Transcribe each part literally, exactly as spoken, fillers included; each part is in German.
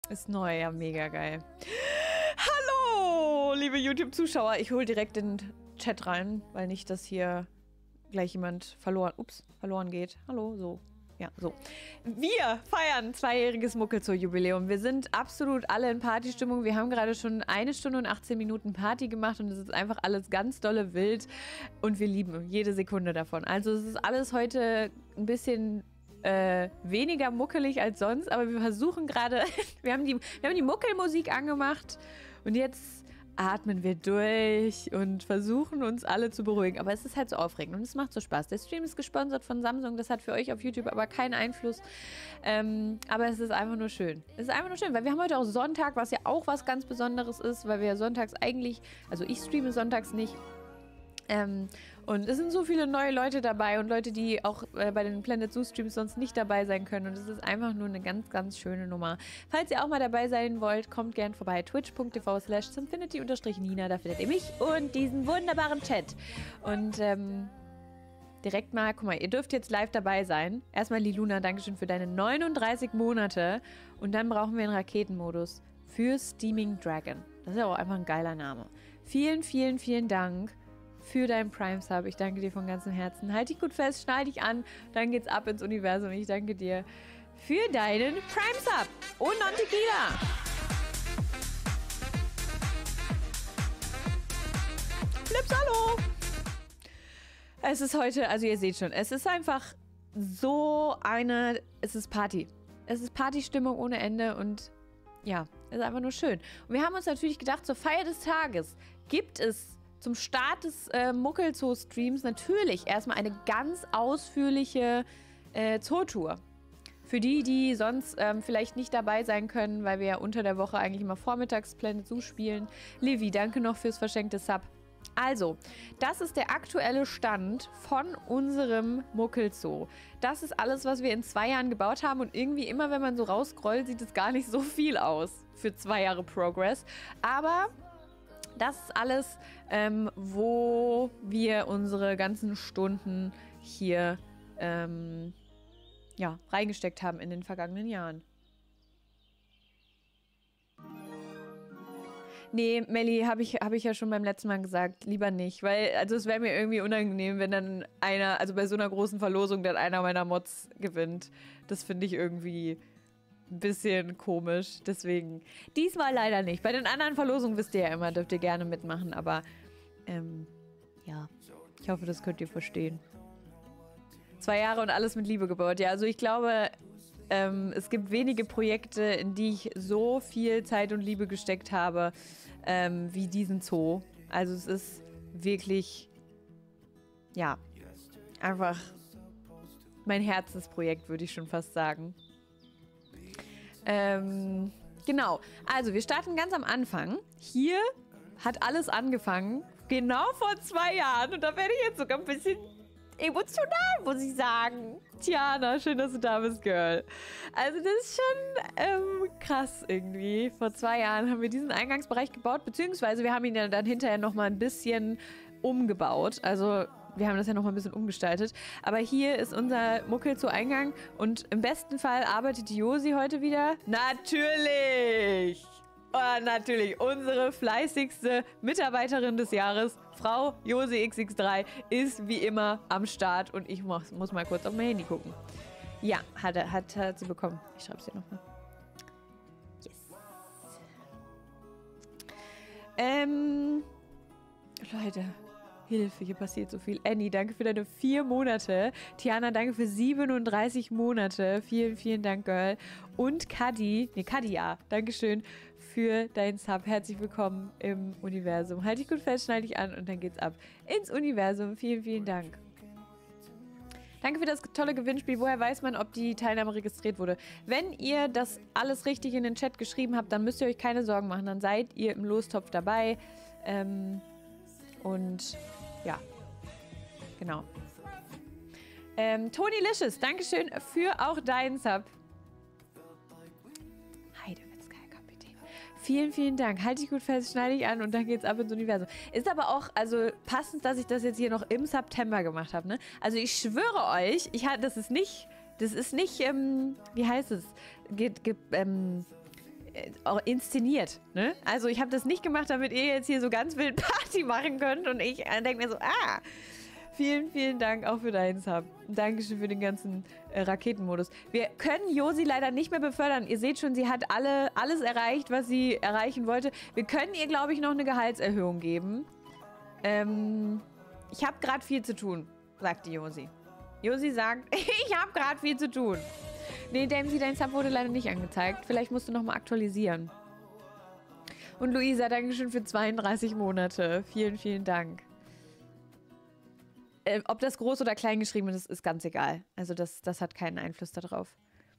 Ist neu, ja, mega geil. Hallo, liebe YouTube-Zuschauer. Ich hole direkt den Chat rein, weil nicht, dass hier gleich jemand verloren, ups, verloren geht. Hallo, so. Ja, so. Wir feiern zweijähriges Muckelzoo-Jubiläum. Wir sind absolut alle in Partystimmung. Wir haben gerade schon eine Stunde und achtzehn Minuten Party gemacht und es ist einfach alles ganz dolle wild und wir lieben jede Sekunde davon. Also es ist alles heute ein bisschen äh, weniger muckelig als sonst, aber wir versuchen gerade, wir haben die, wir haben die Muckelmusik angemacht und jetzt atmen wir durch und versuchen uns alle zu beruhigen. Aber es ist halt so aufregend und es macht so Spaß. Der Stream ist gesponsert von Samsung. Das hat für euch auf YouTube aber keinen Einfluss. Ähm, aber es ist einfach nur schön. Es ist einfach nur schön, weil wir haben heute auch Sonntag, was ja auch was ganz Besonderes ist, weil wir ja sonntags eigentlich, also ich streame sonntags nicht. Ähm, und es sind so viele neue Leute dabei und Leute, die auch äh, bei den Planet Zoo Streams sonst nicht dabei sein können. Und es ist einfach nur eine ganz, ganz schöne Nummer. Falls ihr auch mal dabei sein wollt, kommt gern vorbei. twitch.tv slash Simfinity-Nina, da findet ihr mich und diesen wunderbaren Chat. Und ähm, direkt mal, guck mal, ihr dürft jetzt live dabei sein. Erstmal Liluna, Dankeschön für deine neununddreißig Monate. Und dann brauchen wir einen Raketenmodus für Steaming Dragon. Das ist ja auch einfach ein geiler Name. Vielen, vielen, vielen Dank für deinen Prime-Sub. Ich danke dir von ganzem Herzen. Halt dich gut fest, schnall dich an, dann geht's ab ins Universum. Ich danke dir für deinen Prime-Sub. Und Non-Tequila. Flips, hallo. Es ist heute, also ihr seht schon, es ist einfach so eine, es ist Party. Es ist Partystimmung ohne Ende und ja, es ist einfach nur schön. Und wir haben uns natürlich gedacht, zur Feier des Tages gibt es zum Start des äh, Muckelzoo-Streams natürlich erstmal eine ganz ausführliche äh, Zoo-Tour. Für die, die sonst ähm, vielleicht nicht dabei sein können, weil wir ja unter der Woche eigentlich immer vormittags Planet Zoo spielen. Livi, danke noch fürs verschenkte Sub. Also, das ist der aktuelle Stand von unserem Muckelzoo. Das ist alles, was wir in zwei Jahren gebaut haben und irgendwie immer, wenn man so rausscrollt, sieht es gar nicht so viel aus für zwei Jahre Progress. Aber das ist alles, ähm, wo wir unsere ganzen Stunden hier ähm, ja, reingesteckt haben in den vergangenen Jahren. Nee, Melli, habe ich, hab ich ja schon beim letzten Mal gesagt, lieber nicht, weil also es wäre mir irgendwie unangenehm, wenn dann einer, also bei so einer großen Verlosung, dann einer meiner Mods gewinnt. Das finde ich irgendwie ein bisschen komisch, deswegen diesmal leider nicht. Bei den anderen Verlosungen wisst ihr ja immer, dürft ihr gerne mitmachen, aber ähm, ja, ich hoffe, das könnt ihr verstehen. Zwei Jahre und alles mit Liebe gebaut. Ja, also ich glaube, ähm, es gibt wenige Projekte, in die ich so viel Zeit und Liebe gesteckt habe, ähm, wie diesen Zoo. Also es ist wirklich, ja, einfach mein Herzensprojekt, würde ich schon fast sagen. Ähm, genau. Also, wir starten ganz am Anfang. Hier hat alles angefangen, genau vor zwei Jahren. Und da werde ich jetzt sogar ein bisschen emotional, muss ich sagen. Tiana, schön, dass du da bist, Girl. Also, das ist schon ähm, krass irgendwie. Vor zwei Jahren haben wir diesen Eingangsbereich gebaut, beziehungsweise wir haben ihn ja dann hinterher nochmal ein bisschen umgebaut. Also, wir haben das ja noch mal ein bisschen umgestaltet. Aber hier ist unser Muckelzoo-Eingang und im besten Fall arbeitet die Josi heute wieder. Natürlich! Oh, natürlich, unsere fleißigste Mitarbeiterin des Jahres, Frau Josi X X drei, ist wie immer am Start und ich muss, muss mal kurz auf mein Handy gucken. Ja, hat, er, hat, hat sie bekommen. Ich schreibe es dir nochmal. Yes. Ähm, Leute, Hilfe, hier passiert so viel. Annie, danke für deine vier Monate. Tiana, danke für siebenunddreißig Monate. Vielen, vielen Dank, Girl. Und Kadi, nee, Kadia, dankeschön für deinen Sub. Herzlich willkommen im Universum. Halt dich gut fest, schneid dich an und dann geht's ab ins Universum. Vielen, vielen Dank. Danke für das tolle Gewinnspiel. Woher weiß man, ob die Teilnahme registriert wurde? Wenn ihr das alles richtig in den Chat geschrieben habt, dann müsst ihr euch keine Sorgen machen. Dann seid ihr im Lostopf dabei. Ähm, und ja, genau. Ähm, Tony Licious, Dankeschön für auch deinen Sub. Heidewitzka-Kapitän. Vielen, vielen Dank. Halt dich gut fest, schneide dich an und dann geht's ab ins Universum. Ist aber auch, also passend, dass ich das jetzt hier noch im September gemacht habe, ne? Also ich schwöre euch, ich hatte, das ist nicht, das ist nicht, ähm, wie heißt es? Ge, ge, ähm, auch inszeniert, ne? Also ich habe das nicht gemacht, damit ihr jetzt hier so ganz wild Party machen könnt und ich äh, denke mir so, ah, vielen, vielen Dank auch für deinen Sub. Dankeschön für den ganzen äh, Raketenmodus. Wir können Josi leider nicht mehr befördern. Ihr seht schon, sie hat alle, alles erreicht, was sie erreichen wollte. Wir können ihr, glaube ich, noch eine Gehaltserhöhung geben. Ähm, ich habe gerade viel zu tun, sagt die Josi. Josi sagt, ich habe gerade viel zu tun. Nee, Damsy, dein Sub wurde leider nicht angezeigt. Vielleicht musst du nochmal aktualisieren. Und Luisa, Dankeschön für zweiunddreißig Monate. Vielen, vielen Dank. Äh, ob das groß oder klein geschrieben ist, ist ganz egal. Also das, das hat keinen Einfluss darauf.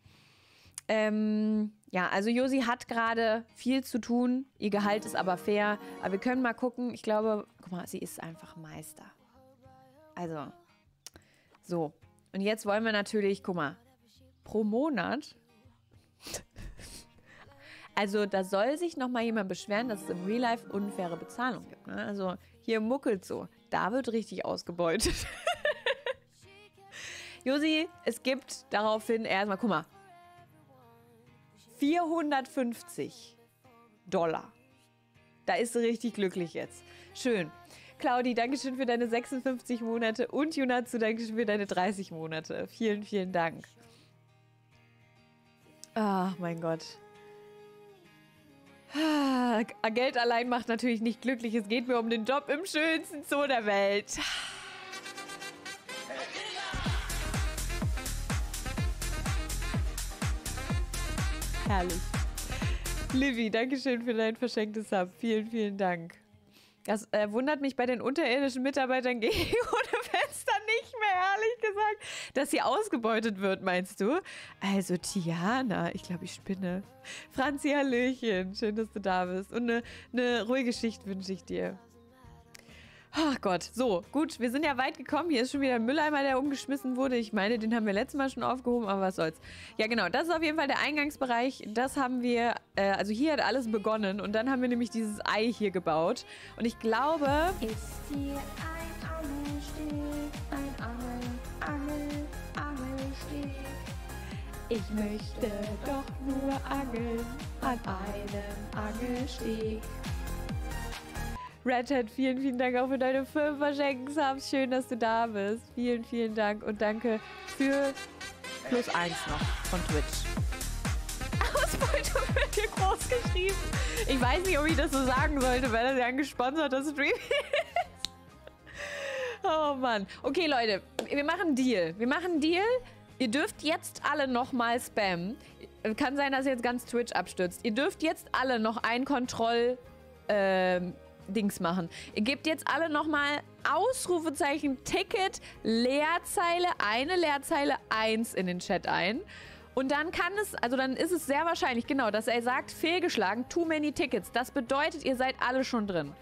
Ähm, ja, also Josi hat gerade viel zu tun. Ihr Gehalt ist aber fair. Aber wir können mal gucken. Ich glaube, guck mal, sie ist einfach Meister. Also, so. Und jetzt wollen wir natürlich, guck mal, pro Monat. Also da soll sich noch mal jemand beschweren, dass es im Real Life unfaire Bezahlung gibt. Ne? Also hier muckelt so. Da wird richtig ausgebeutet. Josi, es gibt daraufhin erstmal, guck mal, vierhundertfünfzig Dollar. Da ist sie richtig glücklich jetzt. Schön. Claudi, Dankeschön für deine sechsundfünfzig Monate und Junatsu, Dankeschön für deine dreißig Monate. Vielen, vielen Dank. Ach, mein Gott. Ah, Geld allein macht natürlich nicht glücklich. Es geht mir um den Job im schönsten Zoo der Welt. Herrlich. Livy, Dankeschön für dein verschenktes Sub. Vielen, vielen Dank. Das äh, wundert mich bei den unterirdischen Mitarbeitern gegen ohne Fenster nicht mehr, ehrlich gesagt, dass sie ausgebeutet wird, meinst du? Also Tiana, ich glaube, ich spinne. Franzi, Hallöchen, schön, dass du da bist. Und eine ne ruhige Schicht wünsche ich dir. Ach Gott, so, gut, wir sind ja weit gekommen. Hier ist schon wieder ein Mülleimer, der umgeschmissen wurde. Ich meine, den haben wir letztes Mal schon aufgehoben, aber was soll's. Ja genau, das ist auf jeden Fall der Eingangsbereich. Das haben wir, äh, also hier hat alles begonnen. Und dann haben wir nämlich dieses Ei hier gebaut. Und ich glaube... Ist hier ein Angelsteg, ein Angel, Angel, Angelsteg. Ich möchte doch nur angeln an einem Angelsteg. Red Hat, vielen, vielen Dank auch für deine fünf Verschenken-Subs. Schön, dass du da bist. Vielen, vielen Dank und danke für plus eins noch von Twitch. Ausbeutung wird hier groß geschrieben. Ich weiß nicht, ob ich das so sagen sollte, weil das ja ein gesponserter Stream ist. Oh Mann. Okay, Leute, wir machen einen Deal. Wir machen einen Deal. Ihr dürft jetzt alle nochmal spammen. Kann sein, dass jetzt ganz Twitch abstürzt. Ihr dürft jetzt alle noch ein Kontroll... Ähm, Dings machen. Ihr gebt jetzt alle nochmal Ausrufezeichen Ticket Leerzeile, eine Leerzeile eins in den Chat ein. Und dann kann es, also dann ist es sehr wahrscheinlich, genau, dass er sagt, fehlgeschlagen, too many tickets. Das bedeutet, ihr seid alle schon drin.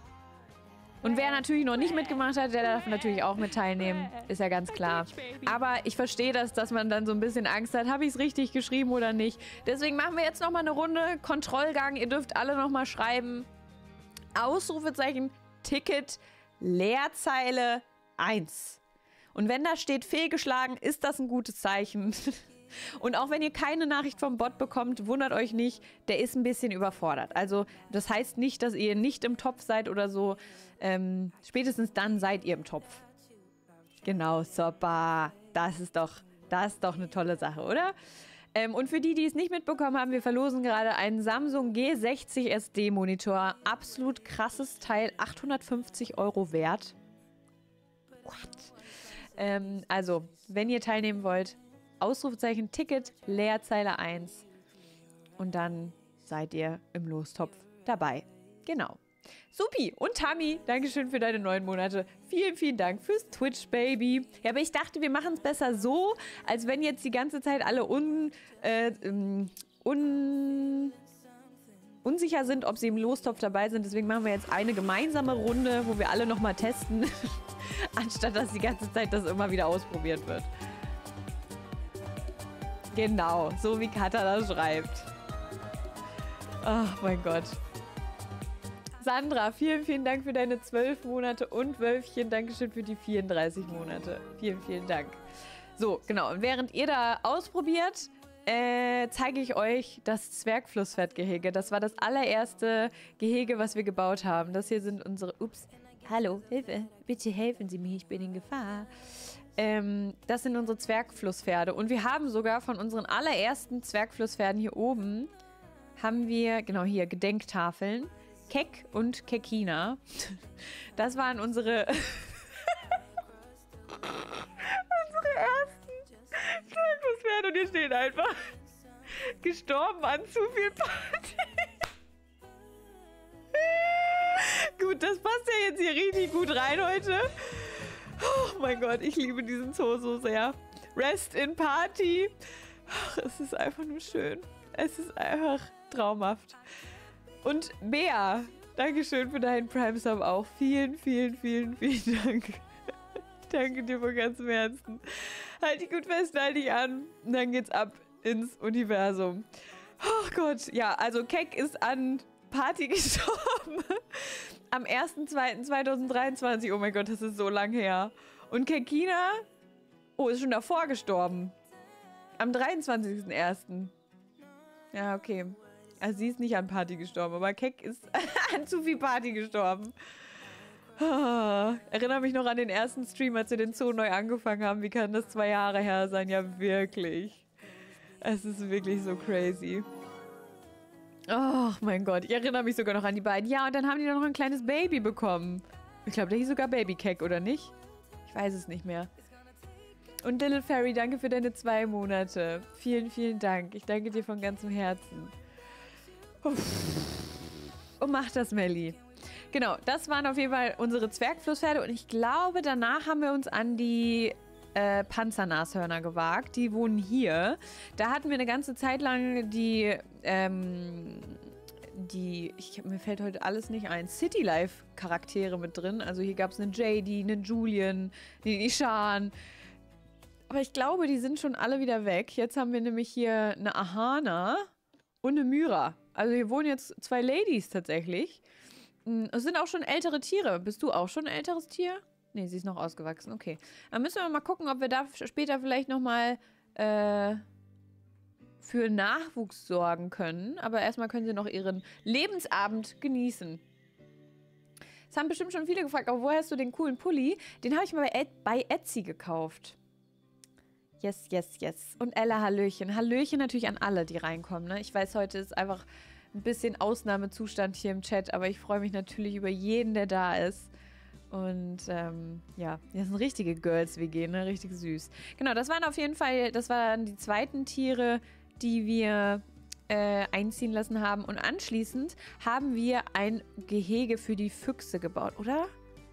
Und wer natürlich noch nicht mitgemacht hat, der darf natürlich auch mit teilnehmen. Ist ja ganz klar. Aber ich verstehe das, dass man dann so ein bisschen Angst hat, habe ich es richtig geschrieben oder nicht. Deswegen machen wir jetzt nochmal eine Runde Kontrollgang. Ihr dürft alle nochmal schreiben. Ausrufezeichen, Ticket, Leerzeile eins. Und wenn da steht fehlgeschlagen, ist das ein gutes Zeichen. Und auch wenn ihr keine Nachricht vom Bot bekommt, wundert euch nicht, der ist ein bisschen überfordert. Also das heißt nicht, dass ihr nicht im Topf seid oder so. Ähm, spätestens dann seid ihr im Topf. Genau, super. Das ist doch, das ist doch eine tolle Sache, oder? Ähm, und für die, die es nicht mitbekommen haben, wir verlosen gerade einen Samsung G sechzig S D Monitor. Absolut krasses Teil, achthundertfünfzig Euro wert. What? Ähm, also, wenn ihr teilnehmen wollt, Ausrufezeichen Ticket, Leerzeile eins. Und dann seid ihr im Lostopf dabei. Genau. Supi und Tami, Dankeschön für deine neun Monate. Vielen, vielen Dank fürs Twitch, Baby. Ja, aber ich dachte, wir machen es besser so, als wenn jetzt die ganze Zeit alle un, äh, un, unsicher sind, ob sie im Lostopf dabei sind. Deswegen machen wir jetzt eine gemeinsame Runde, wo wir alle nochmal testen, anstatt dass die ganze Zeit das immer wieder ausprobiert wird. Genau, so wie Katha das schreibt. Ach, mein Gott. Sandra, vielen, vielen Dank für deine zwölf Monate und Wölfchen, Dankeschön für die vierunddreißig Monate. Vielen, vielen Dank. So, genau. Und während ihr da ausprobiert, äh, zeige ich euch das Zwergflusspferdgehege. Das war das allererste Gehege, was wir gebaut haben. Das hier sind unsere... Ups. Hallo, Hilfe. Bitte helfen Sie mir, ich bin in Gefahr. Ähm, das sind unsere Zwergflusspferde. Und wir haben sogar von unseren allerersten Zwergflusspferden hier oben, haben wir, genau hier, Gedenktafeln. Keck und Kekina. Das waren unsere... unsere ersten Zwergflusspferde. Und hier steht einfach gestorben an zu viel Party. Gut, das passt ja jetzt hier richtig gut rein heute. Oh mein Gott, ich liebe diesen Zoo so sehr. Rest in Party. Ach, es ist einfach nur schön. Es ist einfach traumhaft. Und Bea, Dankeschön für deinen Prime-Sub auch. Vielen, vielen, vielen, vielen Dank. Ich danke dir von ganzem Herzen. Halt dich gut fest, halt dich an. Und dann geht's ab ins Universum. Oh Gott, ja, also Keck ist an Party gestorben. Am ersten zweiten zweitausenddreiundzwanzig. Oh mein Gott, das ist so lang her. Und Kekina, oh, ist schon davor gestorben. Am dreiundzwanzigsten ersten Ja, okay. Also sie ist nicht an Party gestorben, aber Keck ist an zu viel Party gestorben. Oh, erinnere mich noch an den ersten Stream, als wir den Zoo neu angefangen haben. Wie kann das zwei Jahre her sein? Ja, wirklich. Es ist wirklich so crazy. Oh mein Gott, ich erinnere mich sogar noch an die beiden. Ja, und dann haben die noch ein kleines Baby bekommen. Ich glaube, der hieß sogar Baby Keck, oder nicht? Ich weiß es nicht mehr. Und Little Fairy, danke für deine zwei Monate. Vielen, vielen Dank. Ich danke dir von ganzem Herzen. Und mach das, Melli. Genau, das waren auf jeden Fall unsere Zwergflusspferde. Und ich glaube, danach haben wir uns an die äh, Panzernashörner gewagt. Die wohnen hier. Da hatten wir eine ganze Zeit lang die, ähm, die, ich, mir fällt heute alles nicht ein, City Life Charaktere mit drin. Also hier gab es einen J D, einen Julian, einen Ishan. Aber ich glaube, die sind schon alle wieder weg. Jetzt haben wir nämlich hier eine Ahana und eine Myra. Also hier wohnen jetzt zwei Ladies tatsächlich. Es sind auch schon ältere Tiere. Bist du auch schon ein älteres Tier? Nee, sie ist noch ausgewachsen. Okay. Dann müssen wir mal gucken, ob wir da später vielleicht nochmal äh, für Nachwuchs sorgen können. Aber erstmal können sie noch ihren Lebensabend genießen. Es haben bestimmt schon viele gefragt, aber woher hast du den coolen Pulli? Den habe ich mal bei, Ed bei Etsy gekauft. Yes, yes, yes. Und Ella, Hallöchen. Hallöchen natürlich an alle, die reinkommen. Ne? Ich weiß, heute ist einfach ein bisschen Ausnahmezustand hier im Chat, aber ich freue mich natürlich über jeden, der da ist. Und ähm, ja, das sind richtige Girls-W G, ne? Richtig süß. Genau, das waren auf jeden Fall, das waren die zweiten Tiere, die wir äh, einziehen lassen haben. Und anschließend haben wir ein Gehege für die Füchse gebaut, oder?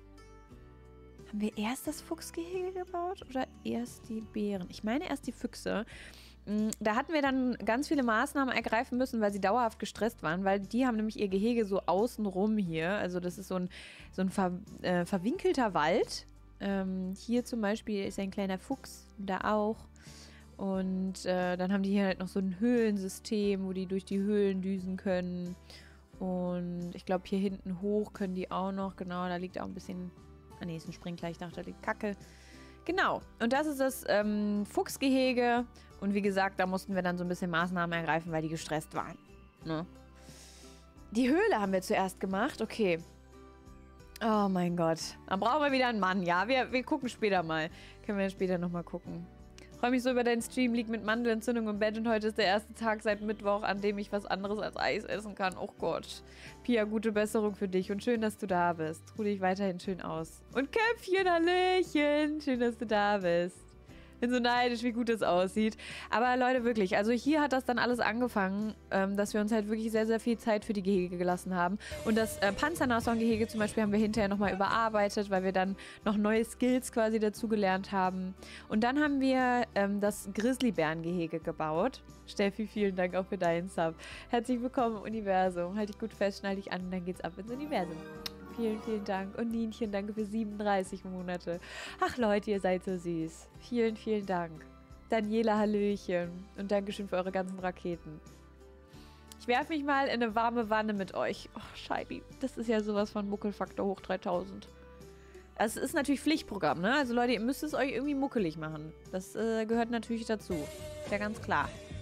Haben wir erst das Fuchsgehege gebaut oder erst die Bären? Ich meine erst die Füchse. Da hatten wir dann ganz viele Maßnahmen ergreifen müssen, weil sie dauerhaft gestresst waren, weil die haben nämlich ihr Gehege so außenrum hier. Also das ist so ein, so ein ver, äh, verwinkelter Wald. Ähm, hier zum Beispiel ist ein kleiner Fuchs, da auch. Und äh, dann haben die hier halt noch so ein Höhlensystem, wo die durch die Höhlen düsen können. Und ich glaube, hier hinten hoch können die auch noch. Genau, da liegt auch ein bisschen... Ah ne, ist ein Sprinkler, ich dachte, da liegt Kacke. Genau, und das ist das ähm, Fuchsgehege. Und wie gesagt, da mussten wir dann so ein bisschen Maßnahmen ergreifen, weil die gestresst waren. Ne? Die Höhle haben wir zuerst gemacht. Okay. Oh mein Gott. Dann brauchen wir wieder einen Mann. Ja, wir, wir gucken später mal. Können wir später nochmal gucken. Freue mich so über deinen Stream. Liegt mit Mandelentzündung im Bett und heute ist der erste Tag seit Mittwoch, an dem ich was anderes als Eis essen kann. Oh Gott. Pia, gute Besserung für dich und schön, dass du da bist. Ruh dich weiterhin schön aus. Und Köpfchen, Hallöchen. Schön, dass du da bist. Bin so neidisch, wie gut es aussieht. Aber Leute, wirklich, also hier hat das dann alles angefangen, ähm, dass wir uns halt wirklich sehr, sehr viel Zeit für die Gehege gelassen haben. Und das äh, Panzernashorn-Gehege zum Beispiel haben wir hinterher nochmal überarbeitet, weil wir dann noch neue Skills quasi dazugelernt haben. Und dann haben wir ähm, das Grizzlybären-Gehege gebaut. Steffi, vielen Dank auch für deinen Sub. Herzlich willkommen im Universum. Halt dich gut fest, schnall dich an und dann geht's ab ins Universum. Vielen, vielen Dank. Und Nienchen, danke für siebenunddreißig Monate. Ach Leute, ihr seid so süß. Vielen, vielen Dank. Daniela, Hallöchen. Und Dankeschön für eure ganzen Raketen. Ich werfe mich mal in eine warme Wanne mit euch. Oh, Scheibi. Das ist ja sowas von Muckelfaktor hoch dreitausend. Das ist natürlich Pflichtprogramm, ne? Also Leute, ihr müsst es euch irgendwie muckelig machen. Das äh, gehört natürlich dazu. Ist ja ganz klar.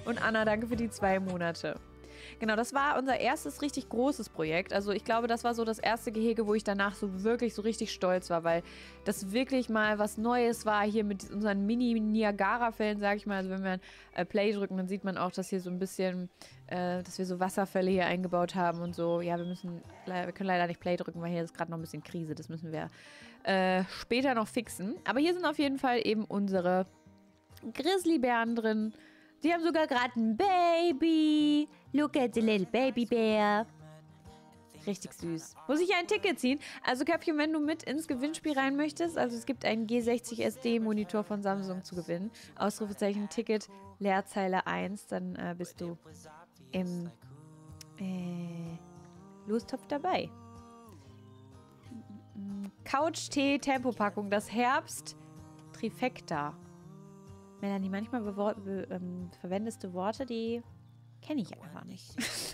Und Anna, danke für die zwei Monate. Genau, das war unser erstes richtig großes Projekt. Also ich glaube, das war so das erste Gehege, wo ich danach so wirklich so richtig stolz war, weil das wirklich mal was Neues war hier mit unseren Mini-Niagara-Fällen, sage ich mal. Also wenn wir äh, Play drücken, dann sieht man auch, dass hier so ein bisschen, äh, dass wir so Wasserfälle hier eingebaut haben und so. Ja, wir müssen, wir können leider nicht Play drücken, weil hier ist gerade noch ein bisschen Krise. Das müssen wir äh, später noch fixen. Aber hier sind auf jeden Fall eben unsere Grizzlybären drin. Die haben sogar gerade ein Baby. Look at the little baby bear. Richtig süß. Muss ich ein Ticket ziehen? Also Köpfchen, wenn du mit ins Gewinnspiel rein möchtest, also es gibt einen G sechzig S D-Monitor von Samsung zu gewinnen. Ausrufezeichen Ticket, Leerzeile eins, dann äh, bist du im äh, Lostopf dabei. Couch-Tee-Tempopackung, das Herbst-Trifecta. Melanie, manchmal be ähm, verwendest du Worte, die kenne ich einfach nicht.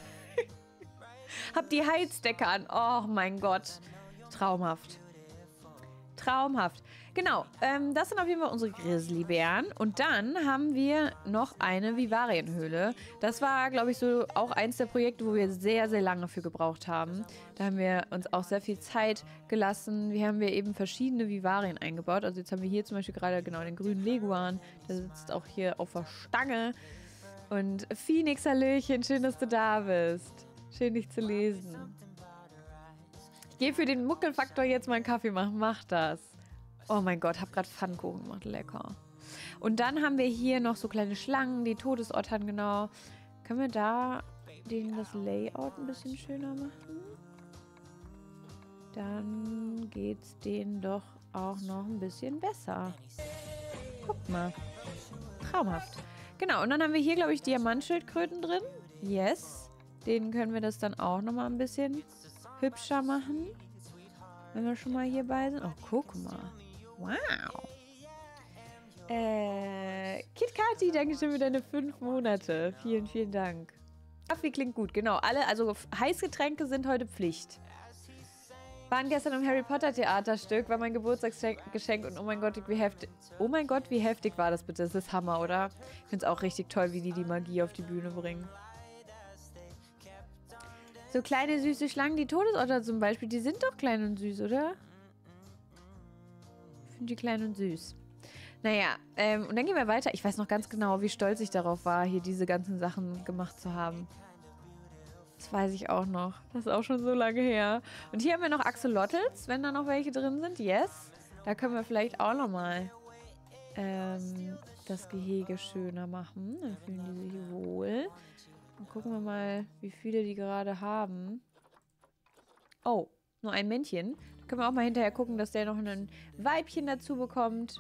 Hab die Heizdecke an. Oh mein Gott. Traumhaft. Traumhaft. Genau, ähm, das sind auf jeden Fall unsere Grizzlybären. Und dann haben wir noch eine Vivarienhöhle. Das war, glaube ich, so auch eins der Projekte, wo wir sehr, sehr lange für gebraucht haben. Da haben wir uns auch sehr viel Zeit gelassen. Hier haben wir eben verschiedene Vivarien eingebaut. Also jetzt haben wir hier zum Beispiel gerade genau den grünen Leguan. Der sitzt auch hier auf der Stange. Und Phoenix, Hallöchen, schön, dass du da bist. Schön, dich zu lesen. Ich gehe für den Muckelfaktor jetzt mal einen Kaffee machen. Mach das. Oh mein Gott, hab gerade Pfannkuchen gemacht. Lecker. Und dann haben wir hier noch so kleine Schlangen, die Todesottern, genau. Können wir da den, das Layout ein bisschen schöner machen? Dann geht's denen doch auch noch ein bisschen besser. Guck mal. Traumhaft. Genau, und dann haben wir hier, glaube ich, Diamantschildkröten drin. Yes. Denen können wir das dann auch nochmal ein bisschen hübscher machen. Wenn wir schon mal hierbei sind. Oh, guck mal. Wow. Äh, Kit Kati, danke schön für deine fünf Monate. Vielen, vielen Dank. Kaffee klingt gut, genau. Alle, also Heißgetränke sind heute Pflicht. Waren gestern im Harry Potter Theaterstück, war mein Geburtstagsgeschenk und oh mein Gott, wie heftig. Oh mein Gott, wie heftig war das bitte? Das ist Hammer, oder? Ich finde es auch richtig toll, wie die die Magie auf die Bühne bringen. So kleine süße Schlangen, die Todesotter zum Beispiel, die sind doch klein und süß, oder? Ich finde die klein und süß. Naja, ähm, und dann gehen wir weiter. Ich weiß noch ganz genau, wie stolz ich darauf war, hier diese ganzen Sachen gemacht zu haben. Das weiß ich auch noch. Das ist auch schon so lange her. Und hier haben wir noch Axolotls, wenn da noch welche drin sind. Yes. Da können wir vielleicht auch nochmal ähm, das Gehege schöner machen. Dann fühlen die sich wohl. Dann gucken wir mal, wie viele die gerade haben. Oh, nur ein Männchen. Da können wir auch mal hinterher gucken, dass der noch ein Weibchen dazu bekommt.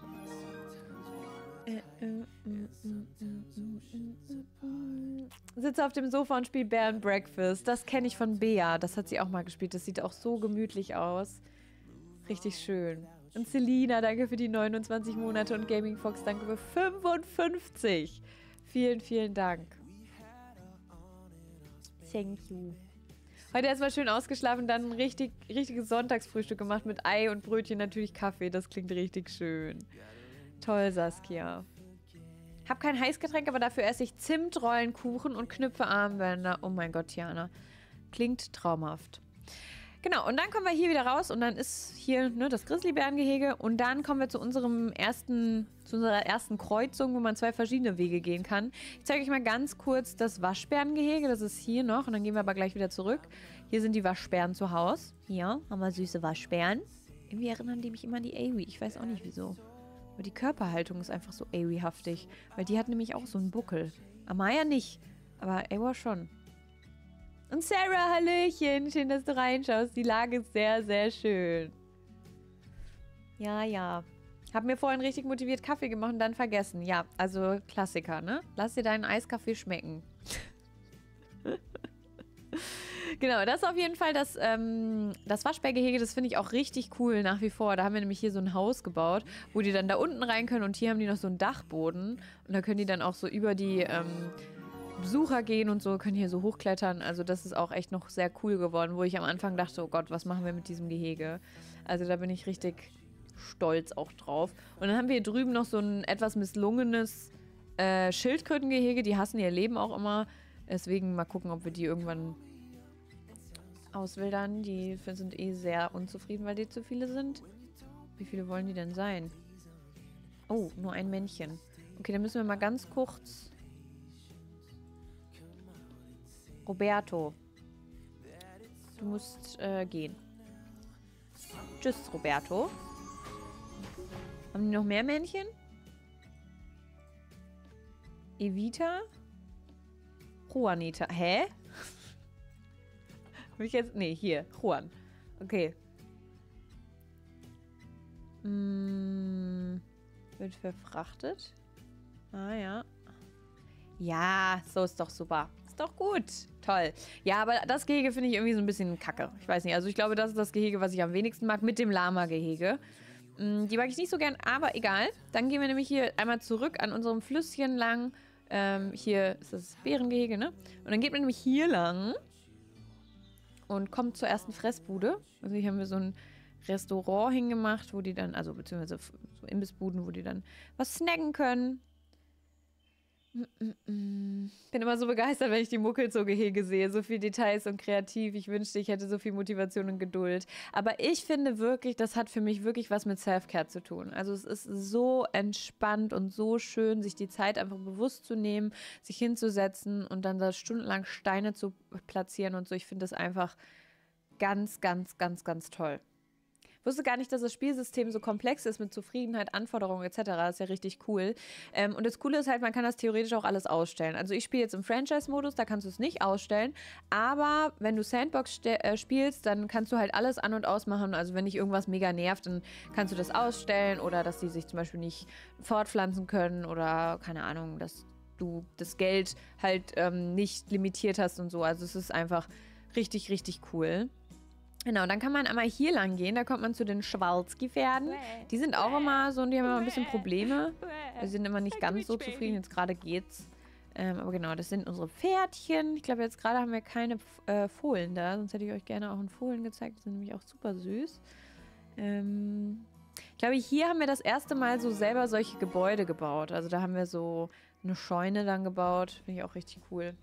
Sitze auf dem Sofa und spiele Bear and Breakfast. Das kenne ich von Bea. Das hat sie auch mal gespielt. Das sieht auch so gemütlich aus. Richtig schön. Und Selina, danke für die neunundzwanzig Monate. Und Gaming Fox, danke für fünfundfünfzig. Vielen, vielen Dank. Thank you. Heute erstmal schön ausgeschlafen, dann ein richtig, richtiges Sonntagsfrühstück gemacht mit Ei und Brötchen, natürlich Kaffee. Das klingt richtig schön. Toll, Saskia. Hab kein Heißgetränk, aber dafür esse ich Zimtrollen, Kuchen und knüpfe Armbänder. Oh mein Gott, Tiana. Klingt traumhaft. Genau, und dann kommen wir hier wieder raus und dann ist hier ne, das Grizzlybärengehege und dann kommen wir zu unserem ersten, zu unserer ersten Kreuzung, wo man zwei verschiedene Wege gehen kann. Ich zeige euch mal ganz kurz das Waschbärengehege, das ist hier noch und dann gehen wir aber gleich wieder zurück. Hier sind die Waschbären zu Hause. Hier haben wir süße Waschbären. Irgendwie erinnern die mich immer an die Awi, ich weiß auch nicht wieso. Aber die Körperhaltung ist einfach so Awi-haftig, weil die hat nämlich auch so einen Buckel. Amaya nicht, aber Awa schon. Und Sarah, Hallöchen. Schön, dass du reinschaust. Die Lage ist sehr, sehr schön. Ja, ja. Hab mir vorhin richtig motiviert Kaffee gemacht und dann vergessen. Ja, also Klassiker, ne? Lass dir deinen Eiskaffee schmecken. Genau, das ist auf jeden Fall das, ähm, das Waschbärgehege. Das finde ich auch richtig cool nach wie vor. Da haben wir nämlich hier so ein Haus gebaut, wo die dann da unten rein können. Und hier haben die noch so einen Dachboden. Und da können die dann auch so über die... Ähm, Besucher gehen und so, können hier so hochklettern. Also das ist auch echt noch sehr cool geworden, wo ich am Anfang dachte, oh Gott, was machen wir mit diesem Gehege? Also da bin ich richtig stolz auch drauf. Und dann haben wir hier drüben noch so ein etwas misslungenes Äh, Schildkrötengehege, die hassen ihr Leben auch immer. Deswegen mal gucken, ob wir die irgendwann auswildern. Die sind eh sehr unzufrieden, weil die zu viele sind. Wie viele wollen die denn sein? Oh, nur ein Männchen. Okay, dann müssen wir mal ganz kurz... Roberto. Du musst äh, gehen. Tschüss, Roberto. Haben die noch mehr Männchen? Evita? Juanita. Hä? Hab ich jetzt... Nee, hier. Juan. Okay. Hm, wird verfrachtet. Ah, ja. Ja, so ist doch super. Ist doch gut. Toll. Ja, aber das Gehege finde ich irgendwie so ein bisschen kacke. Ich weiß nicht. Also ich glaube, das ist das Gehege, was ich am wenigsten mag, mit dem Lama-Gehege. Die mag ich nicht so gern, aber egal. Dann gehen wir nämlich hier einmal zurück an unserem Flüsschen lang. Ähm, hier ist das Bärengehege, ne? Und dann geht man nämlich hier lang und kommt zur ersten Fressbude. Also hier haben wir so ein Restaurant hingemacht, wo die dann, also beziehungsweise so Imbissbuden, wo die dann was snacken können. Bin immer so begeistert, wenn ich die Muckelzoo-Gehege sehe. So viel Details und kreativ. Ich wünschte, ich hätte so viel Motivation und Geduld. Aber ich finde wirklich, das hat für mich wirklich was mit Self-Care zu tun. Also es ist so entspannt und so schön, sich die Zeit einfach bewusst zu nehmen, sich hinzusetzen und dann da stundenlang Steine zu platzieren und so. Ich finde das einfach ganz, ganz, ganz, ganz toll. Ich wusste gar nicht, dass das Spielsystem so komplex ist mit Zufriedenheit, Anforderungen et cetera. Das ist ja richtig cool. Ähm, und das Coole ist halt, man kann das theoretisch auch alles ausstellen. Also ich spiele jetzt im Franchise-Modus, da kannst du es nicht ausstellen. Aber wenn du Sandbox äh, spielst, dann kannst du halt alles an- und ausmachen. Also wenn dich irgendwas mega nervt, dann kannst du das ausstellen. Oder dass die sich zum Beispiel nicht fortpflanzen können. Oder keine Ahnung, dass du das Geld halt ähm, nicht limitiert hast und so. Also es ist einfach richtig, richtig cool. Genau, dann kann man einmal hier lang gehen, da kommt man zu den Schwarzgefährden. Die sind auch immer so, und die haben immer ein bisschen Probleme. Wir sind immer nicht ganz so zufrieden, jetzt gerade geht's. Ähm, aber genau, das sind unsere Pferdchen. Ich glaube, jetzt gerade haben wir keine äh, Fohlen da, sonst hätte ich euch gerne auch einen Fohlen gezeigt. Die sind nämlich auch super süß. Ähm, ich glaube, hier haben wir das erste Mal so selber solche Gebäude gebaut. Also da haben wir so eine Scheune dann gebaut. Finde ich auch richtig cool.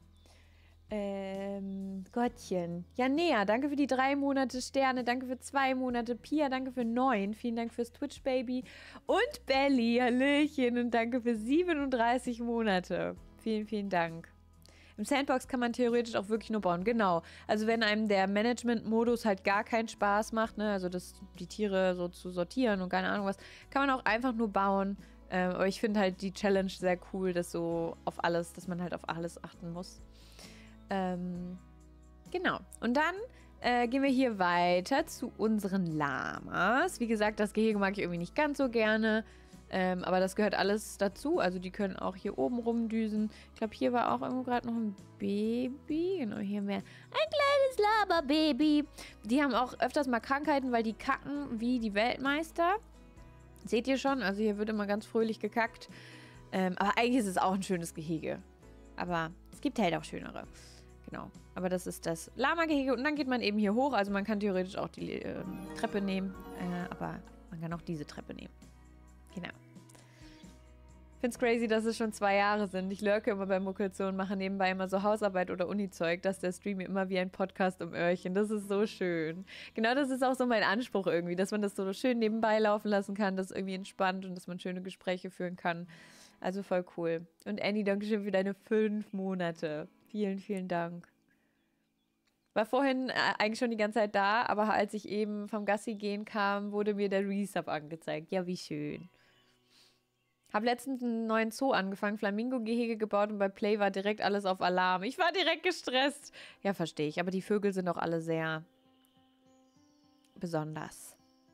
Ähm, Gottchen. Ja, Nea, danke für die drei Monate Sterne, danke für zwei Monate. Pia, danke für neun. Vielen Dank fürs Twitch-Baby. Und Belly, Hallöchen, und danke für siebenunddreißig Monate. Vielen, vielen Dank. Im Sandbox kann man theoretisch auch wirklich nur bauen, genau. Also wenn einem der Management-Modus halt gar keinen Spaß macht, ne, also das, die Tiere so zu sortieren und keine Ahnung was, kann man auch einfach nur bauen. Ähm, aber ich finde halt die Challenge sehr cool, dass so auf alles, dass man halt auf alles achten muss. Ähm, genau. Und dann äh, gehen wir hier weiter zu unseren Lamas. Wie gesagt, das Gehege mag ich irgendwie nicht ganz so gerne. Ähm, aber das gehört alles dazu. Also die können auch hier oben rumdüsen. Ich glaube, hier war auch irgendwo gerade noch ein Baby. Genau, hier mehr. Ein kleines Lama-Baby. Die haben auch öfters mal Krankheiten, weil die kacken wie die Weltmeister. Seht ihr schon? Also hier wird immer ganz fröhlich gekackt. Ähm, aber eigentlich ist es auch ein schönes Gehege. Aber es gibt halt auch schönere. Genau, aber das ist das Lama-Gehege und dann geht man eben hier hoch, also man kann theoretisch auch die äh, Treppe nehmen, äh, aber man kann auch diese Treppe nehmen. Genau. Ich finde es crazy, dass es schon zwei Jahre sind. Ich lurke immer bei Muckelzoo und mache nebenbei immer so Hausarbeit oder Uni-Zeug, dass der Stream immer wie ein Podcast um Öhrchen. Das ist so schön. Genau, das ist auch so mein Anspruch irgendwie, dass man das so schön nebenbei laufen lassen kann, dass es irgendwie entspannt und dass man schöne Gespräche führen kann. Also voll cool. Und Annie, danke schön für deine fünf Monate. Vielen, vielen Dank. War vorhin äh, eigentlich schon die ganze Zeit da, aber als ich eben vom Gassi gehen kam, wurde mir der Resub angezeigt. Ja, wie schön. Hab letztens einen neuen Zoo angefangen, Flamingo-Gehege gebaut und bei Play war direkt alles auf Alarm. Ich war direkt gestresst. Ja, verstehe ich. Aber die Vögel sind auch alle sehr besonders.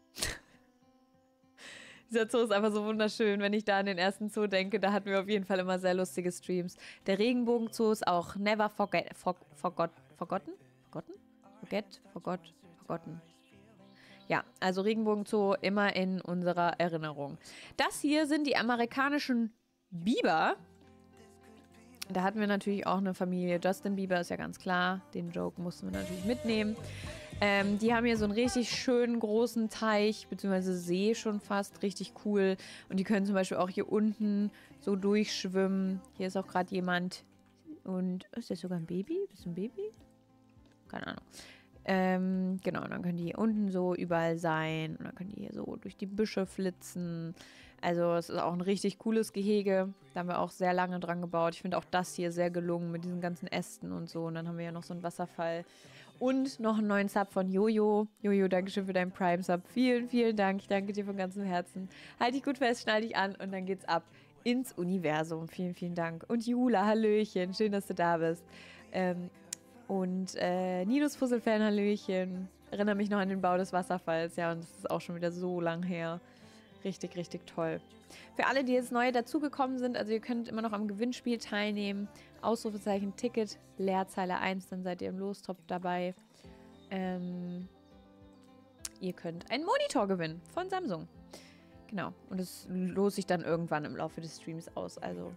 Dieser Zoo ist einfach so wunderschön. Wenn ich da an den ersten Zoo denke, da hatten wir auf jeden Fall immer sehr lustige Streams. Der Regenbogen-Zoo ist auch never forget, for, forgot, forgotten? Forgotten? Forget, forgot, forgotten. Ja, also Regenbogen-Zoo immer in unserer Erinnerung. Das hier sind die amerikanischen Biber. Da hatten wir natürlich auch eine Familie. Justin Bieber ist ja ganz klar. Den Joke mussten wir natürlich mitnehmen. Ähm, die haben hier so einen richtig schönen großen Teich, beziehungsweise See schon fast, richtig cool. Und die können zum Beispiel auch hier unten so durchschwimmen. Hier ist auch gerade jemand. Und ist das sogar ein Baby? Bist du ein Baby? Keine Ahnung. Ähm, genau, und dann können die hier unten so überall sein. Und dann können die hier so durch die Büsche flitzen. Also es ist auch ein richtig cooles Gehege. Da haben wir auch sehr lange dran gebaut. Ich finde auch das hier sehr gelungen mit diesen ganzen Ästen und so. Und dann haben wir ja noch so einen Wasserfall. Und noch einen neuen Sub von Jojo. Jojo, dankeschön für deinen Prime-Sub. Vielen, vielen Dank. Ich danke dir von ganzem Herzen. Halt dich gut fest, schnall dich an und dann geht's ab ins Universum. Vielen, vielen Dank. Und Jula, hallöchen. Schön, dass du da bist. Ähm, und äh, Ninos Fusselfan, hallöchen. Erinnere mich noch an den Bau des Wasserfalls. Ja, und das ist auch schon wieder so lang her. Richtig, richtig toll. Für alle, die jetzt neu dazugekommen sind, also ihr könnt immer noch am Gewinnspiel teilnehmen. Ausrufezeichen Ticket, Leerzeile eins, dann seid ihr im Lostopf dabei. Ähm, ihr könnt einen Monitor gewinnen von Samsung. Genau. Und es lost sich dann irgendwann im Laufe des Streams aus. Also,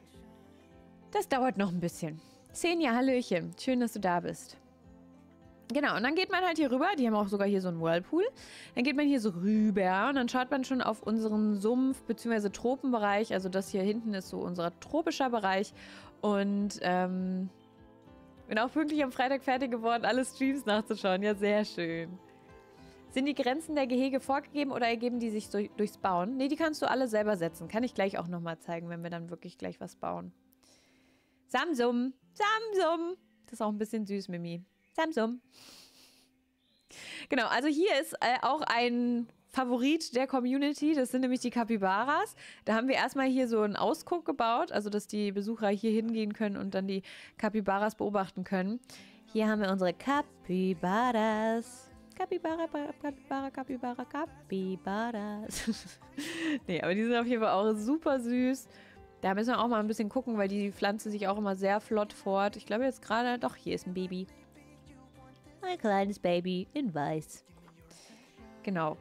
das dauert noch ein bisschen. Xenia, hallöchen. Schön, dass du da bist. Genau, und dann geht man halt hier rüber. Die haben auch sogar hier so einen Whirlpool. Dann geht man hier so rüber und dann schaut man schon auf unseren Sumpf- bzw. Tropenbereich. Also das hier hinten ist so unser tropischer Bereich. Und ähm, bin auch pünktlich am Freitag fertig geworden, alle Streams nachzuschauen. Ja, sehr schön. Sind die Grenzen der Gehege vorgegeben oder ergeben die sich durch, durchs Bauen? Ne, die kannst du alle selber setzen. Kann ich gleich auch nochmal zeigen, wenn wir dann wirklich gleich was bauen. Samsum, Samsum. Das ist auch ein bisschen süß, Mimi. Samsung. Genau, also hier ist äh, auch ein Favorit der Community, das sind nämlich die Capybaras. Da haben wir erstmal hier so einen Ausguck gebaut, also dass die Besucher hier hingehen können und dann die Capybaras beobachten können. Hier haben wir unsere Capybaras. Capybara, Capybara, Capybara, Capybaras. Nee, aber die sind auf jeden Fall auch super süß. Da müssen wir auch mal ein bisschen gucken, weil die pflanzen sich auch immer sehr flott fort. Ich glaube jetzt gerade, doch, hier ist ein Baby. Ein kleines Baby in weiß. Genau.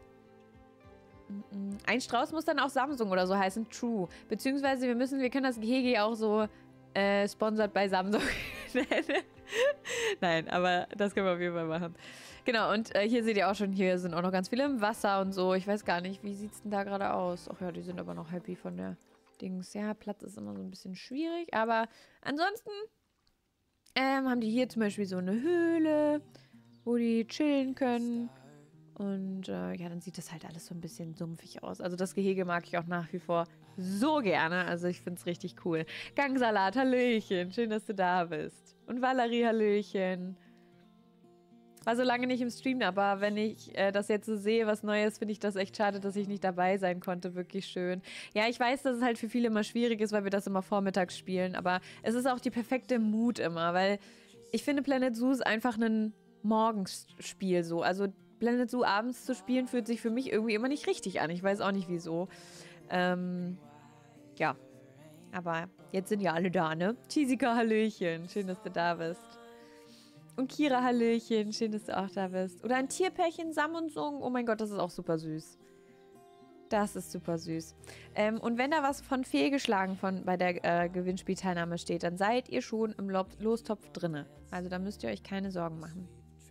Ein Strauß muss dann auch Samsung oder so heißen. True. Beziehungsweise wir müssen, wir können das Gehege ja auch so äh, sponsored bei Samsung nennen. Nein, aber das können wir auf jeden Fall machen. Genau, und äh, hier seht ihr auch schon, hier sind auch noch ganz viele im Wasser und so. Ich weiß gar nicht, wie sieht es denn da gerade aus? Ach ja, die sind aber noch happy von der Dings. Ja, Platz ist immer so ein bisschen schwierig, aber ansonsten ähm, haben die hier zum Beispiel so eine Höhle, wo die chillen können. Und äh, ja, dann sieht das halt alles so ein bisschen sumpfig aus. Also das Gehege mag ich auch nach wie vor so gerne. Also ich finde es richtig cool. Gangsalat, hallöchen. Schön, dass du da bist. Und Valerie, hallöchen. War so lange nicht im Stream, aber wenn ich äh, das jetzt so sehe, was Neues, finde ich das echt schade, dass ich nicht dabei sein konnte. Wirklich schön. Ja, ich weiß, dass es halt für viele immer schwierig ist, weil wir das immer vormittags spielen. Aber es ist auch die perfekte Mut immer, weil ich finde Planet Zoo ist einfach ein Morgenspiel so. Also Planet Zoo abends zu spielen, fühlt sich für mich irgendwie immer nicht richtig an. Ich weiß auch nicht, wieso. Ähm, ja. Aber jetzt sind ja alle da, ne? Chisika, hallöchen. Schön, dass du da bist. Und Kira, hallöchen. Schön, dass du auch da bist. Oder ein Tierpärchen, Samsung. Oh mein Gott, das ist auch super süß. Das ist super süß. Ähm, und wenn da was von fehlgeschlagen von, bei der äh, Gewinnspielteilnahme steht, dann seid ihr schon im Lo Lostopf drinne. Also da müsst ihr euch keine Sorgen machen.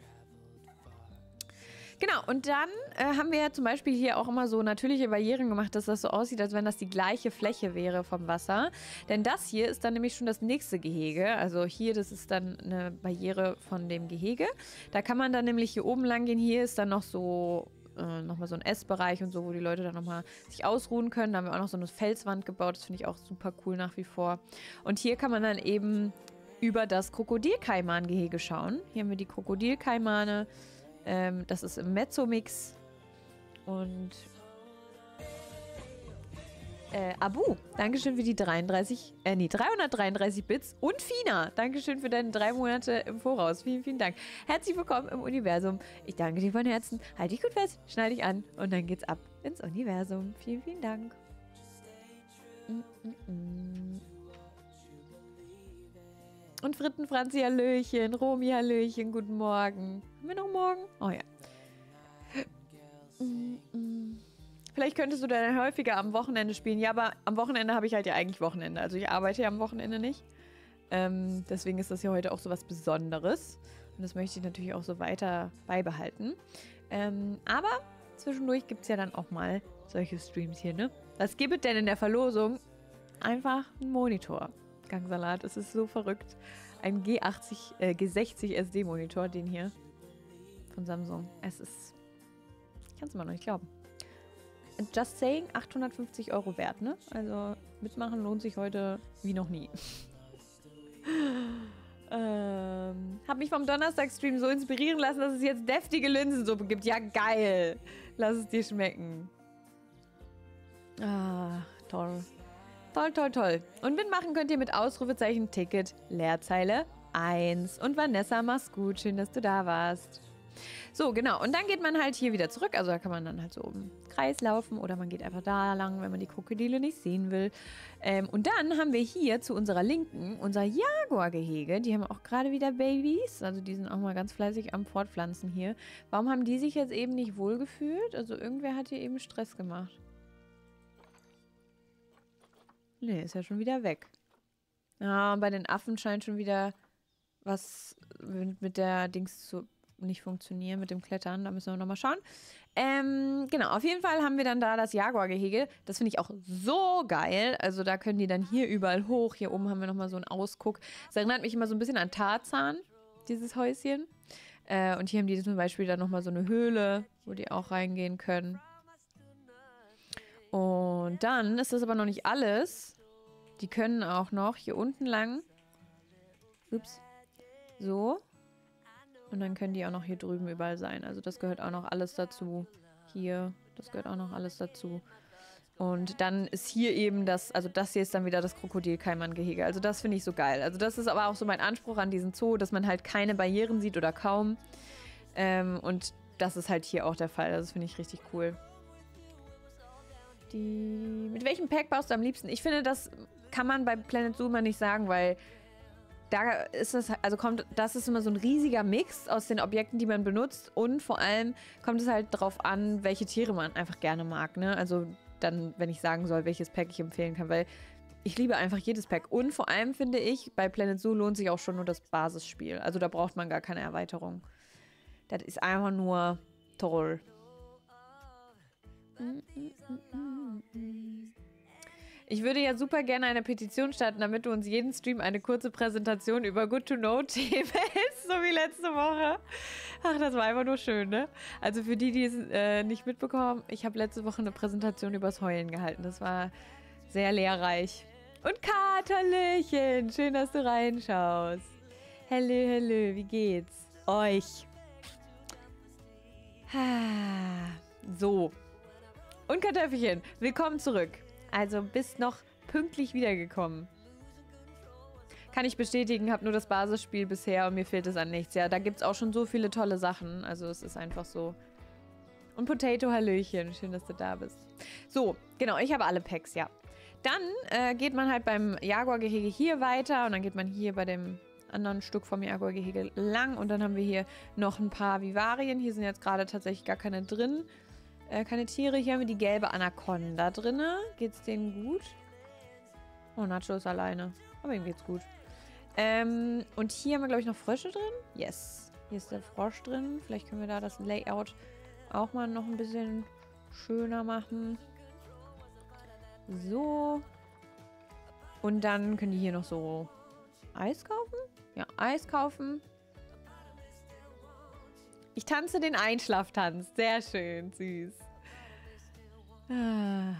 Genau, und dann äh, haben wir ja zum Beispiel hier auch immer so natürliche Barrieren gemacht, dass das so aussieht, als wenn das die gleiche Fläche wäre vom Wasser. Denn das hier ist dann nämlich schon das nächste Gehege. Also hier, das ist dann eine Barriere von dem Gehege. Da kann man dann nämlich hier oben lang gehen. Hier ist dann noch so äh, nochmal so ein Essbereich und so, wo die Leute dann nochmal sich ausruhen können. Da haben wir auch noch so eine Felswand gebaut. Das finde ich auch super cool nach wie vor. Und hier kann man dann eben über das Krokodilkaiman-Gehege schauen. Hier haben wir die Krokodilkaimane. Ähm, das ist im Mezzomix. Und äh, Abu, Dankeschön für die dreiunddreißig, äh, nee, dreihundertdreiunddreißig Bits. Und Fina, Dankeschön für deine drei Monate im Voraus. Vielen, vielen Dank. Herzlich willkommen im Universum. Ich danke dir von Herzen. Halt dich gut fest, schneid dich an und dann geht's ab ins Universum. Vielen, vielen Dank. Mm, mm, mm. Und Fritten Franzi, hallöchen. Romy, hallöchen. Guten Morgen. Haben wir noch morgen? Oh ja. Vielleicht könntest du dann häufiger am Wochenende spielen. Ja, aber am Wochenende habe ich halt ja eigentlich Wochenende. Also ich arbeite ja am Wochenende nicht. Ähm, deswegen ist das hier heute auch so was Besonderes. Und das möchte ich natürlich auch so weiter beibehalten. Ähm, aber zwischendurch gibt es ja dann auch mal solche Streams hier, ne? Was gibt es denn in der Verlosung? Einfach ein Monitor. Gangsalat, es ist so verrückt. Ein G achtzig, äh, G sechzig S D-Monitor, den hier von Samsung. Es ist, ich kann es immer noch nicht glauben. Just saying, achthundertfünfzig Euro wert, ne? Also mitmachen lohnt sich heute wie noch nie. ähm, hab mich vom Donnerstag-Stream so inspirieren lassen, dass es jetzt deftige Linsensuppe gibt. Ja, geil. Lass es dir schmecken. Ah, toll. Toll, toll, toll. Und mitmachen könnt ihr mit Ausrufezeichen Ticket, Leerzeile eins. Und Vanessa, mach's gut. Schön, dass du da warst. So, genau. Und dann geht man halt hier wieder zurück. Also da kann man dann halt so im Kreis laufen oder man geht einfach da lang, wenn man die Krokodile nicht sehen will. Ähm, und dann haben wir hier zu unserer Linken unser Jaguar-Gehege. Die haben auch gerade wieder Babys. Also die sind auch mal ganz fleißig am Fortpflanzen hier. Warum haben die sich jetzt eben nicht wohlgefühlt? Also irgendwer hat hier eben Stress gemacht. Nee, ist ja schon wieder weg. Ja, und bei den Affen scheint schon wieder was mit, mit der Dings zu nicht funktionieren, mit dem Klettern. Da müssen wir nochmal schauen. Ähm, genau, auf jeden Fall haben wir dann da das Jaguar-Gehege. Das finde ich auch so geil. Also da können die dann hier überall hoch. Hier oben haben wir nochmal so einen Ausguck. Das erinnert mich immer so ein bisschen an Tarzan, dieses Häuschen. Äh, und hier haben die zum Beispiel dann nochmal so eine Höhle, wo die auch reingehen können. Und dann ist das aber noch nicht alles. Die können auch noch hier unten lang. Ups. So. Und dann können die auch noch hier drüben überall sein. Also das gehört auch noch alles dazu. Hier, das gehört auch noch alles dazu. Und dann ist hier eben das, also das hier ist dann wieder das Krokodilkaiman-Gehege. Also das finde ich so geil. Also das ist aber auch so mein Anspruch an diesen Zoo, dass man halt keine Barrieren sieht oder kaum. Ähm, und das ist halt hier auch der Fall. Das finde ich richtig cool. Die, mit welchem Pack baust du am liebsten? Ich finde, das kann man bei Planet Zoo immer nicht sagen, weil da ist es, also kommt, das ist immer so ein riesiger Mix aus den Objekten, die man benutzt und vor allem kommt es halt darauf an, welche Tiere man einfach gerne mag, ne? Also dann, wenn ich sagen soll, welches Pack ich empfehlen kann, weil ich liebe einfach jedes Pack und vor allem finde ich, bei Planet Zoo lohnt sich auch schon nur das Basisspiel, also da braucht man gar keine Erweiterung. Das ist einfach nur toll. Ich würde ja super gerne eine Petition starten, damit du uns jeden Stream eine kurze Präsentation über Good-to-Know-Themen hältst, so wie letzte Woche. Ach, das war einfach nur schön, ne? Also für die, die es äh, nicht mitbekommen, ich habe letzte Woche eine Präsentation übers Heulen gehalten. Das war sehr lehrreich. Und Katerlöchen, schön, dass du reinschaust. Hallo, hallo, wie geht's euch? So. Und Kartoffelchen, willkommen zurück. Also bist noch pünktlich wiedergekommen. Kann ich bestätigen, habe nur das Basisspiel bisher und mir fehlt es an nichts. Ja, da gibt es auch schon so viele tolle Sachen. Also es ist einfach so. Und Potato, Hallöchen, schön, dass du da bist. So, genau, ich habe alle Packs, ja. Dann äh, geht man halt beim Jaguar-Gehege hier weiter und dann geht man hier bei dem anderen Stück vom Jaguar-Gehege lang. Und dann haben wir hier noch ein paar Vivarien. Hier sind jetzt gerade tatsächlich gar keine drin. Äh, keine Tiere. Hier haben wir die gelbe Anaconda drin. Geht's denen gut? Oh, Nacho ist alleine. Aber ihm geht's gut. Ähm, und hier haben wir, glaube ich, noch Frösche drin. Yes. Hier ist der Frosch drin. Vielleicht können wir da das Layout auch mal noch ein bisschen schöner machen. So. Und dann können die hier noch so Eis kaufen? Ja, Eis kaufen. Ich tanze den Einschlaftanz. Sehr schön, süß. Ah.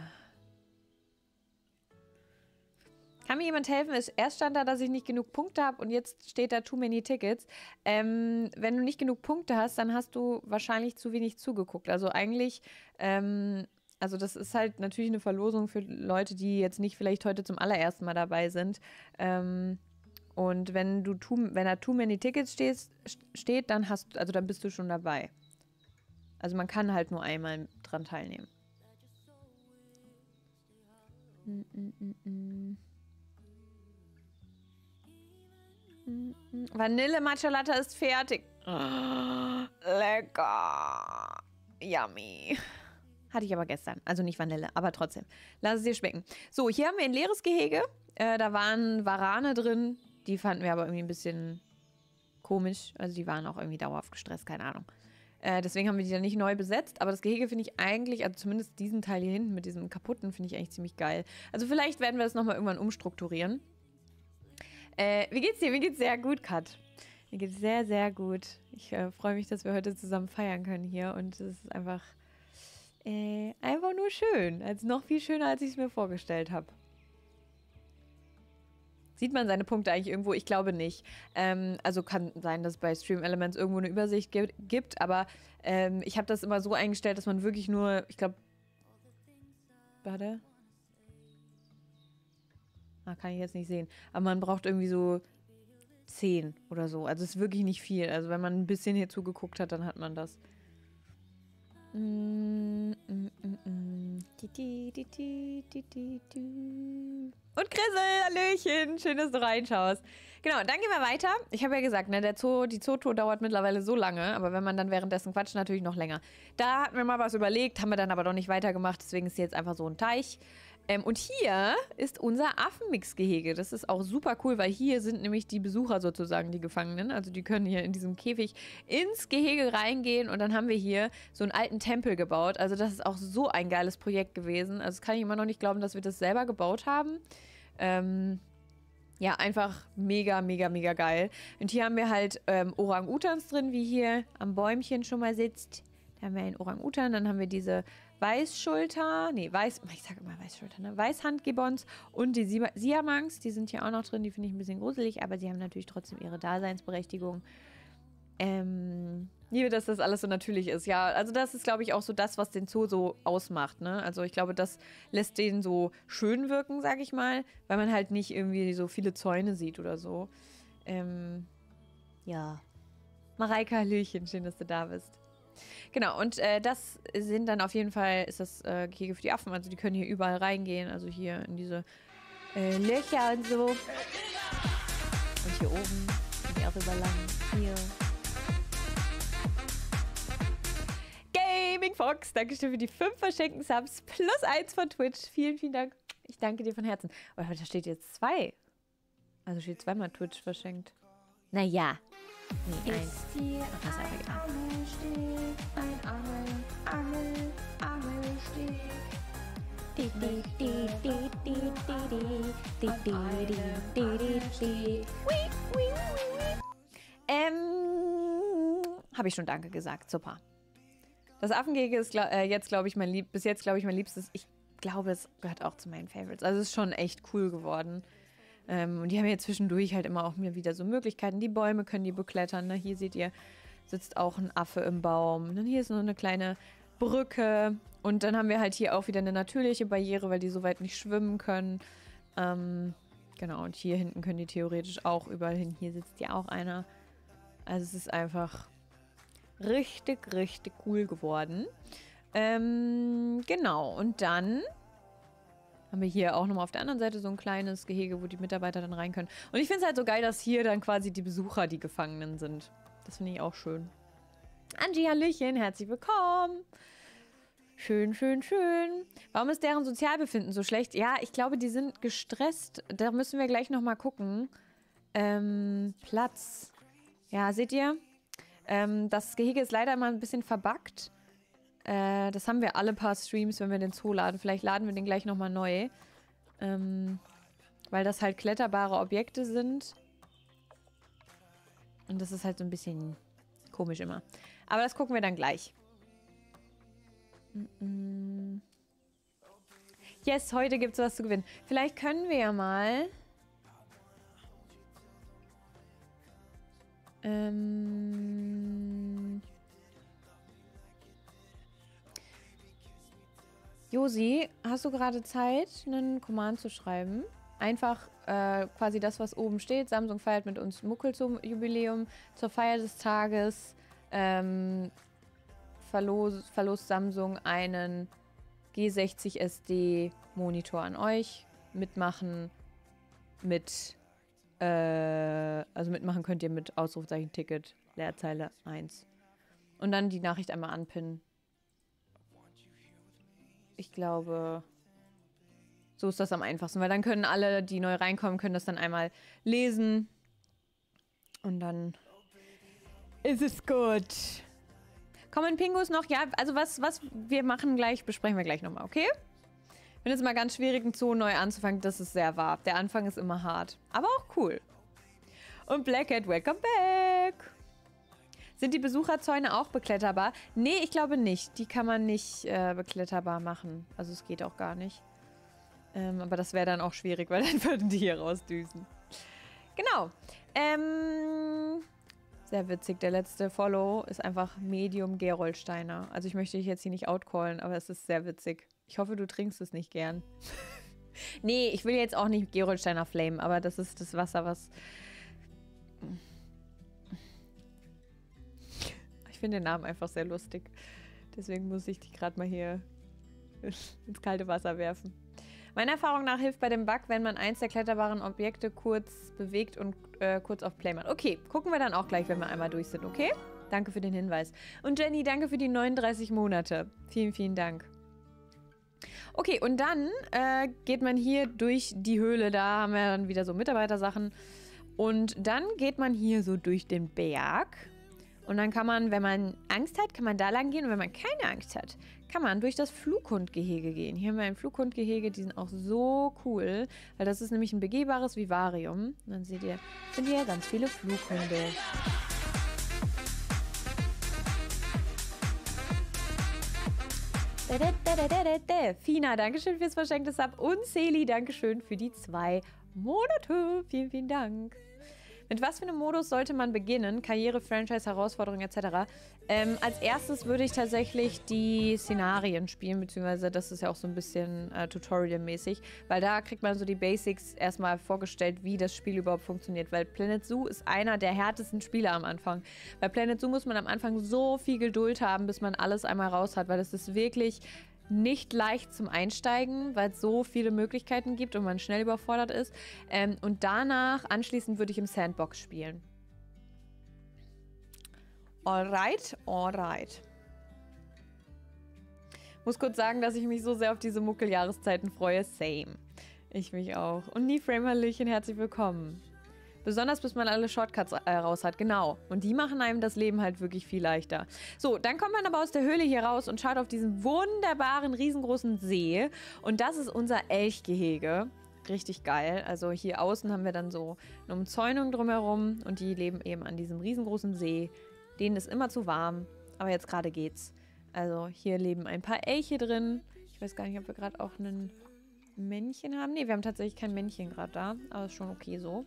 Kann mir jemand helfen? Erst stand da, dass ich nicht genug Punkte habe und jetzt steht da too many tickets. Ähm, wenn du nicht genug Punkte hast, dann hast du wahrscheinlich zu wenig zugeguckt. Also eigentlich, ähm, also das ist halt natürlich eine Verlosung für Leute, die jetzt nicht vielleicht heute zum allerersten Mal dabei sind. Ähm, Und wenn du too, wenn da too many tickets stehst, steht, dann hast also dann bist du schon dabei. Also man kann halt nur einmal dran teilnehmen. Mm, mm, mm, mm. Mm, mm. Vanille Matcha Latte ist fertig. Oh, lecker. Yummy. Hatte ich aber gestern. Also nicht Vanille, aber trotzdem. Lass es dir schmecken. So, hier haben wir ein leeres Gehege. Äh, da waren Warane drin. Die fanden wir aber irgendwie ein bisschen komisch. Also die waren auch irgendwie dauerhaft gestresst, keine Ahnung. Äh, deswegen haben wir die dann nicht neu besetzt. Aber das Gehege finde ich eigentlich, also zumindest diesen Teil hier hinten mit diesem kaputten, finde ich eigentlich ziemlich geil. Also vielleicht werden wir das nochmal irgendwann umstrukturieren. Äh, wie geht's dir? Mir geht's sehr gut, Kat. Mir geht's sehr, sehr gut. Ich äh, freue mich, dass wir heute zusammen feiern können hier. Und es ist einfach, äh, einfach nur schön. Also noch viel schöner, als ich es mir vorgestellt habe. Sieht man seine Punkte eigentlich irgendwo? Ich glaube nicht. Ähm, also kann sein, dass es bei Stream Elements irgendwo eine Übersicht gi- gibt, aber ähm, ich habe das immer so eingestellt, dass man wirklich nur, ich glaube, warte. Ah, kann ich jetzt nicht sehen. Aber man braucht irgendwie so zehn oder so. Also es ist wirklich nicht viel. Also wenn man ein bisschen hier zugeguckt hat, dann hat man das. Mm, mm, mm, mm. Di, di, di, di, di, di, di. Und Grissel, Hallöchen, schön, dass du reinschaust. Genau, dann gehen wir weiter. Ich habe ja gesagt, ne, der Zoo, die Zootour dauert mittlerweile so lange, aber wenn man dann währenddessen quatscht, natürlich noch länger. Da hatten wir mal was überlegt, haben wir dann aber doch nicht weitergemacht, deswegen ist hier jetzt einfach so ein Teich. Ähm, und hier ist unser Affenmix-Gehege. Das ist auch super cool, weil hier sind nämlich die Besucher sozusagen, die Gefangenen. Also die können hier in diesem Käfig ins Gehege reingehen und dann haben wir hier so einen alten Tempel gebaut. Also das ist auch so ein geiles Projekt gewesen. Also das kann ich immer noch nicht glauben, dass wir das selber gebaut haben. Ähm, ja, einfach mega, mega, mega geil. Und hier haben wir halt ähm, Orang-Utans drin, wie hier am Bäumchen schon mal sitzt. Da haben wir einen Orang-Utan, dann haben wir diese Weißschulter, nee, Weiß, ich sage immer Weißschulter, ne? Weißhandgibbons und die Si- Siamangs, die sind hier auch noch drin, die finde ich ein bisschen gruselig, aber sie haben natürlich trotzdem ihre Daseinsberechtigung. Ähm, liebe, dass das alles so natürlich ist. Ja, also das ist, glaube ich, auch so das, was den Zoo so ausmacht, ne? Also ich glaube, das lässt den so schön wirken, sage ich mal, weil man halt nicht irgendwie so viele Zäune sieht oder so. Ähm, ja. Mareike, Hallöchen, schön, dass du da bist. Genau, und äh, das sind dann auf jeden Fall, ist das äh, Gehege für die Affen, also die können hier überall reingehen, also hier in diese äh, Löcher und so. Und hier oben, sind die auch überall lang. Hier. Gaming Fox, danke schön für die fünf verschenkten Subs plus eins von Twitch. Vielen, vielen Dank. Ich danke dir von Herzen. Oh, da steht jetzt zwei. Also steht zweimal Twitch verschenkt. Naja. Nee, eins. Ist hier Ach, das ist einfach egal. Angelsteg, ein Angel, Angel, Angelsteg. Di, di, di, di, di, di, di, di, di, di, di, di. Ui, ui, ui, ui. Ähm, habe ich schon Danke gesagt. Super. Das Affengehege ist glaub, äh, jetzt, glaube ich, mein Lieb bis jetzt, glaube ich, mein Liebstes. Ich glaube, es gehört auch zu meinen Favorites. Also es ist schon echt cool geworden. Ähm, und die haben ja zwischendurch halt immer auch mir wieder so Möglichkeiten. Die Bäume können die beklettern. Ne? Hier seht ihr, sitzt auch ein Affe im Baum. Und dann hier ist noch eine kleine Brücke. Und dann haben wir halt hier auch wieder eine natürliche Barriere, weil die so weit nicht schwimmen können. Ähm, genau, und hier hinten können die theoretisch auch überall hin. Hier sitzt ja auch einer. Also es ist einfach richtig, richtig cool geworden. Ähm, genau, und dann haben wir hier auch nochmal auf der anderen Seite so ein kleines Gehege, wo die Mitarbeiter dann rein können. Und ich finde es halt so geil, dass hier dann quasi die Besucher die Gefangenen sind. Das finde ich auch schön. Angie, Hallöchen, herzlich willkommen. Schön, schön, schön. Warum ist deren Sozialbefinden so schlecht? Ja, ich glaube, die sind gestresst. Da müssen wir gleich nochmal gucken. Ähm, Platz. Ja, seht ihr? Ähm, das Gehege ist leider immer ein bisschen verbuggt. Äh, das haben wir alle paar Streams, wenn wir den Zoo laden. Vielleicht laden wir den gleich nochmal neu. Ähm, weil das halt kletterbare Objekte sind. Und das ist halt so ein bisschen komisch immer. Aber das gucken wir dann gleich. Yes, heute gibt es was zu gewinnen. Vielleicht können wir ja mal... Ähm... Josi, hast du gerade Zeit, einen Command zu schreiben? Einfach äh, quasi das, was oben steht. Samsung feiert mit uns Muckel zum Jubiläum. Zur Feier des Tages ähm, verlos, verlost Samsung einen G sechzig S D Monitor an euch. Mitmachen mit, äh, also mitmachen könnt ihr mit Ausrufzeichen Ticket, Leerzeile eins. Und dann die Nachricht einmal anpinnen. Ich glaube, so ist das am einfachsten, weil dann können alle, die neu reinkommen, können das dann einmal lesen Und dann ist es gut. Kommen Pingus noch? Ja, also was, was wir machen gleich, besprechen wir gleich nochmal, okay? Ich finde es immer ganz schwierig, einen Zoo neu anzufangen. Das ist sehr wahr. Der Anfang ist immer hart. Aber auch cool. Und Black Cat, welcome back. Sind die Besucherzäune auch bekletterbar? Nee, ich glaube nicht. Die kann man nicht äh, bekletterbar machen. Also es geht auch gar nicht. Ähm, aber das wäre dann auch schwierig, weil dann würden die hier rausdüsen. Genau. Ähm, sehr witzig. Der letzte Follow ist einfach Medium Geroldsteiner. Also ich möchte dich jetzt hier nicht outcallen, aber es ist sehr witzig. Ich hoffe, du trinkst es nicht gern. Nee, ich will jetzt auch nicht Geroldsteiner Flame, aber das ist das Wasser, was... Ich finde den Namen einfach sehr lustig. Deswegen muss ich dich gerade mal hier ins kalte Wasser werfen. Meiner Erfahrung nach hilft bei dem Bug, wenn man eins der kletterbaren Objekte kurz bewegt und äh, kurz auf Play macht. Okay, gucken wir dann auch gleich, wenn wir einmal durch sind, okay? Danke für den Hinweis. Und Jenny, danke für die neununddreißig Monate. Vielen, vielen Dank. Okay, und dann äh, geht man hier durch die Höhle. Da haben wir dann wieder so Mitarbeitersachen. Und dann geht man hier so durch den Berg. Und dann kann man, wenn man Angst hat, kann man da lang gehen. Und wenn man keine Angst hat, kann man durch das Flughundgehege gehen. Hier haben wir ein Flughundgehege, die sind auch so cool. Weil das ist nämlich ein begehbares Vivarium. Und dann seht ihr, sind hier ganz viele Flughunde. Fina, dankeschön fürs verschenkte Sub. Und Celi, dankeschön für die zwei Monate. Vielen, vielen Dank. Mit was für einem Modus sollte man beginnen? Karriere, Franchise, Herausforderungen et cetera. Ähm, als erstes würde ich tatsächlich die Szenarien spielen, beziehungsweise das ist ja auch so ein bisschen äh, Tutorial-mäßig, weil da kriegt man so die Basics erstmal vorgestellt, wie das Spiel überhaupt funktioniert, weil Planet Zoo ist einer der härtesten Spiele am Anfang. Bei Planet Zoo muss man am Anfang so viel Geduld haben, bis man alles einmal raus hat, weil es ist wirklich nicht leicht zum Einsteigen, weil es so viele Möglichkeiten gibt und man schnell überfordert ist. Ähm, und danach, anschließend, würde ich im Sandbox spielen. Alright, alright. Muss kurz sagen, dass ich mich so sehr auf diese Muckeljahreszeiten freue. Same. Ich mich auch. Und Nieframe, Hallöchen, herzlich willkommen. Besonders, bis man alle Shortcuts äh, raus hat, genau. Und die machen einem das Leben halt wirklich viel leichter. So, dann kommt man aber aus der Höhle hier raus und schaut auf diesen wunderbaren, riesengroßen See. Und das ist unser Elchgehege. Richtig geil. Also hier außen haben wir dann so eine Umzäunung drumherum. Und die leben eben an diesem riesengroßen See. Denen ist immer zu warm. Aber jetzt gerade geht's. Also hier leben ein paar Elche drin. Ich weiß gar nicht, ob wir gerade auch ein Männchen haben. Ne, wir haben tatsächlich kein Männchen gerade da. Aber ist schon okay so.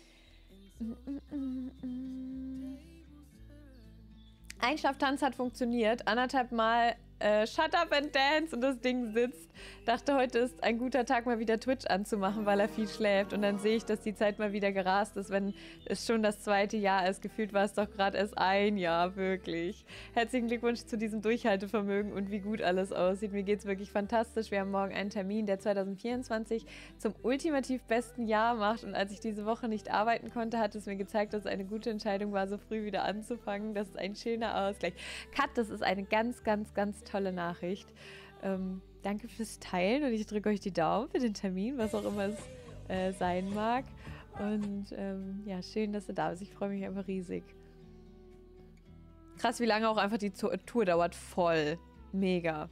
Einschlaftanz hat funktioniert. Anderthalb Mal äh, Shut Up and Dance und das Ding sitzt. Dachte, heute ist ein guter Tag, mal wieder Twitch anzumachen, weil er viel schläft. Und dann sehe ich, dass die Zeit mal wieder gerast ist, wenn es schon das zweite Jahr ist. Gefühlt war es doch gerade erst ein Jahr, wirklich. Herzlichen Glückwunsch zu diesem Durchhaltevermögen und wie gut alles aussieht. Mir geht es wirklich fantastisch. Wir haben morgen einen Termin, der zwanzig vierundzwanzig zum ultimativ besten Jahr macht. Und als ich diese Woche nicht arbeiten konnte, hat es mir gezeigt, dass es eine gute Entscheidung war, so früh wieder anzufangen. Das ist ein schöner Ausgleich. Kat, das ist eine ganz, ganz, ganz tolle Nachricht. Ähm, danke fürs Teilen und ich drücke euch die Daumen für den Termin, was auch immer es äh, sein mag. Und ähm, ja, schön, dass du da bist. Ich freue mich einfach riesig. Krass, wie lange auch einfach die Tour dauert. Voll. Mega.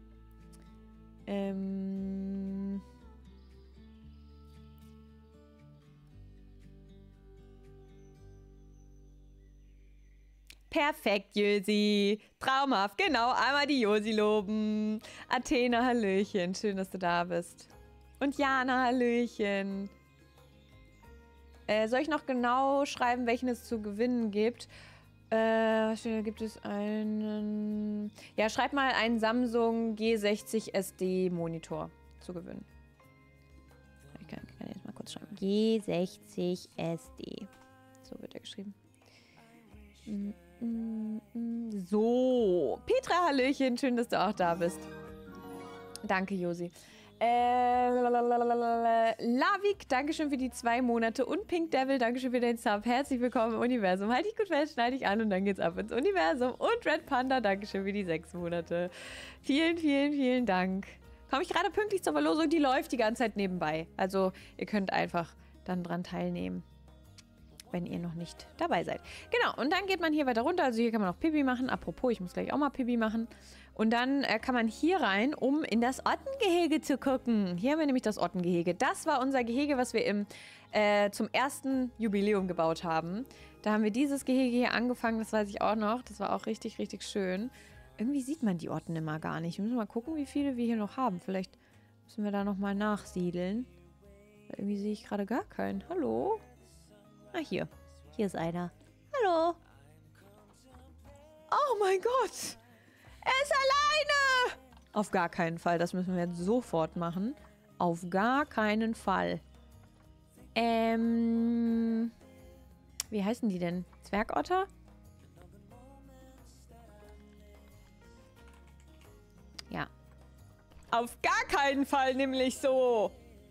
Ähm... Perfekt, Jösi. Traumhaft. Genau, einmal die Josi loben. Athena, hallöchen. Schön, dass du da bist. Und Jana, hallöchen. Äh, soll ich noch genau schreiben, welchen es zu gewinnen gibt? Äh, gibt es einen... Ja, schreib mal einen Samsung G sechzig S D Monitor zu gewinnen. Ich kann, kann jetzt mal kurz schreiben. G sechzig S D. So wird er geschrieben. Mhm. So, Petra, hallöchen, schön, dass du auch da bist. Danke, Josi. Äh, Lavik, dankeschön für die zwei Monate und Pink Devil, dankeschön für den Sub. Herzlich willkommen im Universum. Halt dich gut fest, schneide dich an und dann geht's ab ins Universum. Und Red Panda, dankeschön für die sechs Monate. Vielen, vielen, vielen Dank. Komme ich gerade pünktlich zur Verlosung? Die läuft die ganze Zeit nebenbei. Also ihr könnt einfach dann dran teilnehmen. wenn ihr noch nicht dabei seid. Genau, und dann geht man hier weiter runter. Also hier kann man auch Pipi machen. Apropos, ich muss gleich auch mal Pipi machen. Und dann äh, kann man hier rein, um in das Ottengehege zu gucken. Hier haben wir nämlich das Ottengehege. Das war unser Gehege, was wir im, äh, zum ersten Jubiläum gebaut haben. Da haben wir dieses Gehege hier angefangen, das weiß ich auch noch. Das war auch richtig, richtig schön. Irgendwie sieht man die Otten immer gar nicht. Wir müssen mal gucken, wie viele wir hier noch haben. Vielleicht müssen wir da nochmal nachsiedeln. Irgendwie sehe ich gerade gar keinen. Hallo? Ah, hier. Hier ist einer. Hallo? Oh mein Gott! Er ist alleine! Auf gar keinen Fall. Das müssen wir jetzt sofort machen. Auf gar keinen Fall. Ähm... Wie heißen die denn? Zwergotter? Ja. Auf gar keinen Fall nämlich so.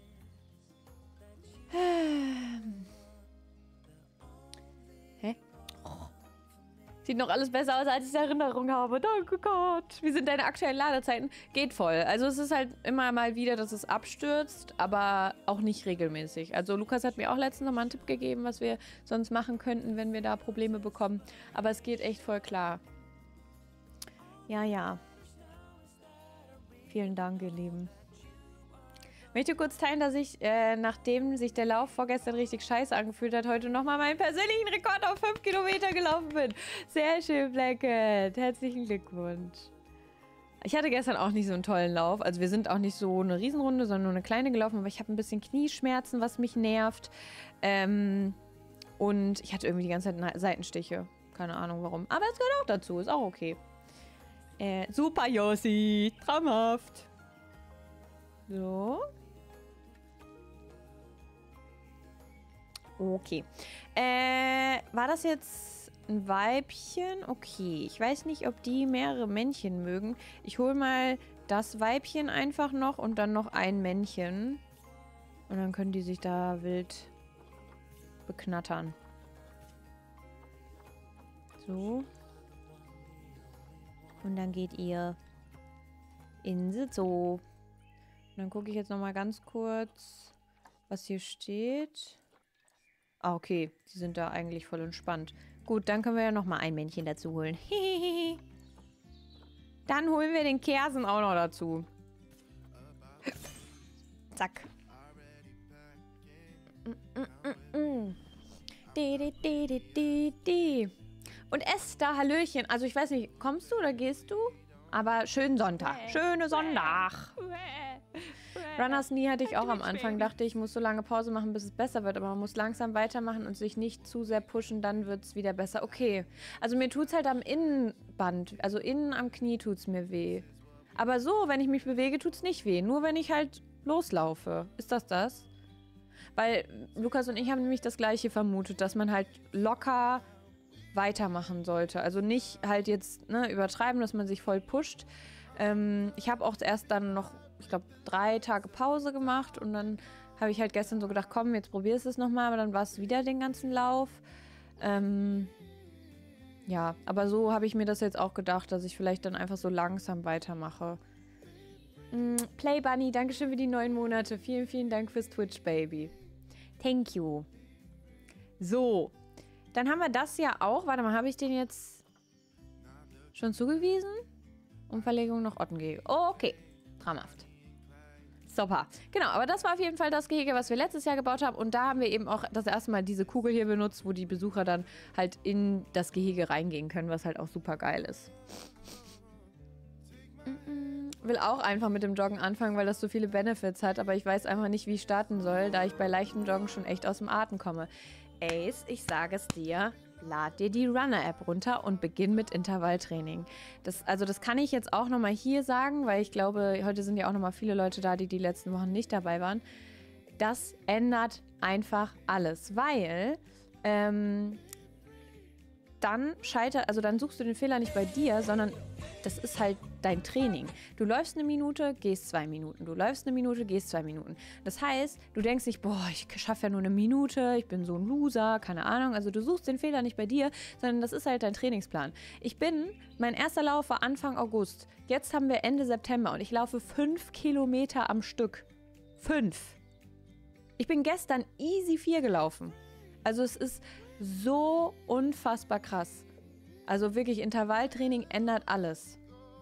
Hä? Oh. Sieht noch alles besser aus, als ich es Erinnerung habe. Danke Gott. Wie sind deine aktuellen Ladezeiten? Geht voll. Also es ist halt immer mal wieder, dass es abstürzt, aber auch nicht regelmäßig. Also Lukas hat mir auch letztens noch mal einen Tipp gegeben, was wir sonst machen könnten, wenn wir da Probleme bekommen. Aber es geht echt voll klar. Ja, ja. Vielen Dank, ihr Lieben. Ich möchte kurz teilen, dass ich, äh, nachdem sich der Lauf vorgestern richtig scheiße angefühlt hat, heute nochmal meinen persönlichen Rekord auf fünf Kilometer gelaufen bin. Sehr schön, Blackett. Herzlichen Glückwunsch. Ich hatte gestern auch nicht so einen tollen Lauf. Also wir sind auch nicht so eine Riesenrunde, sondern nur eine kleine gelaufen. Aber ich habe ein bisschen Knieschmerzen, was mich nervt. Ähm, und ich hatte irgendwie die ganze Zeit Seitenstiche. Keine Ahnung warum. Aber es gehört auch dazu. Ist auch okay. Äh, super, Josi. Traumhaft. So. Okay. Äh, war das jetzt ein Weibchen? Okay. Ich weiß nicht, ob die mehrere Männchen mögen. Ich hole mal das Weibchen einfach noch und dann noch ein Männchen. Und dann können die sich da wild beknattern. So. Und dann geht ihr in den Zoo. Und dann gucke ich jetzt noch mal ganz kurz, was hier steht. Ah, okay. Die sind da eigentlich voll entspannt. Gut, dann können wir ja noch mal ein Männchen dazu holen. Dann holen wir den Kersen auch noch dazu. Zack. Und Esther, Hallöchen. Also ich weiß nicht, kommst du oder gehst du? Aber schönen Sonntag. Schöne Sonntag. Runners Knee hatte ich auch am Anfang. Dachte, ich muss so lange Pause machen, bis es besser wird. Aber man muss langsam weitermachen und sich nicht zu sehr pushen. Dann wird es wieder besser. Okay. Also mir tut es halt am Innenband. Also innen am Knie tut es mir weh. Aber so, wenn ich mich bewege, tut es nicht weh. Nur wenn ich halt loslaufe. Ist das das? Weil Lukas und ich haben nämlich das Gleiche vermutet, dass man halt locker weitermachen sollte. Also nicht halt jetzt ne, übertreiben, dass man sich voll pusht. Ähm, ich habe auch erst dann noch, ich glaube, drei Tage Pause gemacht und dann habe ich halt gestern so gedacht, komm, jetzt probierst du es nochmal, aber dann war es wieder den ganzen Lauf. Ähm, ja, aber so habe ich mir das jetzt auch gedacht, dass ich vielleicht dann einfach so langsam weitermache. Mm, Play Bunny, dankeschön für die neun Monate. Vielen, vielen Dank fürs Twitch, Baby. Thank you. So, dann haben wir das ja auch. Warte mal, habe ich den jetzt schon zugewiesen? Umverlegung nach Ottengehege. Oh, okay. Traumhaft. Super. Genau, aber das war auf jeden Fall das Gehege, was wir letztes Jahr gebaut haben. Und da haben wir eben auch das erste Mal diese Kugel hier benutzt, wo die Besucher dann halt in das Gehege reingehen können, was halt auch super geil ist. Will auch einfach mit dem Joggen anfangen, weil das so viele Benefits hat, aber ich weiß einfach nicht, wie ich starten soll, da ich bei leichtem Joggen schon echt aus dem Atem komme. Ace, ich sage es dir, lad dir die Runner-App runter und beginn mit Intervalltraining. Das, also das kann ich jetzt auch nochmal hier sagen, weil ich glaube, heute sind ja auch nochmal viele Leute da, die die letzten Wochen nicht dabei waren. Das ändert einfach alles, weil ähm, dann scheitert, also dann suchst du den Fehler nicht bei dir, sondern das ist halt dein Training. Du läufst eine Minute, gehst zwei Minuten. Du läufst eine Minute, gehst zwei Minuten. Das heißt, du denkst nicht, boah, ich schaffe ja nur eine Minute, ich bin so ein Loser, keine Ahnung. Also du suchst den Fehler nicht bei dir, sondern das ist halt dein Trainingsplan. Ich bin, mein erster Lauf war Anfang August. Jetzt haben wir Ende September und ich laufe fünf Kilometer am Stück. Fünf. Ich bin gestern easy vier gelaufen. Also es ist so unfassbar krass. Also wirklich, Intervalltraining ändert alles.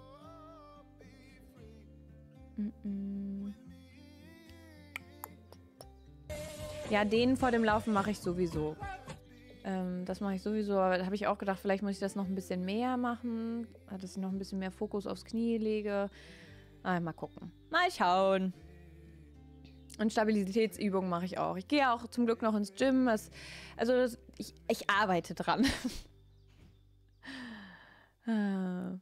Ja, den vor dem Laufen mache ich sowieso. Ähm, das mache ich sowieso, aber da habe ich auch gedacht, vielleicht muss ich das noch ein bisschen mehr machen, dass ich noch ein bisschen mehr Fokus aufs Knie lege. Ah, mal gucken. Mal schauen. Und Stabilitätsübungen mache ich auch. Ich gehe auch zum Glück noch ins Gym. Das, also das, ich, ich arbeite dran. ah.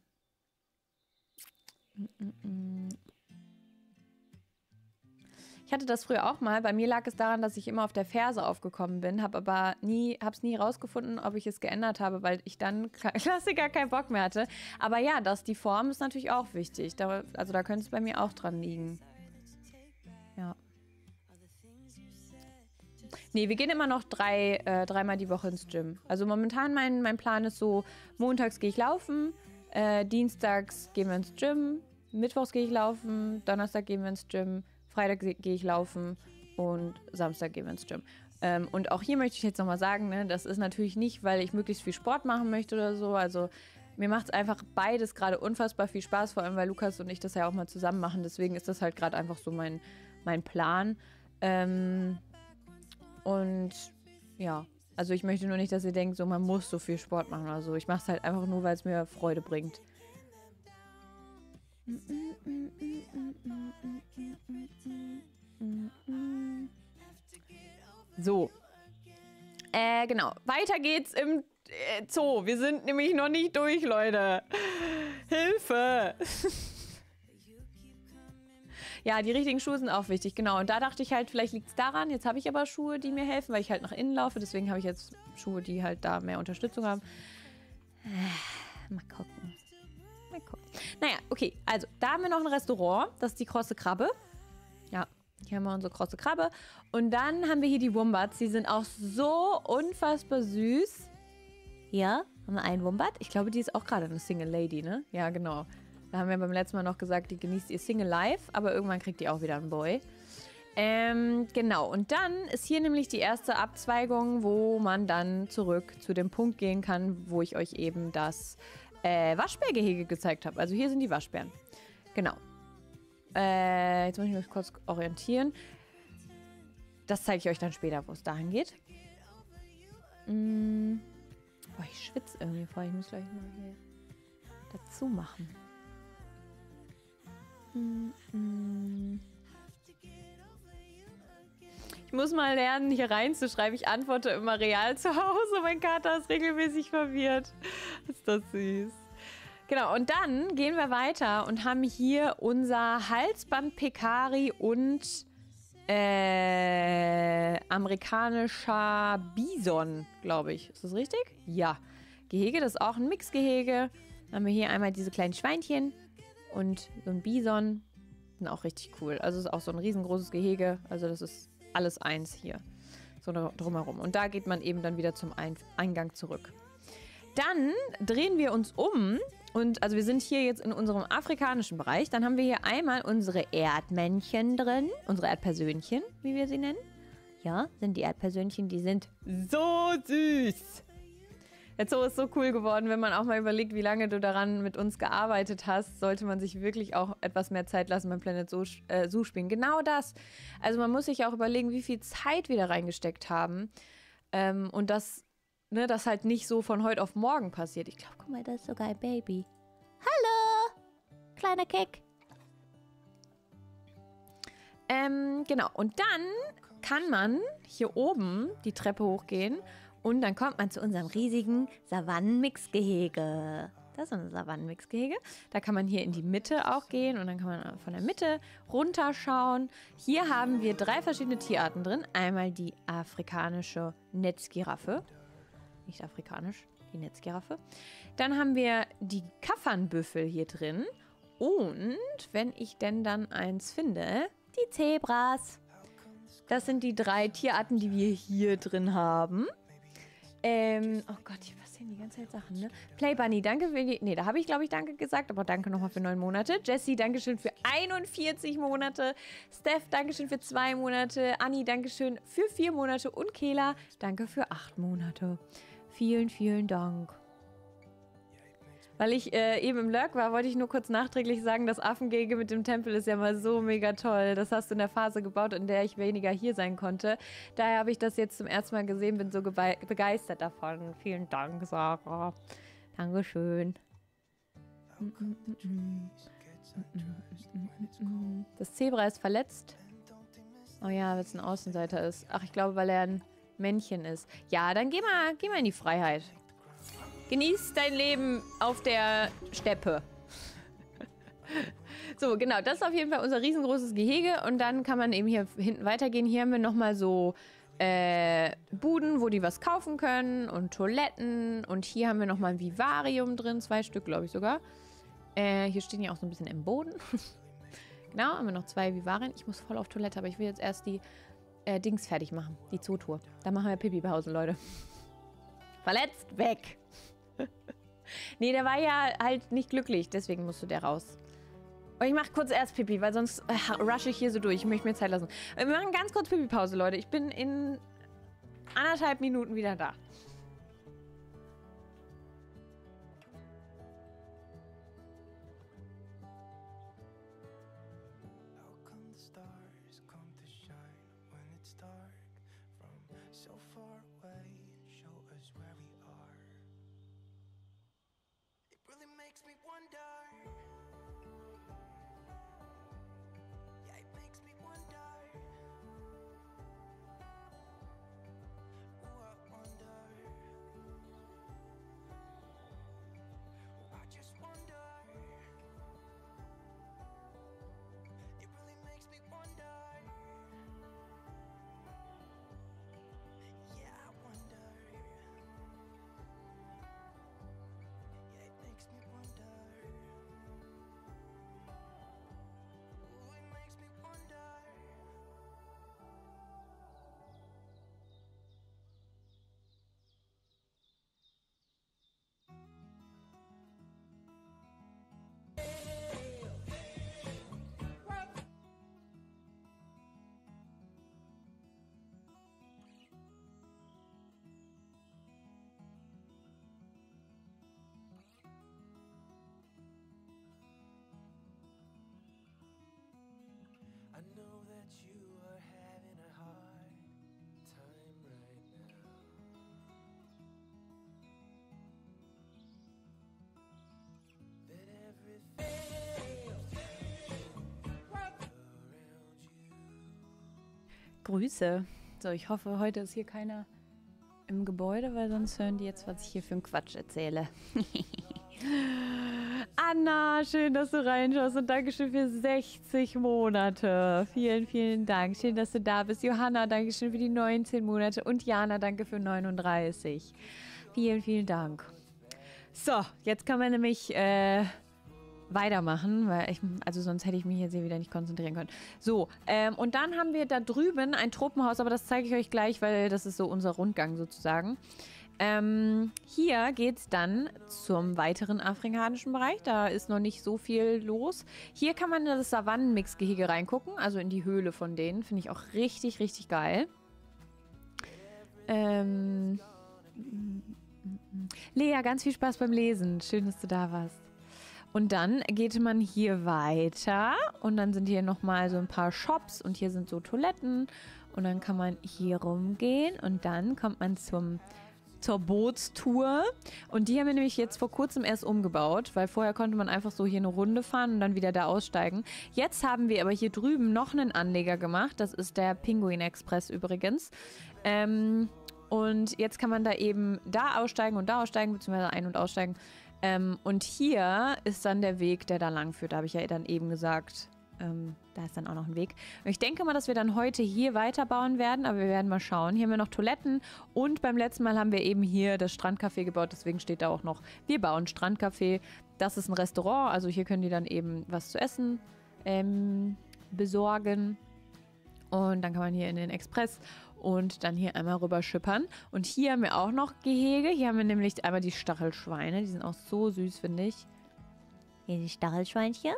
Ich hatte das früher auch mal. Bei mir lag es daran, dass ich immer auf der Ferse aufgekommen bin, habe aber nie, habe es nie rausgefunden, ob ich es geändert habe, weil ich dann Klassiker keinen Bock mehr hatte. Aber ja, das, die Form ist natürlich auch wichtig. Da, also da könnte es bei mir auch dran liegen. Ja. Nee, wir gehen immer noch drei, äh, dreimal die Woche ins Gym. Also momentan mein, mein Plan ist so, montags gehe ich laufen, äh, dienstags gehen wir ins Gym, mittwochs gehe ich laufen, Donnerstag gehen wir ins Gym, Freitag gehe ich laufen und Samstag gehen wir ins Gym. Ähm, und auch hier möchte ich jetzt nochmal sagen, ne, das ist natürlich nicht, weil ich möglichst viel Sport machen möchte oder so. Also mir macht es einfach beides gerade unfassbar viel Spaß, vor allem weil Lukas und ich das ja auch mal zusammen machen. Deswegen ist das halt gerade einfach so mein, mein Plan. Ähm, und ja, also ich möchte nur nicht, dass ihr denkt, so man muss so viel Sport machen oder so. Ich mache es halt einfach nur, weil es mir Freude bringt. So. Äh, genau. Weiter geht's im äh, Zoo. Wir sind nämlich noch nicht durch, Leute. Hilfe! Ja, die richtigen Schuhe sind auch wichtig, genau. Und da dachte ich halt, vielleicht liegt es daran. Jetzt habe ich aber Schuhe, die mir helfen, weil ich halt nach innen laufe. Deswegen habe ich jetzt Schuhe, die halt da mehr Unterstützung haben. Mal gucken. Mal gucken. Naja, okay. Also, da haben wir noch ein Restaurant. Das ist die Krosse Krabbe. Ja, hier haben wir unsere Krosse Krabbe. Und dann haben wir hier die Wombats. Die sind auch so unfassbar süß. Ja, haben wir einen Wombat. Ich glaube, die ist auch gerade eine Single Lady, ne? Ja, genau. Da haben wir beim letzten Mal noch gesagt, die genießt ihr Single Life, aber irgendwann kriegt die auch wieder einen Boy. Ähm, genau, und dann ist hier nämlich die erste Abzweigung, wo man dann zurück zu dem Punkt gehen kann, wo ich euch eben das äh, Waschbärgehege gezeigt habe. Also hier sind die Waschbären. Genau. Äh, jetzt muss ich mich kurz orientieren. Das zeige ich euch dann später, wo es dahin geht. Mm. Boah, ich schwitze irgendwie voll. Ich muss gleich mal hier dazu machen. Ich muss mal lernen, hier reinzuschreiben. Ich antworte immer real zu Hause. Mein Kater ist regelmäßig verwirrt. Ist das süß. Genau, und dann gehen wir weiter und haben hier unser Halsband Pekari und äh, amerikanischer Bison, glaube ich. Ist das richtig? Ja. Gehege, das ist auch ein Mixgehege. Dann haben wir hier einmal diese kleinen Schweinchen und so ein Bison. Sind auch richtig cool. Also es ist auch so ein riesengroßes Gehege. Also das ist alles eins hier. So drumherum. Und da geht man eben dann wieder zum Eingang zurück. Dann drehen wir uns um. Und also wir sind hier jetzt in unserem afrikanischen Bereich. Dann haben wir hier einmal unsere Erdmännchen drin. Unsere Erdpersönchen, wie wir sie nennen. Ja, sind die Erdpersönchen. Die sind so süß. Der Zoo ist so cool geworden, wenn man auch mal überlegt, wie lange du daran mit uns gearbeitet hast, sollte man sich wirklich auch etwas mehr Zeit lassen beim Planet Zoo, äh, Zoo spielen. Genau das. Also man muss sich auch überlegen, wie viel Zeit wir da reingesteckt haben. Ähm, und das, ne, das halt nicht so von heute auf morgen passiert. Ich glaube, guck mal, da ist sogar ein Baby. Hallo, kleiner Keck. Ähm, genau, und dann kann man hier oben die Treppe hochgehen. Und dann kommt man zu unserem riesigen Savannenmixgehege. Das ist ein Savannenmixgehege. Da kann man hier in die Mitte auch gehen und dann kann man von der Mitte runterschauen. Hier haben wir drei verschiedene Tierarten drin. Einmal die afrikanische Netzgiraffe. Nicht afrikanisch, die Netzgiraffe. Dann haben wir die Kaffernbüffel hier drin. Und wenn ich denn dann eins finde, die Zebras. Das sind die drei Tierarten, die wir hier drin haben. Ähm, oh Gott, was erzählen die ganze Zeit Sachen, ne? Play Bunny, danke für die... Nee, da habe ich, glaube ich, danke gesagt, aber danke nochmal für neun Monate. Jessie, dankeschön für einundvierzig Monate. Steph, dankeschön für zwei Monate. Anni, dankeschön für vier Monate. Und Kela, danke für acht Monate. Vielen, vielen Dank. Weil ich äh, eben im Lurk war, wollte ich nur kurz nachträglich sagen, das Affengehege mit dem Tempel ist ja mal so mega toll. Das hast du in der Phase gebaut, in der ich weniger hier sein konnte. Daher habe ich das jetzt zum ersten Mal gesehen, bin so begeistert davon. Vielen Dank, Sarah. Dankeschön. Das Zebra ist verletzt. Oh ja, weil es ein Außenseiter ist. Ach, ich glaube, weil er ein Männchen ist. Ja, dann geh mal, geh mal in die Freiheit. Genieß dein Leben auf der Steppe. So, genau, das ist auf jeden Fall unser riesengroßes Gehege. Und dann kann man eben hier hinten weitergehen. Hier haben wir nochmal so äh, Buden, wo die was kaufen können. Und Toiletten. Und hier haben wir nochmal ein Vivarium drin. Zwei Stück, glaube ich sogar. Äh, hier stehen ja auch so ein bisschen im Boden. Genau, haben wir noch zwei Vivarien. Ich muss voll auf Toilette, aber ich will jetzt erst die äh, Dings fertig machen. Die Zootour. Da machen wir Pipi-Pausen, Leute. Verletzt, weg. Nee, der war ja halt nicht glücklich, deswegen musste der raus. Und ich mach kurz erst Pipi, weil sonst äh, rushe ich hier so durch. Ich möchte mir Zeit lassen. Wir machen ganz kurz Pipi-Pause, Leute. Ich bin in anderthalb Minuten wieder da. Grüße. So, ich hoffe, heute ist hier keiner im Gebäude, weil sonst hören die jetzt, was ich hier für einen Quatsch erzähle. Anna, schön, dass du reinschaust und Dankeschön für sechzig Monate. Vielen, vielen Dank. Schön, dass du da bist. Johanna, Dankeschön für die neunzehn Monate und Jana, danke für neununddreißig. Vielen, vielen Dank. So, jetzt kann man nämlich äh, weitermachen, weil ich, also sonst hätte ich mich jetzt hier wieder nicht konzentrieren können. So, ähm, und dann haben wir da drüben ein Tropenhaus, aber das zeige ich euch gleich, weil das ist so unser Rundgang sozusagen. Ähm, hier geht es dann zum weiteren afrikanischen Bereich. Da ist noch nicht so viel los. Hier kann man in das Savannenmix-Gehege reingucken, also in die Höhle von denen. Finde ich auch richtig, richtig geil. Ähm, Lea, ganz viel Spaß beim Lesen. Schön, dass du da warst. Und dann geht man hier weiter und dann sind hier nochmal so ein paar Shops und hier sind so Toiletten und dann kann man hier rumgehen und dann kommt man zum, zur Bootstour und die haben wir nämlich jetzt vor kurzem erst umgebaut, weil vorher konnte man einfach so hier eine Runde fahren und dann wieder da aussteigen. Jetzt haben wir aber hier drüben noch einen Anleger gemacht, das ist der Pinguin Express übrigens. Ähm, und jetzt kann man da eben da aussteigen und da aussteigen, beziehungsweise ein- und aussteigen. Ähm, und hier ist dann der Weg, der da lang führt. Da habe ich ja dann eben gesagt, ähm, da ist dann auch noch ein Weg. Und ich denke mal, dass wir dann heute hier weiterbauen werden, aber wir werden mal schauen. Hier haben wir noch Toiletten und beim letzten Mal haben wir eben hier das Strandcafé gebaut, deswegen steht da auch noch, wir bauen Strandcafé. Das ist ein Restaurant, also hier können die dann eben was zu essen, ähm, besorgen. Und dann kann man hier in den Express und dann hier einmal rüber schippern. Und hier haben wir auch noch Gehege. Hier haben wir nämlich einmal die Stachelschweine. Die sind auch so süß, finde ich. Hier die Stachelschweinchen.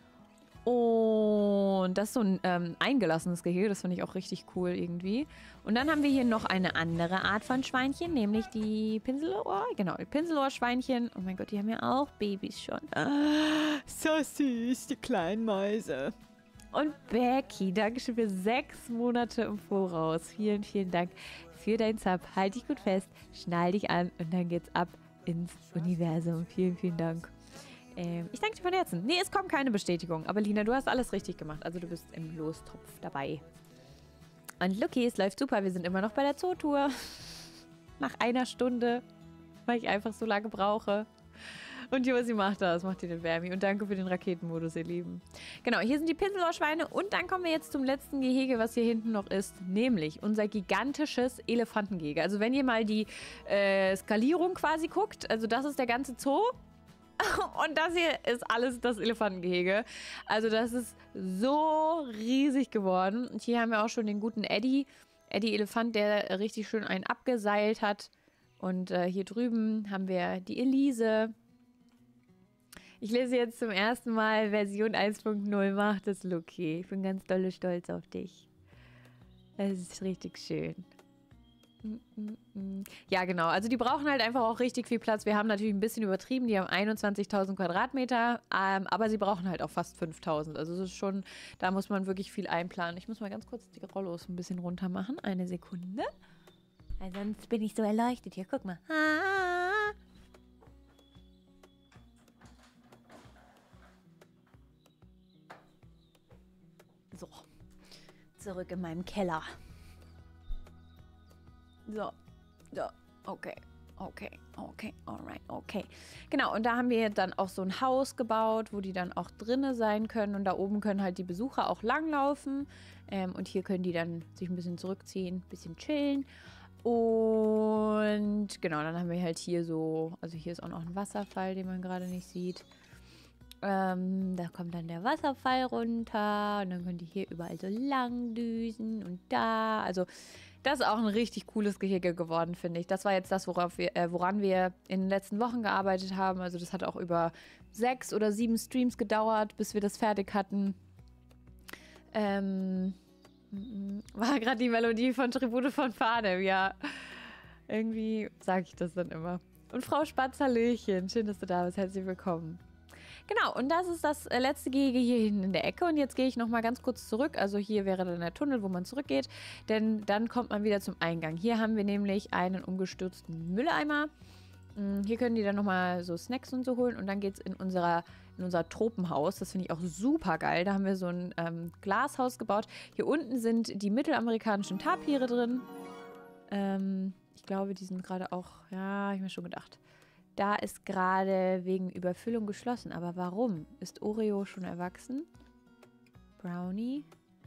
Und das ist so ein ähm, eingelassenes Gehege. Das finde ich auch richtig cool irgendwie. Und dann haben wir hier noch eine andere Art von Schweinchen, nämlich die Pinselohr. Genau, die Pinselohrschweinchen. Oh mein Gott, die haben ja auch Babys schon. Ah, so süß, die kleinen Mäuse. Und Becky, Dankeschön für sechs Monate im Voraus. Vielen, vielen Dank für dein Sub. Halt dich gut fest, schnall dich an und dann geht's ab ins Universum. Vielen, vielen Dank. Ähm, ich danke dir von Herzen. Nee, es kommt keine Bestätigung. Aber Lina, du hast alles richtig gemacht. Also du bist im Lostopf dabei. Und Lucky, es läuft super. Wir sind immer noch bei der Zootour. Nach einer Stunde, weil ich einfach so lange brauche. Und Josi macht das, macht ihr den Wärmi. Und danke für den Raketenmodus, ihr Lieben. Genau, hier sind die Pinselohrschweine. Und dann kommen wir jetzt zum letzten Gehege, was hier hinten noch ist. Nämlich unser gigantisches Elefantengehege. Also wenn ihr mal die äh, Skalierung quasi guckt, also das ist der ganze Zoo. Und das hier ist alles das Elefantengehege. Also das ist so riesig geworden. Und hier haben wir auch schon den guten Eddie. Eddie Elefant, der richtig schön einen abgeseilt hat. Und äh, hier drüben haben wir die Elise. Ich lese jetzt zum ersten Mal Version eins punkt null. Macht das, Lucky. Ich bin ganz dolle stolz auf dich. Das ist richtig schön. Ja, genau. Also die brauchen halt einfach auch richtig viel Platz. Wir haben natürlich ein bisschen übertrieben. Die haben einundzwanzigtausend Quadratmeter, ähm, aber sie brauchen halt auch fast fünftausend. Also es ist schon, da muss man wirklich viel einplanen. Ich muss mal ganz kurz die Rollos ein bisschen runter machen. Eine Sekunde. Weil sonst bin ich so erleuchtet. Hier, guck mal. Ah. So. Zurück in meinem Keller. So, so, okay, okay, okay, alright, okay. Genau, und da haben wir dann auch so ein Haus gebaut, wo die dann auch drinne sein können. Und da oben können halt die Besucher auch langlaufen. Ähm, und hier können die dann sich ein bisschen zurückziehen, ein bisschen chillen. Und genau, dann haben wir halt hier so, also hier ist auch noch ein Wasserfall, den man gerade nicht sieht. Ähm, da kommt dann der Wasserfall runter und dann können die hier überall so lang düsen und da, also das ist auch ein richtig cooles Gehege geworden, finde ich. Das war jetzt das, worauf wir, äh, woran wir in den letzten Wochen gearbeitet haben. Also das hat auch über sechs oder sieben Streams gedauert, bis wir das fertig hatten. Ähm, war gerade die Melodie von Tribute von Panem, ja. Irgendwie sage ich das dann immer. Und Frau Spatz, hallöchen. Schön, dass du da bist. Herzlich willkommen. Genau, und das ist das letzte Gehege hier hinten in der Ecke. Und jetzt gehe ich nochmal ganz kurz zurück. Also hier wäre dann der Tunnel, wo man zurückgeht. Denn dann kommt man wieder zum Eingang. Hier haben wir nämlich einen umgestürzten Mülleimer. Hier können die dann nochmal so Snacks und so holen. Und dann geht es in, unserer, in unser Tropenhaus. Das finde ich auch super geil. Da haben wir so ein ähm, Glashaus gebaut. Hier unten sind die mittelamerikanischen Tapire drin. Ähm, ich glaube, die sind gerade auch... Ja, habe ich mir schon gedacht. Da ist gerade wegen Überfüllung geschlossen. Aber warum? Ist Oreo schon erwachsen? Brownie?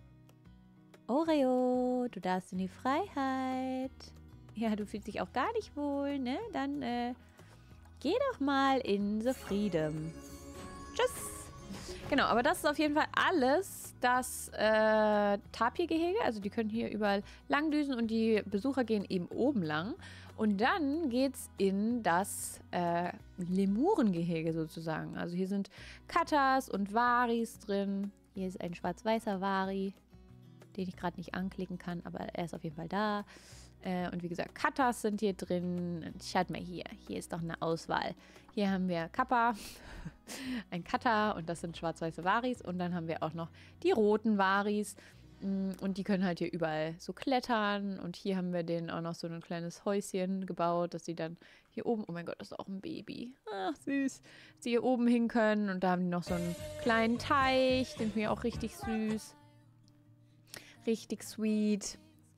Oreo, du darfst in die Freiheit. Ja, du fühlst dich auch gar nicht wohl, ne? Dann äh, geh doch mal in the Freedom. Tschüss. Genau, aber das ist auf jeden Fall alles das äh, Tapir-Gehege. Also die können hier überall lang düsen und die Besucher gehen eben oben lang. Und dann geht's in das äh, Lemurengehege sozusagen. Also hier sind Katas und Varis drin. Hier ist ein schwarz-weißer Vari, den ich gerade nicht anklicken kann, aber er ist auf jeden Fall da. Äh, und wie gesagt, Katas sind hier drin. Schaut mal hier, hier ist doch eine Auswahl. Hier haben wir Kappa, ein Kata und das sind schwarz-weiße Varis. Und dann haben wir auch noch die roten Varis. Und die können halt hier überall so klettern. Und hier haben wir denen auch noch so ein kleines Häuschen gebaut, dass sie dann hier oben, oh mein Gott, das ist auch ein Baby. Ach, süß. Dass sie hier oben hin können. Und da haben die noch so einen kleinen Teich, den finde ich auch richtig süß. Richtig sweet.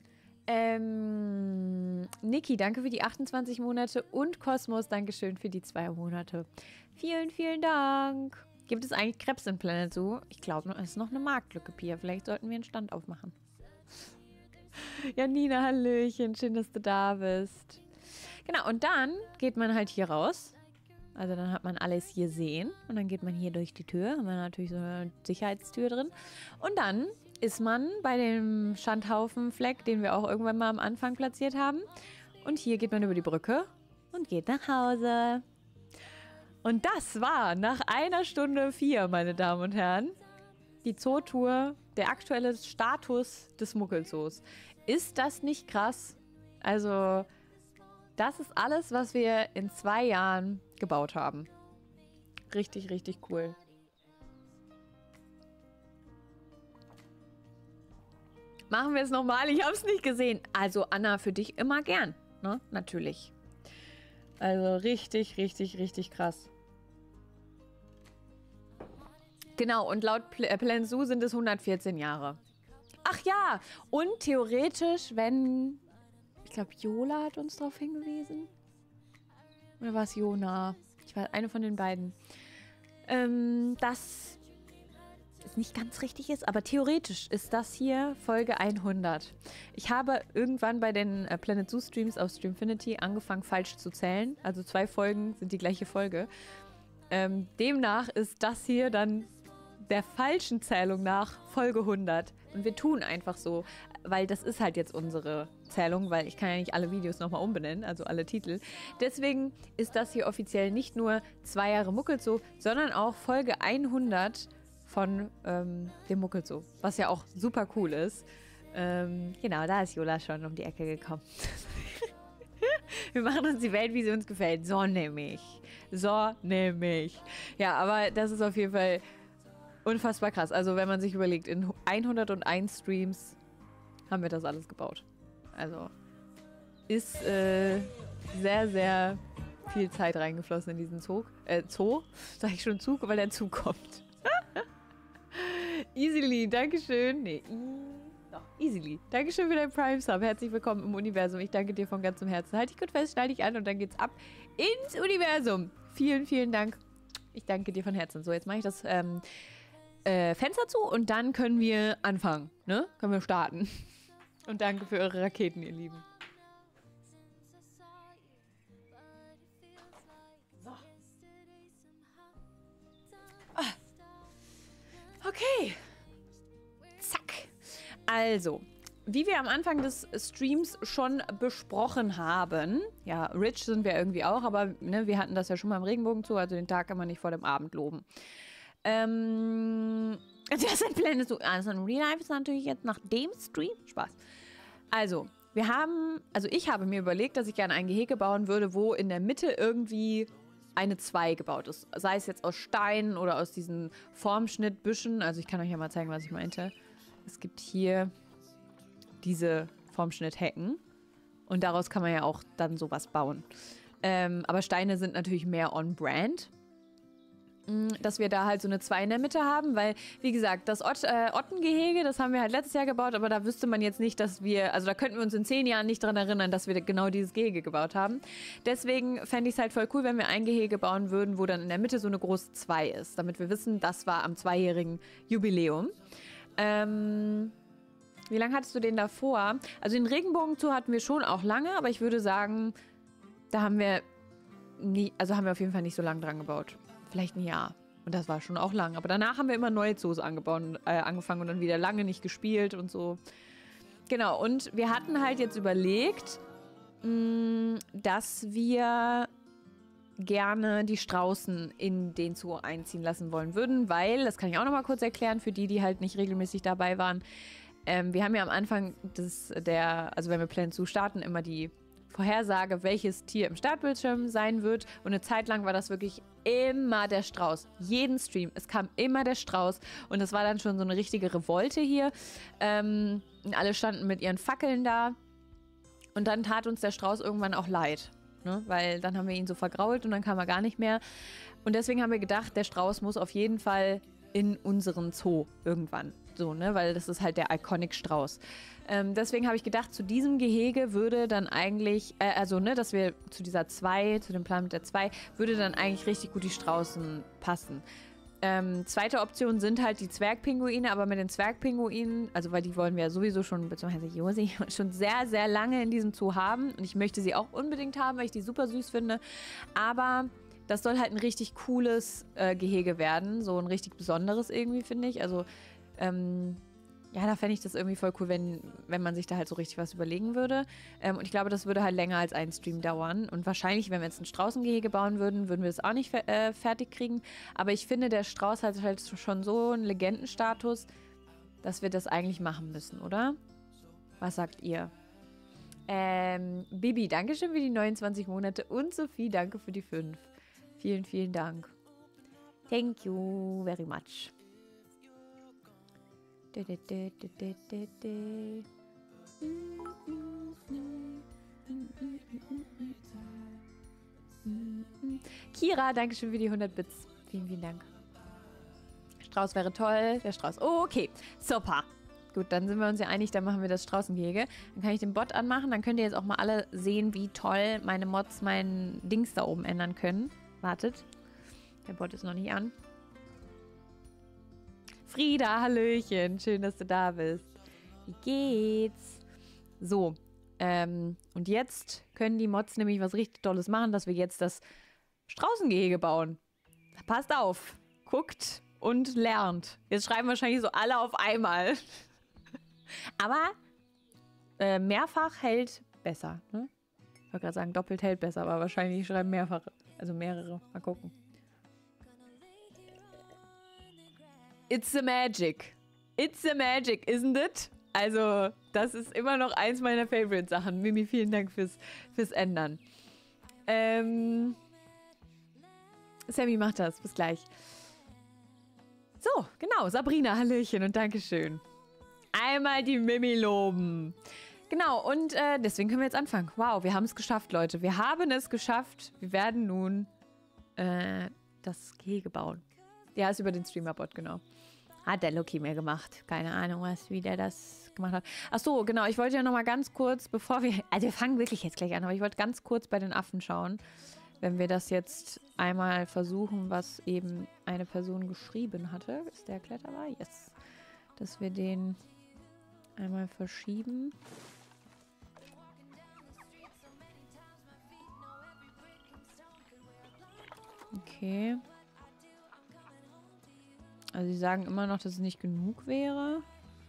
Ähm, Niki, danke für die achtundzwanzig Monate. Und Kosmos, dankeschön für die zwei Monate. Vielen, vielen Dank. Gibt es eigentlich Krebs in Planet Zoo? Ich glaube, es ist noch eine Marktlücke, Pia. Vielleicht sollten wir einen Stand aufmachen. Janina, hallöchen. Schön, dass du da bist. Genau, und dann geht man halt hier raus. Also dann hat man alles hier sehen. Und dann geht man hier durch die Tür. Haben wir natürlich so eine Sicherheitstür drin. Und dann ist man bei dem Schandhaufenfleck, den wir auch irgendwann mal am Anfang platziert haben. Und hier geht man über die Brücke und geht nach Hause. Und das war nach einer Stunde vier, meine Damen und Herren, die Zootour, der aktuelle Status des Muckelzoos. Ist das nicht krass? Also, das ist alles, was wir in zwei Jahren gebaut haben. Richtig, richtig cool. Machen wir es nochmal. Ich habe es nicht gesehen. Also, Anna, für dich immer gern. Ne? Natürlich. Also, richtig, richtig, richtig krass. Genau, und laut Pl äh, Planet Zoo sind es hundertvierzehn Jahre. Ach ja, und theoretisch, wenn... Ich glaube, Jola hat uns darauf hingewiesen. Oder war es Jona? Ich war eine von den beiden. Ähm, dass es nicht ganz richtig ist, aber theoretisch ist das hier Folge hundert. Ich habe irgendwann bei den äh, Planet Zoo Streams auf Streamfinity angefangen, falsch zu zählen. Also zwei Folgen sind die gleiche Folge. Ähm, demnach ist das hier dann der falschen Zählung nach Folge hundert. Und wir tun einfach so, weil das ist halt jetzt unsere Zählung, weil ich kann ja nicht alle Videos nochmal umbenennen, also alle Titel. Deswegen ist das hier offiziell nicht nur zwei Jahre Muckelzoo, sondern auch Folge hundert von ähm, dem Muckelzoo, was ja auch super cool ist. Ähm, genau, da ist Jola schon um die Ecke gekommen. Wir machen uns die Welt, wie sie uns gefällt. So nämlich. So nämlich. Ja, aber das ist auf jeden Fall unfassbar krass. Also wenn man sich überlegt, in hunderteins Streams haben wir das alles gebaut. Also ist äh, sehr, sehr viel Zeit reingeflossen in diesen Zug. Äh, Zoo? Sag ich schon Zug, weil der Zug kommt. Easily, Dankeschön. Nee, doch, Easily. Dankeschön für dein Prime-Sub. Herzlich willkommen im Universum. Ich danke dir von ganzem Herzen. Halt dich gut fest, schnall dich an und dann geht's ab ins Universum. Vielen, vielen Dank. Ich danke dir von Herzen. So, jetzt mache ich das ähm, äh, Fenster zu und dann können wir anfangen. Ne? Können wir starten. Und danke für eure Raketen, ihr Lieben. So. Ah. Okay. Zack. Also, wie wir am Anfang des Streams schon besprochen haben, ja, rich sind wir irgendwie auch, aber ne, wir hatten das ja schon mal im Regenbogen-Zoo, also den Tag kann man nicht vor dem Abend loben. Ähm, das sind Pläne so, also in Real Life ist natürlich jetzt nach dem Stream Spaß. Also, wir haben, also ich habe mir überlegt, dass ich gerne ein Gehege bauen würde, wo in der Mitte irgendwie eine zwei gebaut ist. Sei es jetzt aus Steinen oder aus diesen Formschnittbüschen. Also ich kann euch ja mal zeigen, was ich meinte. Es gibt hier diese Formschnitthecken und daraus kann man ja auch dann sowas bauen. Ähm, aber Steine sind natürlich mehr on-brand. Dass wir da halt so eine zwei in der Mitte haben, weil, wie gesagt, das Ott, äh, Ottengehege, das haben wir halt letztes Jahr gebaut, aber da wüsste man jetzt nicht, dass wir, also da könnten wir uns in zehn Jahren nicht dran erinnern, dass wir genau dieses Gehege gebaut haben. Deswegen fände ich es halt voll cool, wenn wir ein Gehege bauen würden, wo dann in der Mitte so eine große zwei ist, damit wir wissen, das war am zweijährigen Jubiläum. Ähm, wie lange hattest du den davor? Also den Regenbogen-Zoo hatten wir schon auch lange, aber ich würde sagen, da haben wir nie, also haben wir auf jeden Fall nicht so lange dran gebaut. Vielleicht ein Jahr. Und das war schon auch lang. Aber danach haben wir immer neue Zoos angebaut, äh, angefangen und dann wieder lange nicht gespielt und so. Genau, und wir hatten halt jetzt überlegt, mh, dass wir gerne die Straußen in den Zoo einziehen lassen wollen würden, weil, das kann ich auch noch mal kurz erklären, für die, die halt nicht regelmäßig dabei waren, ähm, wir haben ja am Anfang des, der, also wenn wir Planet Zoo starten, immer die Vorhersage, welches Tier im Startbildschirm sein wird. Und eine Zeit lang war das wirklich immer der Strauß. Jeden Stream. Es kam immer der Strauß. Und das war dann schon so eine richtige Revolte hier. Ähm, alle standen mit ihren Fackeln da. Und dann tat uns der Strauß irgendwann auch leid. Ne? Weil dann haben wir ihn so vergrault und dann kam er gar nicht mehr. Und deswegen haben wir gedacht, der Strauß muss auf jeden Fall in unseren Zoo irgendwann. So, ne? Weil das ist halt der Iconic Strauß. Ähm, deswegen habe ich gedacht, zu diesem Gehege würde dann eigentlich, äh, also ne, dass wir zu dieser zwei, zu dem Plan mit der zwei, würde dann eigentlich richtig gut die Straußen passen. Ähm, zweite Option sind halt die Zwergpinguine, aber mit den Zwergpinguinen, also weil die wollen wir ja sowieso schon, beziehungsweise Josi, schon sehr, sehr lange in diesem Zoo haben. Und ich möchte sie auch unbedingt haben, weil ich die super süß finde. Aber das soll halt ein richtig cooles äh, Gehege werden, so ein richtig besonderes irgendwie, finde ich. Also, ähm, Ja, da fände ich das irgendwie voll cool, wenn, wenn man sich da halt so richtig was überlegen würde. Ähm, und ich glaube, das würde halt länger als einen Stream dauern. Und wahrscheinlich, wenn wir jetzt ein Straußengehege bauen würden, würden wir das auch nicht fe äh, fertig kriegen. Aber ich finde, der Strauß hat halt schon so einen Legendenstatus, dass wir das eigentlich machen müssen, oder? Was sagt ihr? Ähm, Bibi, danke schön für die neunundzwanzig Monate. Und Sophie, danke für die fünf. Vielen, vielen Dank. Thank you very much. Kira, danke schön für die hundert Bits. Vielen, vielen Dank. Strauß wäre toll. Der Strauß. Oh, okay. Super. Gut, dann sind wir uns ja einig, dann machen wir das Straußengehege. Dann kann ich den Bot anmachen. Dann könnt ihr jetzt auch mal alle sehen, wie toll meine Mods mein Dings da oben ändern können. Wartet. Der Bot ist noch nicht an. Frieda, hallöchen. Schön, dass du da bist. Wie geht's? So. Ähm, und jetzt können die Mods nämlich was richtig Tolles machen, dass wir jetzt das Straußengehege bauen. Passt auf. Guckt und lernt. Jetzt schreiben wahrscheinlich so alle auf einmal. Aber äh, mehrfach hält besser. Ne? Ich wollte gerade sagen, doppelt hält besser, aber wahrscheinlich schreiben mehrfach. Also mehrere. Mal gucken. It's the magic. It's the magic, isn't it? Also, das ist immer noch eins meiner Favorite-Sachen. Mimi, vielen Dank fürs, fürs Ändern. Ähm, Sammy macht das. Bis gleich. So, genau. Sabrina, hallöchen und Dankeschön. Einmal die Mimi loben. Genau, und äh, deswegen können wir jetzt anfangen. Wow, wir haben es geschafft, Leute. Wir haben es geschafft. Wir werden nun äh, das Gehege bauen. Ja, ist über den Streamer-Bot, genau. Hat der Loki mir gemacht. Keine Ahnung, was, wie der das gemacht hat. Ach so, genau. Ich wollte ja noch mal ganz kurz, bevor wir... Also wir fangen wirklich jetzt gleich an, aber ich wollte ganz kurz bei den Affen schauen. Wenn wir das jetzt einmal versuchen, was eben eine Person geschrieben hatte. Ist der Kletterer? Yes. Dass wir den einmal verschieben. Okay. Also sie sagen immer noch, dass es nicht genug wäre.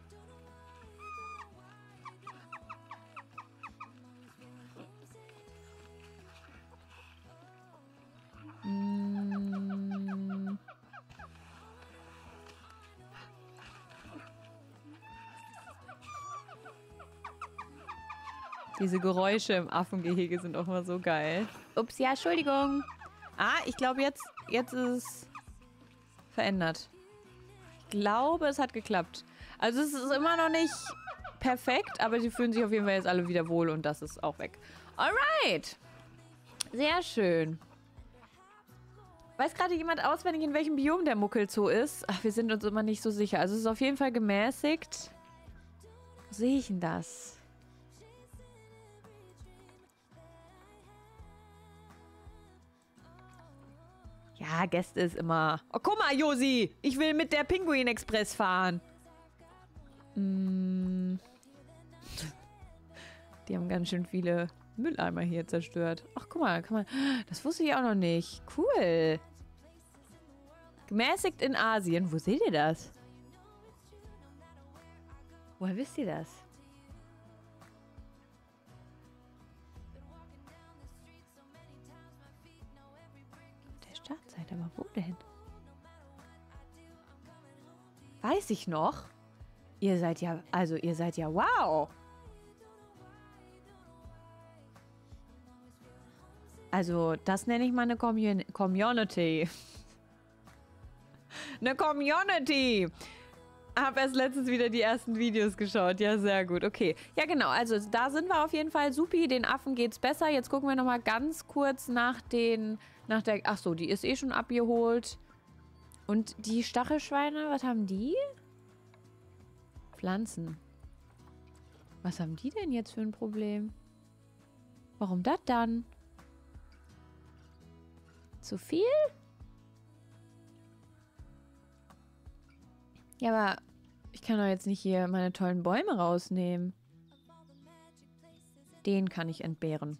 Hm. Diese Geräusche im Affengehege sind auch mal so geil. Ups, ja, Entschuldigung. Ah, ich glaube, jetzt, jetzt ist es verändert. Ich glaube, es hat geklappt. Also es ist immer noch nicht perfekt, aber sie fühlen sich auf jeden Fall jetzt alle wieder wohl und das ist auch weg. Alright. Sehr schön. Weiß gerade jemand auswendig, in welchem Biom der Muckelzoo ist? Ach, wir sind uns immer nicht so sicher. Also es ist auf jeden Fall gemäßigt. Wo sehe ich denn das? Ja, Gäste ist immer... Oh, guck mal, Josi! Ich will mit der Pinguin-Express fahren. Mm. Die haben ganz schön viele Mülleimer hier zerstört. Ach, guck mal, kann man... Das wusste ich auch noch nicht. Cool. Gemäßigt in Asien. Wo seht ihr das? Woher wisst ihr das? Startseite, aber wo denn? Weiß ich noch. Ihr seid ja, also ihr seid ja, wow. Also das nenne ich mal eine Commun- Community. Eine Community. Hab erst letztens wieder die ersten Videos geschaut. Ja, sehr gut. Okay. Ja, genau. Also da sind wir auf jeden Fall. Supi, den Affen geht's besser. Jetzt gucken wir nochmal ganz kurz nach den... Nach der... Ach so, die ist eh schon abgeholt. Und die Stachelschweine, was haben die? Pflanzen. Was haben die denn jetzt für ein Problem? Warum das dann? Zu viel? Ja, aber ich kann doch jetzt nicht hier meine tollen Bäume rausnehmen. Den kann ich entbehren.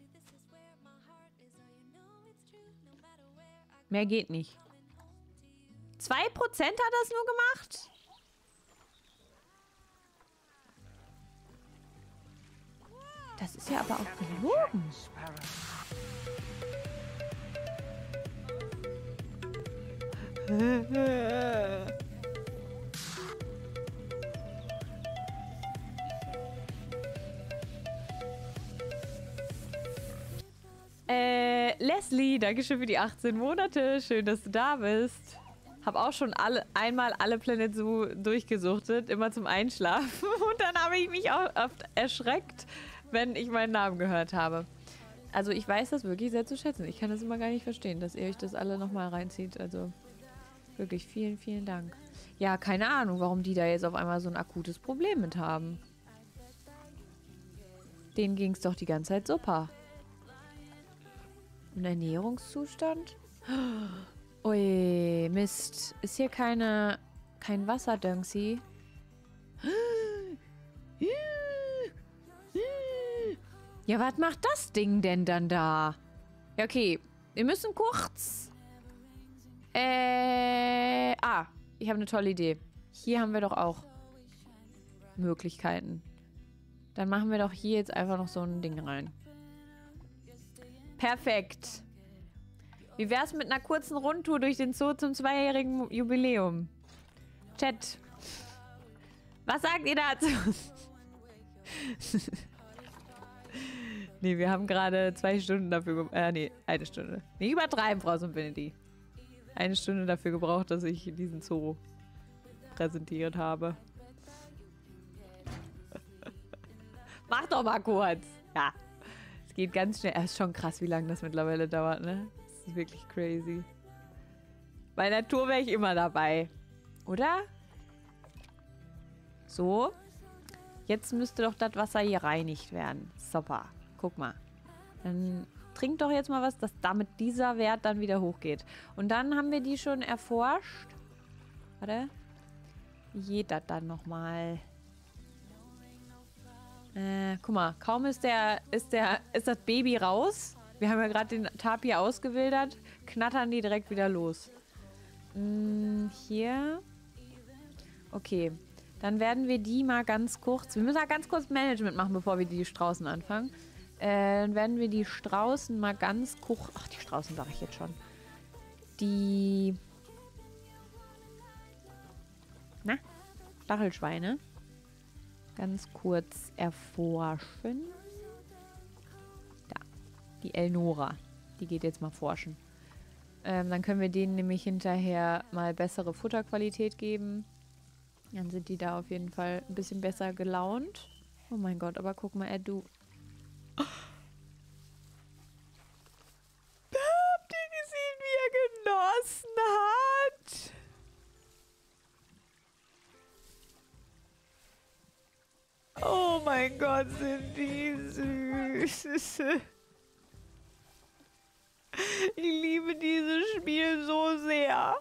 Mehr geht nicht. Zwei Prozent hat das nur gemacht? Das ist ja aber auch gelogen. äh, Leslie, danke schön für die achtzehn Monate. Schön, dass du da bist. Hab auch schon alle, einmal alle Planet Zoo durchgesuchtet, immer zum Einschlafen. Und dann habe ich mich auch oft erschreckt, wenn ich meinen Namen gehört habe. Also ich weiß das wirklich sehr zu schätzen. Ich kann das immer gar nicht verstehen, dass ihr euch das alle nochmal reinzieht. Also wirklich vielen, vielen Dank. Ja, keine Ahnung, warum die da jetzt auf einmal so ein akutes Problem mit haben. Denen ging es doch die ganze Zeit super. Ein Ernährungszustand? Ui, Mist. Ist hier keine, kein Wasser, Dönksi? Ja, was macht das Ding denn dann da? Ja, okay. Wir müssen kurz... Äh... Ah, ich habe eine tolle Idee. Hier haben wir doch auch Möglichkeiten. Dann machen wir doch hier jetzt einfach noch so ein Ding rein. Perfekt. Wie wär's mit einer kurzen Rundtour durch den Zoo zum zweijährigen Jubiläum? Chat. Was sagt ihr dazu? Nee, wir haben gerade zwei Stunden dafür gebraucht. Äh, nee, eine Stunde. Nee, übertreiben, Frau Infinity. Eine Stunde dafür gebraucht, dass ich diesen Zoo präsentiert habe. Mach doch mal kurz. Ja. Es geht ganz schnell. Es ist schon krass, wie lange das mittlerweile dauert, ne? Das ist wirklich crazy. Bei Natur wäre ich immer dabei. Oder? So. Jetzt müsste doch das Wasser hier reinigt werden. Super. Guck mal. Dann trink doch jetzt mal was, dass damit dieser Wert dann wieder hochgeht. Und dann haben wir die schon erforscht. Warte. Wie geht das dann nochmal? Äh, guck mal. Kaum ist der, ist der, ist das Baby raus. Wir haben ja gerade den Tapir ausgewildert. Knattern die direkt wieder los. Hm, hier. Okay. Dann werden wir die mal ganz kurz... Wir müssen ja ganz kurz Management machen, bevor wir die Straußen anfangen. Äh, dann werden wir die Straußen mal ganz kurz... Ach, die Straußen sage ich jetzt schon. Die... Na? Stachelschweine. Ganz kurz erforschen. Da. Die Elnora. Die geht jetzt mal forschen. Ähm, dann können wir denen nämlich hinterher mal bessere Futterqualität geben. Dann sind die da auf jeden Fall ein bisschen besser gelaunt. Oh mein Gott, aber guck mal, Ed, du... Oh. Habt ihr gesehen, wie er genossen hat? Oh mein Gott, sind die süß. Ich liebe dieses Spiel so sehr.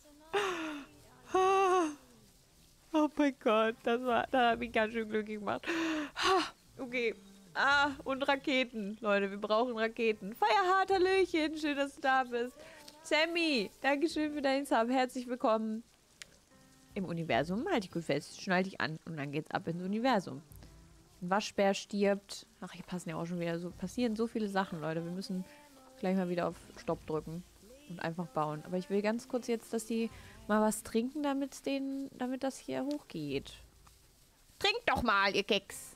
Oh mein Gott, das war, da habe ich ganz schön glücklich gemacht. Okay. Ah, und Raketen. Leute, wir brauchen Raketen. Feierhart, Hallöchen. Schön, dass du da bist. Sammy, dankeschön für deinen Sub. Herzlich willkommen im Universum. Halte ich gut fest. Schnall dich an und dann geht's ab ins Universum. Ein Waschbär stirbt. Ach, hier passen ja auch schon wieder so. Passieren so viele Sachen, Leute. Wir müssen gleich mal wieder auf Stopp drücken und einfach bauen. Aber ich will ganz kurz jetzt, dass die mal was trinken, damit denen, damit das hier hochgeht. Trinkt doch mal, ihr Keks.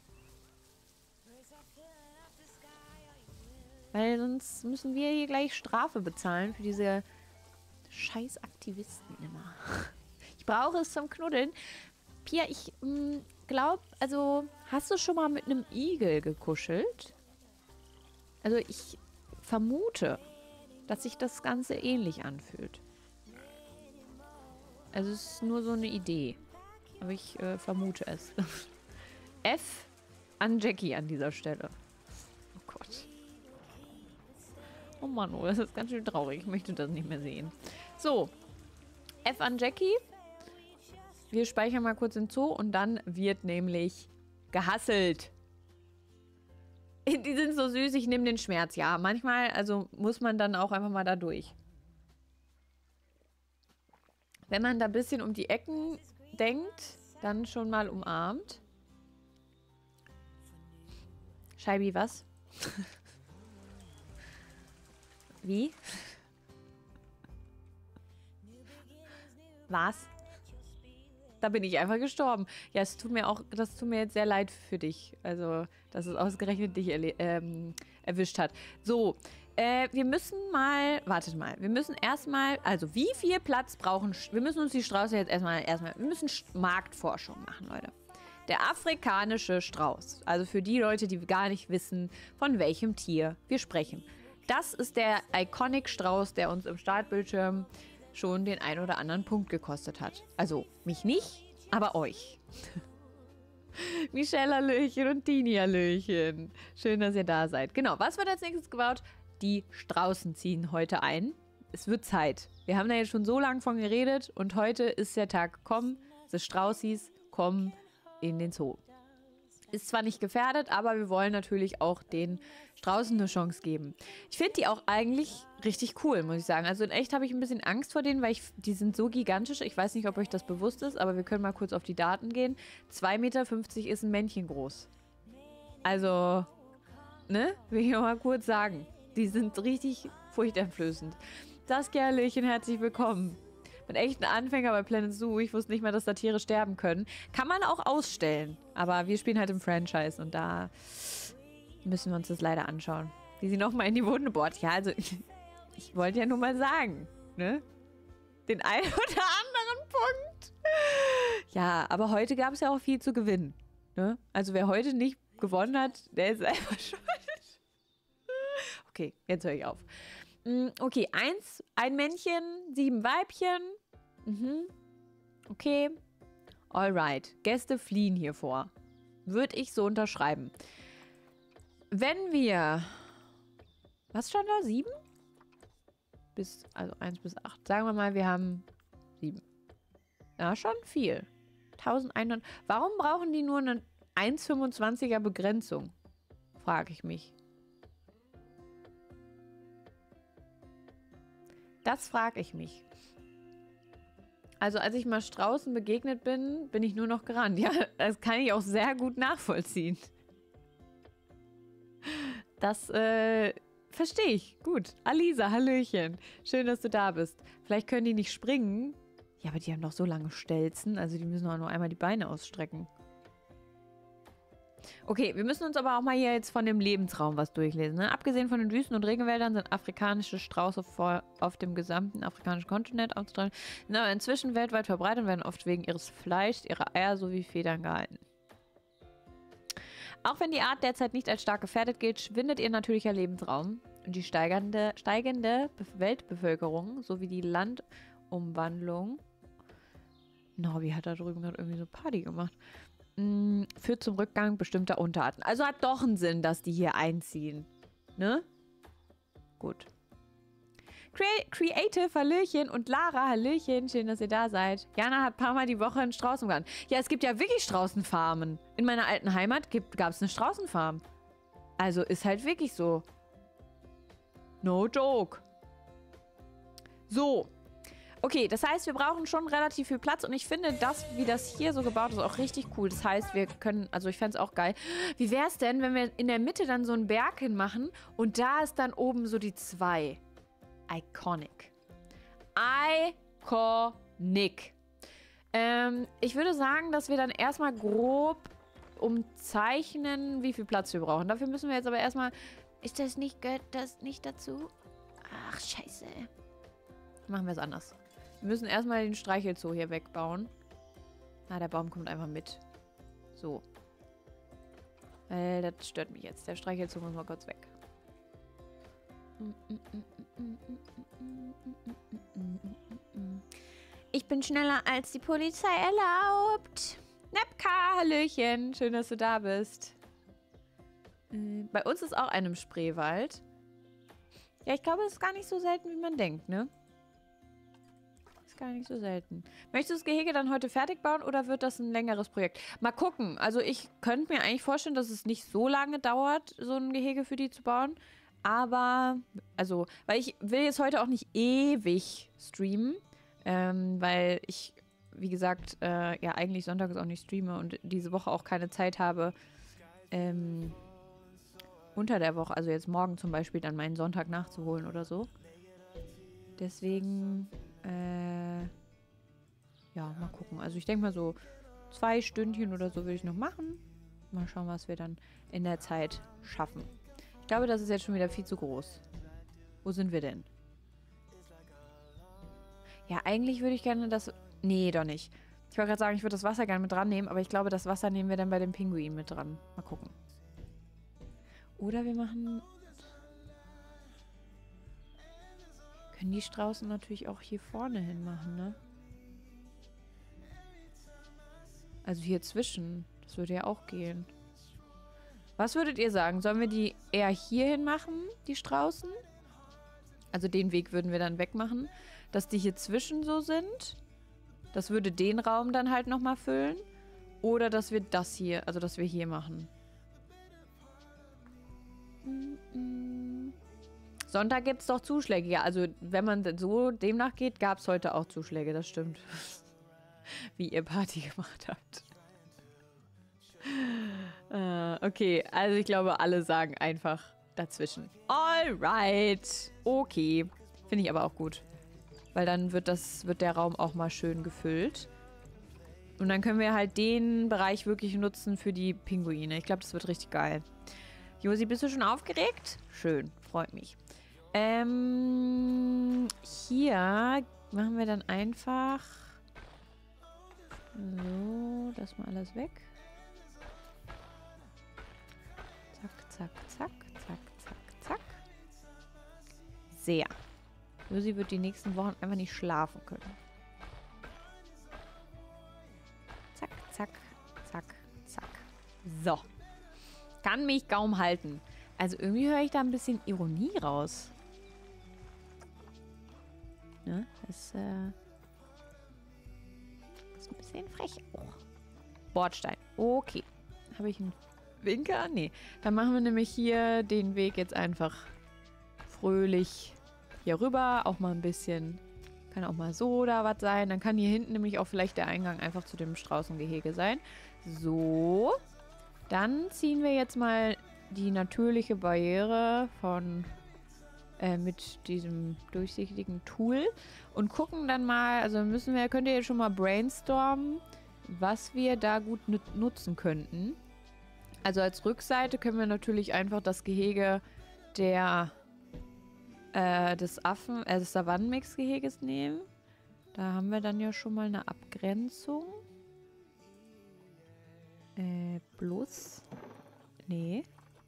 Weil sonst müssen wir hier gleich Strafe bezahlen für diese scheiß Aktivisten immer. Ich brauche es zum Knuddeln. Pia, ich glaube, also hast du schon mal mit einem Igel gekuschelt? Also ich vermute, dass sich das Ganze ähnlich anfühlt. Also es ist nur so eine Idee. Aber ich äh, vermute es. F an Jackie an dieser Stelle. Oh Gott. Oh Mann, oh, das ist ganz schön traurig. Ich möchte das nicht mehr sehen. So. F an Jackie. Wir speichern mal kurz den Zoo und dann wird nämlich gehasselt. Die sind so süß, ich nehme den Schmerz. Ja, manchmal, also muss man dann auch einfach mal da durch. Wenn man da ein bisschen um die Ecken denkt, dann schon mal umarmt. Scheibi, was? Wie? Was? Da bin ich einfach gestorben. Ja, es tut mir auch, das tut mir jetzt sehr leid für dich. Also, dass es ausgerechnet dich ähm, erwischt hat. So, äh, wir müssen mal, wartet mal, wir müssen erstmal, also wie viel Platz brauchen, wir müssen uns die Strauße jetzt erstmal, erstmal, wir müssen Marktforschung machen, Leute. Der afrikanische Strauß, also für die Leute, die gar nicht wissen, von welchem Tier wir sprechen. Das ist der Iconic-Strauß, der uns im Startbildschirm schon den ein oder anderen Punkt gekostet hat. Also mich nicht, aber euch. Michelle, Hallöchen und Tini, Hallöchen. Schön, dass ihr da seid. Genau, was wird als nächstes gebaut? Die Straußen ziehen heute ein. Es wird Zeit. Wir haben da jetzt schon so lange von geredet und heute ist der Tag gekommen. Die Straußis kommen in den Zoo. Ist zwar nicht gefährdet, aber wir wollen natürlich auch den Straußen eine Chance geben. Ich finde die auch eigentlich richtig cool, muss ich sagen. Also in echt habe ich ein bisschen Angst vor denen, weil ich, die sind so gigantisch. Ich weiß nicht, ob euch das bewusst ist, aber wir können mal kurz auf die Daten gehen. zwei Meter fünfzig ist ein Männchen groß. Also, ne? Will ich mal kurz sagen. Die sind richtig furchteinflößend. Saskia, Hallöchen, herzlich willkommen. Bin echt ein Anfänger bei Planet Zoo. Ich wusste nicht mal, dass da Tiere sterben können. Kann man auch ausstellen. Aber wir spielen halt im Franchise und da müssen wir uns das leider anschauen. Wie sie nochmal in die Wunde bohrt. Ja, also ich, ich wollte ja nur mal sagen, ne? Den einen oder anderen Punkt. Ja, aber heute gab es ja auch viel zu gewinnen. Ne? Also wer heute nicht gewonnen hat, der ist einfach schuld. Okay, jetzt höre ich auf. Okay, eins, ein Männchen, sieben Weibchen. Mhm. Okay. Alright. Gäste fliehen hier vor. Würde ich so unterschreiben. Wenn wir... Was stand da? Sieben? Bis, also eins bis acht. Sagen wir mal, wir haben sieben. Ja, schon viel. eintausendeinhundert. Warum brauchen die nur eine eins Komma fünfundzwanziger Begrenzung? Frage ich mich. Das frage ich mich. Also als ich mal Straußen begegnet bin, bin ich nur noch gerannt. Ja, das kann ich auch sehr gut nachvollziehen. Das äh, verstehe ich. Gut. Alisa, Hallöchen. Schön, dass du da bist. Vielleicht können die nicht springen. Ja, aber die haben doch so lange Stelzen. Also die müssen auch nur einmal die Beine ausstrecken. Okay, wir müssen uns aber auch mal hier jetzt von dem Lebensraum was durchlesen. Ne? Abgesehen von den Wüsten und Regenwäldern sind afrikanische Strauße vor, auf dem gesamten afrikanischen Kontinent Australien na, inzwischen weltweit verbreitet und werden oft wegen ihres Fleischs, ihrer Eier sowie Federn gehalten. Auch wenn die Art derzeit nicht als stark gefährdet gilt, schwindet ihr natürlicher Lebensraum und die steigende, steigende Weltbevölkerung sowie die Landumwandlung. Norbi hat da drüben gerade irgendwie so Party gemacht. Führt zum Rückgang bestimmter Unterarten. Also hat doch einen Sinn, dass die hier einziehen. Ne? Gut. Cre Creative, Hallöchen und Lara, Hallöchen. Schön, dass ihr da seid. Jana hat ein paar Mal die Woche einen Straußengarten. Ja, es gibt ja wirklich Straußenfarmen. In meiner alten Heimat gab es eine Straußenfarm. Also ist halt wirklich so. No joke. So. Okay, das heißt, wir brauchen schon relativ viel Platz und ich finde das, wie das hier so gebaut ist, auch richtig cool. Das heißt, wir können, also ich fände es auch geil. Wie wäre es denn, wenn wir in der Mitte dann so einen Berg hinmachen und da ist dann oben so die zwei? Iconic. Iconic. Ähm, ich würde sagen, dass wir dann erstmal grob umzeichnen, wie viel Platz wir brauchen. Dafür müssen wir jetzt aber erstmal... Ist das nicht, gehört das nicht dazu? Ach, scheiße. Machen wir es anders. Wir müssen erstmal den Streichelzoo hier wegbauen. Ah, der Baum kommt einfach mit. So. Weil das stört mich jetzt. Der Streichelzoo muss mal kurz weg. Ich bin schneller als die Polizei erlaubt. Nepka, Hallöchen. Schön, dass du da bist. Bei uns ist auch einem Spreewald. Ja, ich glaube, das ist gar nicht so selten, wie man denkt, ne? Gar nicht so selten. Möchtest du das Gehege dann heute fertig bauen oder wird das ein längeres Projekt? Mal gucken. Also ich könnte mir eigentlich vorstellen, dass es nicht so lange dauert, so ein Gehege für die zu bauen. Aber, also, weil ich will jetzt heute auch nicht ewig streamen, ähm, weil ich, wie gesagt, äh, ja eigentlich sonntags auch nicht streame und diese Woche auch keine Zeit habe, ähm, unter der Woche, also jetzt morgen zum Beispiel, dann meinen Sonntag nachzuholen oder so. Deswegen, äh, ja, mal gucken. Also ich denke mal so zwei Stündchen oder so will ich noch machen. Mal schauen, was wir dann in der Zeit schaffen. Ich glaube, das ist jetzt schon wieder viel zu groß. Wo sind wir denn? Ja, eigentlich würde ich gerne das... Nee, doch nicht. Ich wollte gerade sagen, ich würde das Wasser gerne mit dran nehmen, aber ich glaube, das Wasser nehmen wir dann bei dem Pinguin mit dran. Mal gucken. Oder wir machen... Können die Straußen natürlich auch hier vorne hin machen, ne? Also hier zwischen. Das würde ja auch gehen. Was würdet ihr sagen? Sollen wir die eher hier hin machen, die Straußen? Also den Weg würden wir dann wegmachen. Dass die hier zwischen so sind. Das würde den Raum dann halt nochmal füllen. Oder dass wir das hier, also dass wir hier machen. Sonntag gibt es doch Zuschläge. Ja, also wenn man so demnach geht, gab es heute auch Zuschläge. Das stimmt. Wie ihr Party gemacht habt. uh, okay, also ich glaube, alle sagen einfach dazwischen. Alright. Okay. Finde ich aber auch gut. Weil dann wird, das, wird der Raum auch mal schön gefüllt. Und dann können wir halt den Bereich wirklich nutzen für die Pinguine. Ich glaube, das wird richtig geil. Josi, bist du schon aufgeregt? Schön, freut mich. Ähm, hier machen wir dann einfach... So, das mal alles weg. Zack, zack, zack, zack, zack, zack. Sehr. Josi wird die nächsten Wochen einfach nicht schlafen können. Zack, zack, zack, zack. So. Kann mich kaum halten. Also irgendwie höre ich da ein bisschen Ironie raus. Ne? Das, äh... ein bisschen frech auch. Bordstein. Okay. Habe ich einen Winker? Nee. Dann machen wir nämlich hier den Weg jetzt einfach fröhlich hier rüber. Auch mal ein bisschen. Kann auch mal so oder was sein. Dann kann hier hinten nämlich auch vielleicht der Eingang einfach zu dem Straußengehege sein. So. Dann ziehen wir jetzt mal die natürliche Barriere von äh, mit diesem durchsichtigen Tool und gucken dann mal, also müssen wir, könnt ihr jetzt schon mal brainstormen, was wir da gut nutzen könnten. Also als Rückseite können wir natürlich einfach das Gehege der äh, des Affen, äh, des Savannenmix-Geheges nehmen. Da haben wir dann ja schon mal eine Abgrenzung. Äh, bloß. Nee.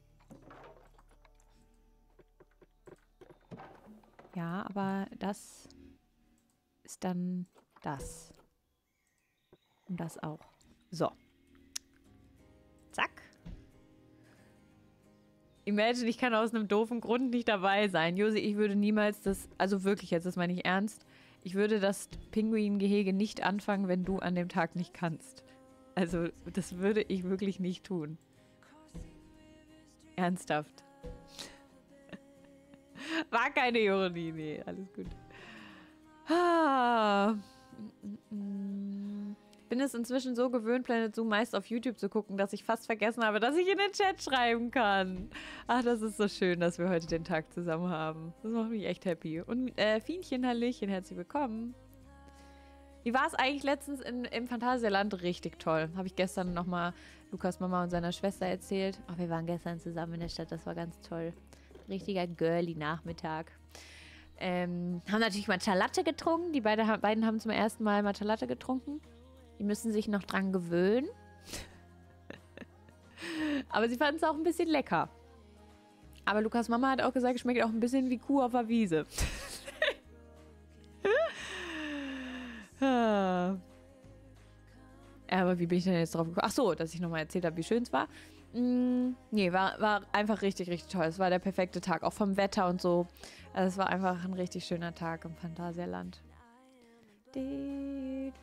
Ja, aber das ist dann das. Und das auch. So. Zack. Imagine, ich kann aus einem doofen Grund nicht dabei sein. Josi, ich würde niemals das, also wirklich jetzt, das meine ich ernst, ich würde das Pinguingehege nicht anfangen, wenn du an dem Tag nicht kannst. Also, das würde ich wirklich nicht tun. Ernsthaft. War keine Ironie, nee, alles gut. Ah. Ich bin es inzwischen so gewöhnt, Planet Zoo meist auf YouTube zu gucken, dass ich fast vergessen habe, dass ich in den Chat schreiben kann. Ach, das ist so schön, dass wir heute den Tag zusammen haben. Das macht mich echt happy. Und äh, Fienchen, Hallöchen, herzlich willkommen. Wie war es eigentlich letztens in, im Phantasialand? Richtig toll. Habe ich gestern nochmal Lukas Mama und seiner Schwester erzählt. Oh, wir waren gestern zusammen in der Stadt, das war ganz toll. Richtiger Girly-Nachmittag. Ähm, haben natürlich Matcha Latte getrunken. Die beide, beiden haben zum ersten Mal Matcha Latte getrunken. Die müssen sich noch dran gewöhnen. Aber sie fanden es auch ein bisschen lecker. Aber Lukas Mama hat auch gesagt, es schmeckt auch ein bisschen wie Kuh auf der Wiese. Aber wie bin ich denn jetzt drauf gekommen? Ach so, dass ich nochmal erzählt habe, wie schön es war. Mm, nee, war, war einfach richtig, richtig toll. Es war der perfekte Tag, auch vom Wetter und so. Also es war einfach ein richtig schöner Tag im Phantasialand. Nee,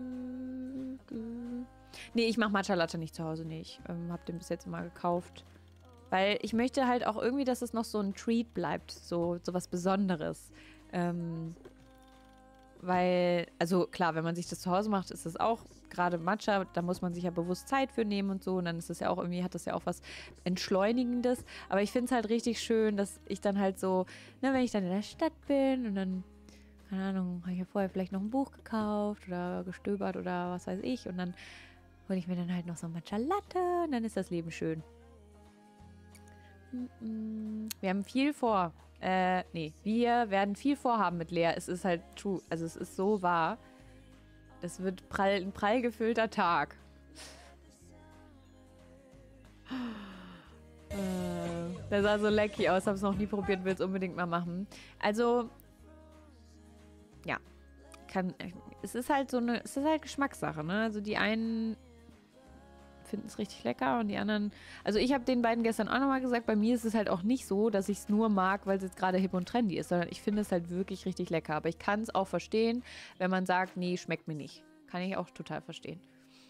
ich mache Matcha Latte nicht zu Hause, nee. Ich ähm, habe den bis jetzt immer gekauft. Weil ich möchte halt auch irgendwie, dass es noch so ein Treat bleibt. So, so was Besonderes. Ähm, weil, also klar, wenn man sich das zu Hause macht, ist das auch gerade Matcha, da muss man sich ja bewusst Zeit für nehmen und so. Und dann ist das ja auch irgendwie, hat das ja auch was Entschleunigendes. Aber ich finde es halt richtig schön, dass ich dann halt so, ne, wenn ich dann in der Stadt bin und dann, keine Ahnung, habe ich ja vorher vielleicht noch ein Buch gekauft oder gestöbert oder was weiß ich. Und dann hole ich mir dann halt noch so ein Matcha Latte und dann ist das Leben schön. Wir haben viel vor. Äh, nee, wir werden viel vorhaben mit Lea. Es ist halt true. Also es ist so wahr. Das wird prall, ein prall gefüllter Tag. Äh, der sah so lecky aus. Hab's noch nie probiert, will es unbedingt mal machen. Also, ja. Kann, es ist halt so eine, es ist halt Geschmackssache, ne? Also die einen finden es richtig lecker und die anderen, also ich habe den beiden gestern auch nochmal gesagt, bei mir ist es halt auch nicht so, dass ich es nur mag, weil es jetzt gerade hip und trendy ist, sondern ich finde es halt wirklich richtig lecker. Aber ich kann es auch verstehen, wenn man sagt, nee, schmeckt mir nicht. Kann ich auch total verstehen.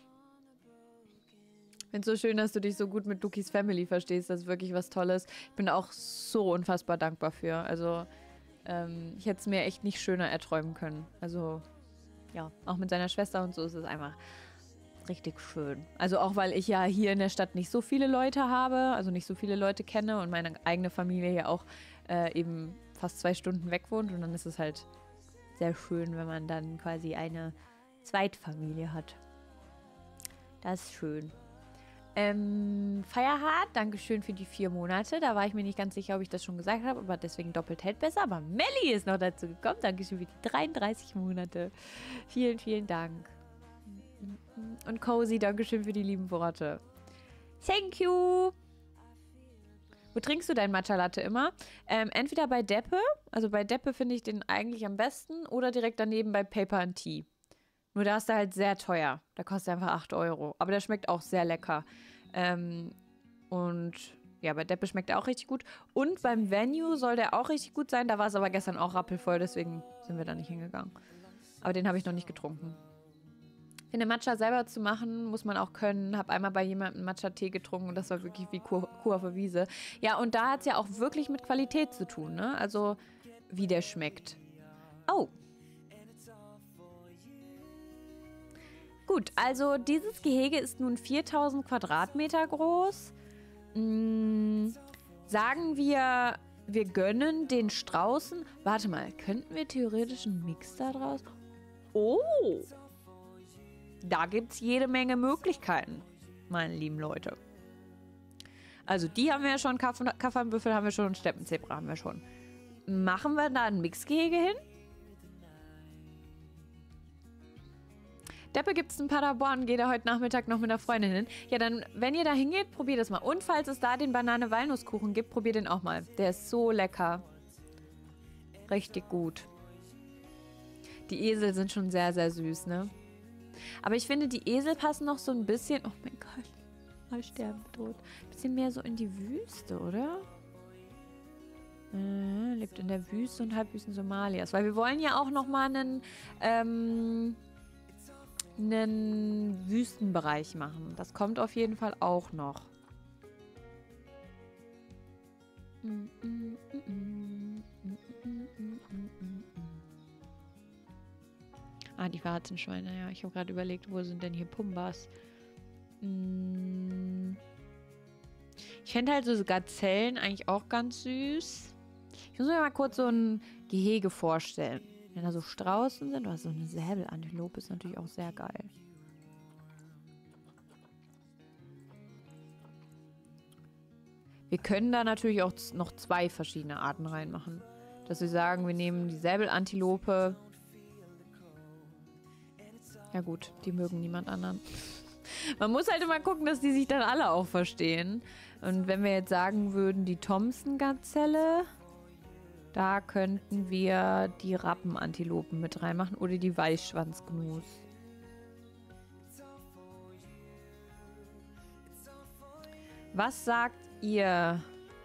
Ich finde es so schön, dass du dich so gut mit Dukis Family verstehst. Das ist wirklich was Tolles. Ich bin auch so unfassbar dankbar für. Also ähm, ich hätte es mir echt nicht schöner erträumen können. Also ja, auch mit seiner Schwester und so ist es einfach richtig schön. Also auch, weil ich ja hier in der Stadt nicht so viele Leute habe, also nicht so viele Leute kenne und meine eigene Familie ja auch äh, eben fast zwei Stunden weg wohnt und dann ist es halt sehr schön, wenn man dann quasi eine Zweitfamilie hat. Das ist schön. Ähm, Feierhard, Dankeschön für die vier Monate. Da war ich mir nicht ganz sicher, ob ich das schon gesagt habe, aber deswegen doppelt hält besser. Aber Melli ist noch dazu gekommen. Dankeschön für die dreiunddreißig Monate. Vielen, vielen Dank. Und Cozy, Dankeschön für die lieben Worte. Thank you. Wo trinkst du dein Matcha Latte immer? Ähm, entweder bei Deppe, also bei Deppe finde ich den eigentlich am besten, oder direkt daneben bei Paper and Tea. Nur da ist er halt sehr teuer. Da kostet er einfach acht Euro. Aber der schmeckt auch sehr lecker. Ähm, und ja, bei Deppe schmeckt er auch richtig gut. Und beim Venue soll der auch richtig gut sein. Da war es aber gestern auch rappelvoll, deswegen sind wir da nicht hingegangen. Aber den habe ich noch nicht getrunken. Ich finde, Matcha selber zu machen, muss man auch können. Habe einmal bei jemandem Matcha-Tee getrunken und das war wirklich wie Kuh, Kuh auf der Wiese. Ja, und da hat es ja auch wirklich mit Qualität zu tun, ne? Also, wie der schmeckt. Oh. Gut, also dieses Gehege ist nun viertausend Quadratmeter groß. Hm, sagen wir, wir gönnen den Straußen. Warte mal, könnten wir theoretisch einen Mix da draus? Oh! Da gibt es jede Menge Möglichkeiten, meine lieben Leute. Also die haben wir ja schon, Kaffernbüffel haben wir schon und Steppenzebra haben wir schon. Machen wir da ein Mixgehege hin? Deppe gibt es in Paderborn, geht er heute Nachmittag noch mit einer Freundin hin. Ja, dann, wenn ihr da hingeht, probiert das mal. Und falls es da den Banane-Walnusskuchen gibt, probiert den auch mal. Der ist so lecker. Richtig gut. Die Esel sind schon sehr, sehr süß, ne? Aber ich finde, die Esel passen noch so ein bisschen... Oh mein Gott. Mal sterben tot. Ein bisschen mehr so in die Wüste, oder? Äh, lebt in der Wüste und Halbwüsten Somalias. Weil wir wollen ja auch noch mal einen... Ähm, einen Wüstenbereich machen. Das kommt auf jeden Fall auch noch. Ah, die Warzenschweine, ja. Ich habe gerade überlegt, wo sind denn hier Pumbas? Ich fände halt so Gazellen eigentlich auch ganz süß. Ich muss mir mal kurz so ein Gehege vorstellen. Wenn da so Straußen sind, oder so eine Säbelantilope ist natürlich auch sehr geil. Wir können da natürlich auch noch zwei verschiedene Arten reinmachen. Dass wir sagen, wir nehmen die Säbelantilope. Ja gut, die mögen niemand anderen. Man muss halt immer gucken, dass die sich dann alle auch verstehen. Und wenn wir jetzt sagen würden, die Thomson-Gazelle, da könnten wir die Rappenantilopen mit reinmachen oder die Weißschwanzgnus. Was sagt ihr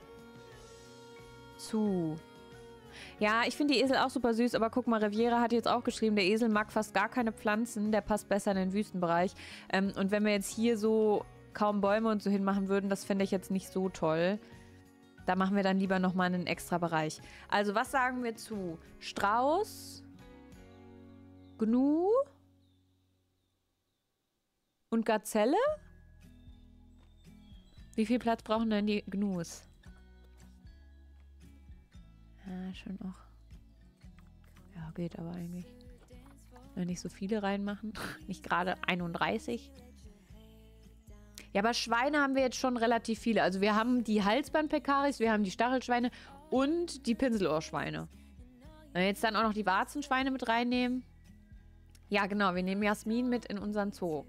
zu... Ja, ich finde die Esel auch super süß, aber guck mal, Riviera hat jetzt auch geschrieben, der Esel mag fast gar keine Pflanzen, der passt besser in den Wüstenbereich. Ähm, und wenn wir jetzt hier so kaum Bäume und so hinmachen würden, das fände ich jetzt nicht so toll. Da machen wir dann lieber nochmal einen extra Bereich. Also was sagen wir zu Strauß, Gnu und Gazelle? Wie viel Platz brauchen denn die Gnus? Ja, schon auch. Ja, geht aber eigentlich. Wenn nicht so viele reinmachen. Nicht gerade einunddreißig. Ja, aber Schweine haben wir jetzt schon relativ viele. Also wir haben die Halsband-Pekaris, wir haben die Stachelschweine und die Pinselohrschweine. Wenn wir jetzt dann auch noch die Warzenschweine mit reinnehmen. Ja, genau. Wir nehmen Jasmin mit in unseren Zoo.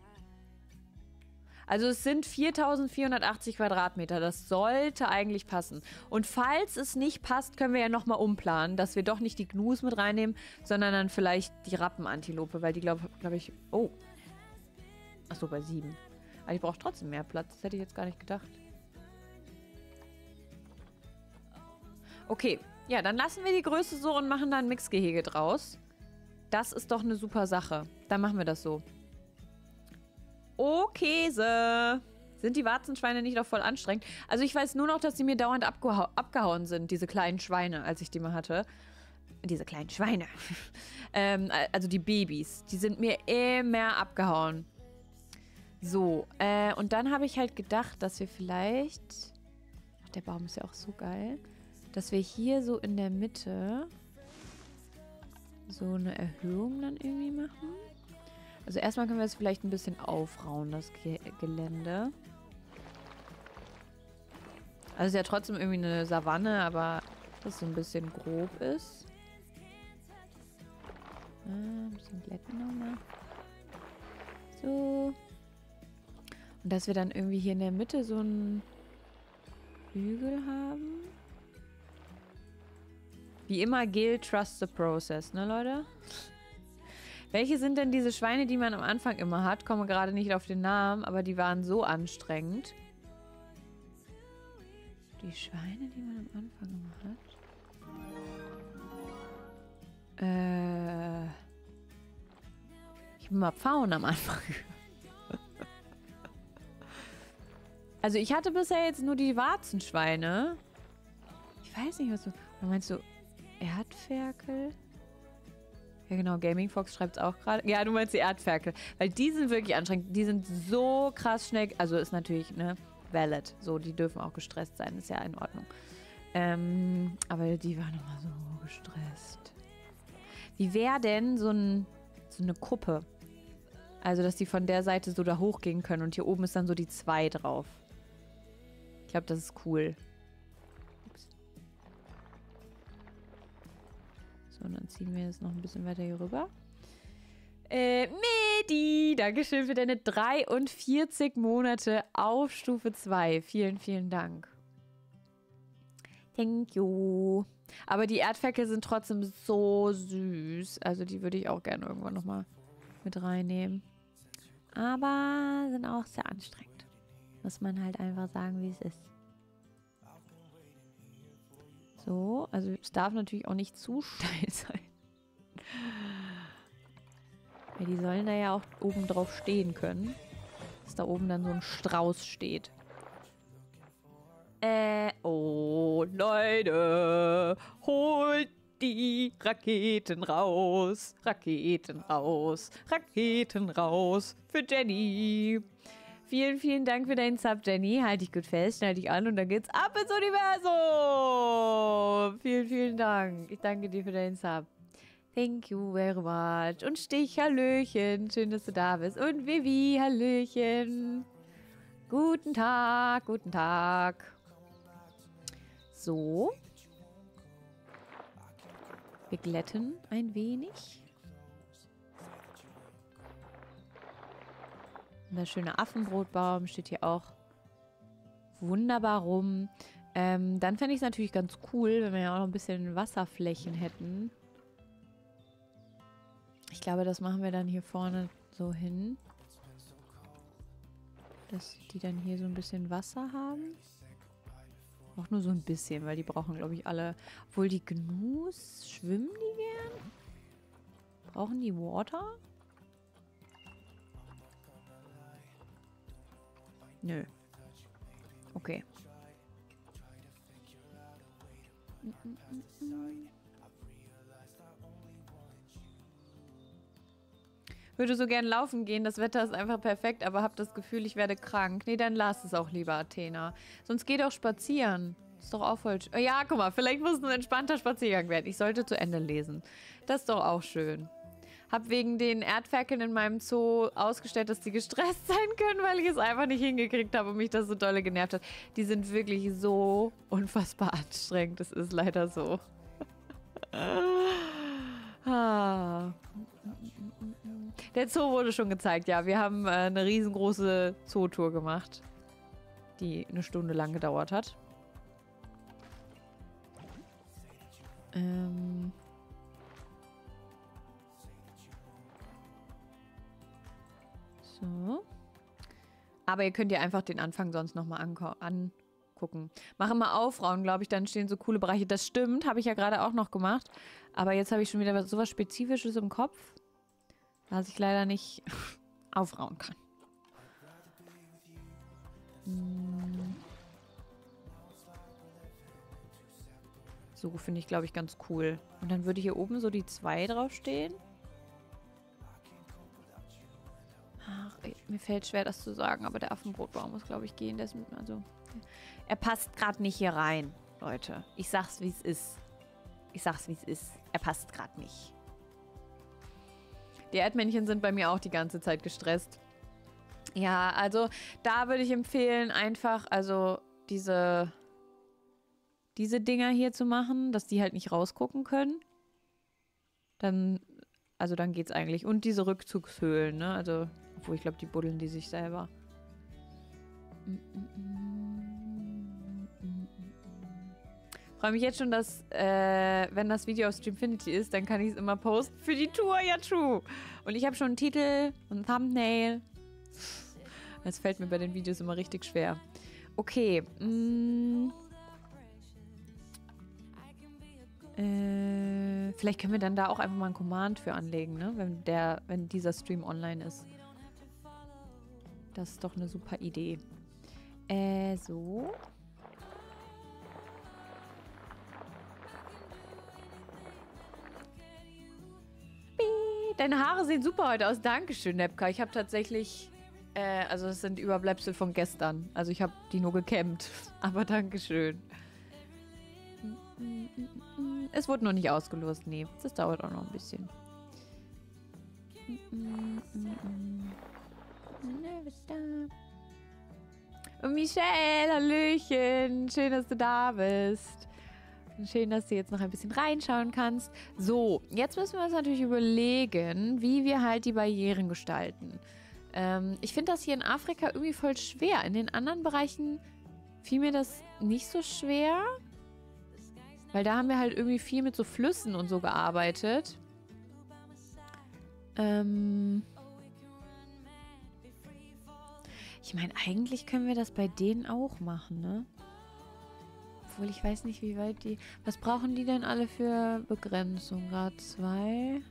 Also es sind viertausendvierhundertachtzig Quadratmeter. Das sollte eigentlich passen. Und falls es nicht passt, können wir ja nochmal umplanen, dass wir doch nicht die Gnus mit reinnehmen, sondern dann vielleicht die Rappenantilope, weil die, glaube glaub ich... Oh. Achso, bei sieben. Aber die braucht trotzdem mehr Platz. Das hätte ich jetzt gar nicht gedacht. Okay. Ja, dann lassen wir die Größe so und machen da ein Mixgehege draus. Das ist doch eine super Sache. Dann machen wir das so. Okay, so. Sind die Warzenschweine nicht auch voll anstrengend? Also ich weiß nur noch, dass sie mir dauernd abgehau abgehauen sind, diese kleinen Schweine, als ich die mal hatte. Diese kleinen Schweine. ähm, also die Babys. Die sind mir immer abgehauen. So, äh, und dann habe ich halt gedacht, dass wir vielleicht... Ach, der Baum ist ja auch so geil. Dass wir hier so in der Mitte so eine Erhöhung dann irgendwie machen. Also erstmal können wir es vielleicht ein bisschen aufrauen, das Ge Gelände. Also es ist ja trotzdem irgendwie eine Savanne, aber dass es so ein bisschen grob ist. Ah, ein bisschen glätten nochmal. So. Und dass wir dann irgendwie hier in der Mitte so einen Hügel haben. Wie immer gilt, trust the process, ne Leute? Welche sind denn diese Schweine, die man am Anfang immer hat? Komme gerade nicht auf den Namen, aber die waren so anstrengend. Die Schweine, die man am Anfang immer hat? Äh. Ich habe immer Pfauen am Anfang. Also ich hatte bisher jetzt nur die Warzenschweine. Ich weiß nicht, was du... Oder meinst du Erdferkel? Ja genau, Gaming Fox schreibt es auch gerade. Ja, du meinst die Erdferkel. Weil die sind wirklich anstrengend. Die sind so krass schnell. Also ist natürlich, ne, valid. So, die dürfen auch gestresst sein. Ist ja in Ordnung. Ähm, aber die waren immer so gestresst. Wie wäre denn so, ein, so eine Kuppe? Also, dass die von der Seite so da hochgehen können. Und hier oben ist dann so die zwei drauf. Ich glaube, das ist cool. Ups. So, und dann ziehen wir jetzt noch ein bisschen weiter hier rüber. Äh, Medi, Dankeschön für deine dreiundvierzig Monate auf Stufe zwei. Vielen, vielen Dank. Thank you. Aber die Erdferkel sind trotzdem so süß. Also die würde ich auch gerne irgendwann nochmal mit reinnehmen. Aber sind auch sehr anstrengend. Muss man halt einfach sagen, wie es ist. So, also es darf natürlich auch nicht zu steil sein. Ja, die sollen da ja auch oben drauf stehen können. Dass da oben dann so ein Strauß steht. Äh, oh, Leute, holt die Raketen raus. Raketen raus. Raketen raus. Für Jenny. Vielen, vielen Dank für deinen Sub, Jenny. Halt dich gut fest, schnall dich an und dann geht's ab ins Universum. Vielen, vielen Dank. Ich danke dir für deinen Sub. Thank you very much. Und Stich, Hallöchen. Schön, dass du da bist. Und Vivi, Hallöchen. Guten Tag, guten Tag. So. Wir glätten ein wenig. Und der schöne Affenbrotbaum steht hier auch wunderbar rum. Ähm, dann fände ich es natürlich ganz cool, wenn wir ja auch noch ein bisschen Wasserflächen hätten. Ich glaube, das machen wir dann hier vorne so hin. Dass die dann hier so ein bisschen Wasser haben. Auch nur so ein bisschen, weil die brauchen, glaube ich, alle... Obwohl die Gnus, schwimmen die gern? Brauchen die Water? Nö. Okay. Würde so gern laufen gehen, das Wetter ist einfach perfekt, aber hab das Gefühl, ich werde krank. Nee, dann lass es auch lieber, Athena. Sonst geh doch spazieren. Ist doch auch voll... sch- Ja, guck mal, vielleicht muss es ein entspannter Spaziergang werden. Ich sollte zu Ende lesen. Das ist doch auch schön. Hab wegen den Erdferkeln in meinem Zoo ausgestellt, dass die gestresst sein können, weil ich es einfach nicht hingekriegt habe und mich das so dolle genervt hat. Die sind wirklich so unfassbar anstrengend. Das ist leider so. ah. Der Zoo wurde schon gezeigt, ja. Wir haben äh, eine riesengroße Zootour gemacht, die eine Stunde lang gedauert hat. Ähm... So. Aber ihr könnt ja einfach den Anfang sonst nochmal angucken. Mache mal aufrauen, glaube ich, dann stehen so coole Bereiche. Das stimmt, habe ich ja gerade auch noch gemacht. Aber jetzt habe ich schon wieder so was Spezifisches im Kopf, was ich leider nicht aufrauen kann. Hm. So finde ich, glaube ich, ganz cool. Und dann würde hier oben so die zwei draufstehen. Ach, mir fällt schwer, das zu sagen, aber der Affenbrotbaum muss, glaube ich, gehen. Der ist, also, er passt gerade nicht hier rein, Leute. Ich sag's, wie es ist. Ich sag's, wie es ist. Er passt gerade nicht. Die Erdmännchen sind bei mir auch die ganze Zeit gestresst. Ja, also da würde ich empfehlen, einfach, also diese, diese Dinger hier zu machen, dass die halt nicht rausgucken können. Dann, also dann geht's eigentlich. Und diese Rückzugshöhlen, ne, also... Obwohl, ich glaube, die buddeln die sich selber. Freue mich jetzt schon, dass, äh, wenn das Video auf Streamfinity ist, dann kann ich es immer posten für die Tour. Ja, true. Und ich habe schon einen Titel und ein Thumbnail. Das fällt mir bei den Videos immer richtig schwer. Okay. Mm. Äh, vielleicht können wir dann da auch einfach mal ein Command für anlegen, ne? Wenn, der, wenn dieser Stream online ist. Das ist doch eine super Idee. Äh, so. Deine Haare sehen super heute aus. Dankeschön, Nepka. Ich habe tatsächlich, äh, also das sind Überbleibsel von gestern. Also ich habe die nur gekämmt. Aber Dankeschön. Es wurde noch nicht ausgelost. Nee, das dauert auch noch ein bisschen. Und Michelle, Hallöchen. Schön, dass du da bist. Schön, dass du jetzt noch ein bisschen reinschauen kannst. So, jetzt müssen wir uns natürlich überlegen, wie wir halt die Barrieren gestalten. Ähm, ich finde das hier in Afrika irgendwie voll schwer. In den anderen Bereichen fiel mir das nicht so schwer. Weil da haben wir halt irgendwie viel mit so Flüssen und so gearbeitet. Ähm... Ich meine, eigentlich können wir das bei denen auch machen, ne? Obwohl, ich weiß nicht, wie weit die... Was brauchen die denn alle für Begrenzung? Grad zwei.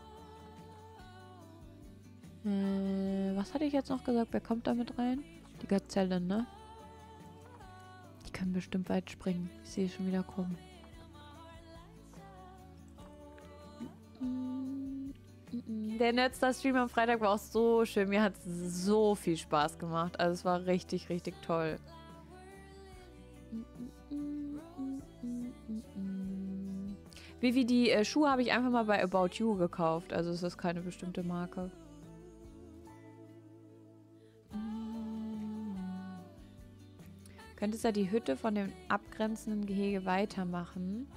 Äh, was hatte ich jetzt noch gesagt? Wer kommt da mit rein? Die Gazellen, ne? Die können bestimmt weit springen. Ich sehe schon wieder kommen. Der Nerdstar-Stream am Freitag war auch so schön. Mir hat es so viel Spaß gemacht. Also es war richtig, richtig toll. Vivi, die äh, Schuhe habe ich einfach mal bei About You gekauft. Also es ist keine bestimmte Marke. Könntest ja die Hütte von dem abgrenzenden Gehege weitermachen.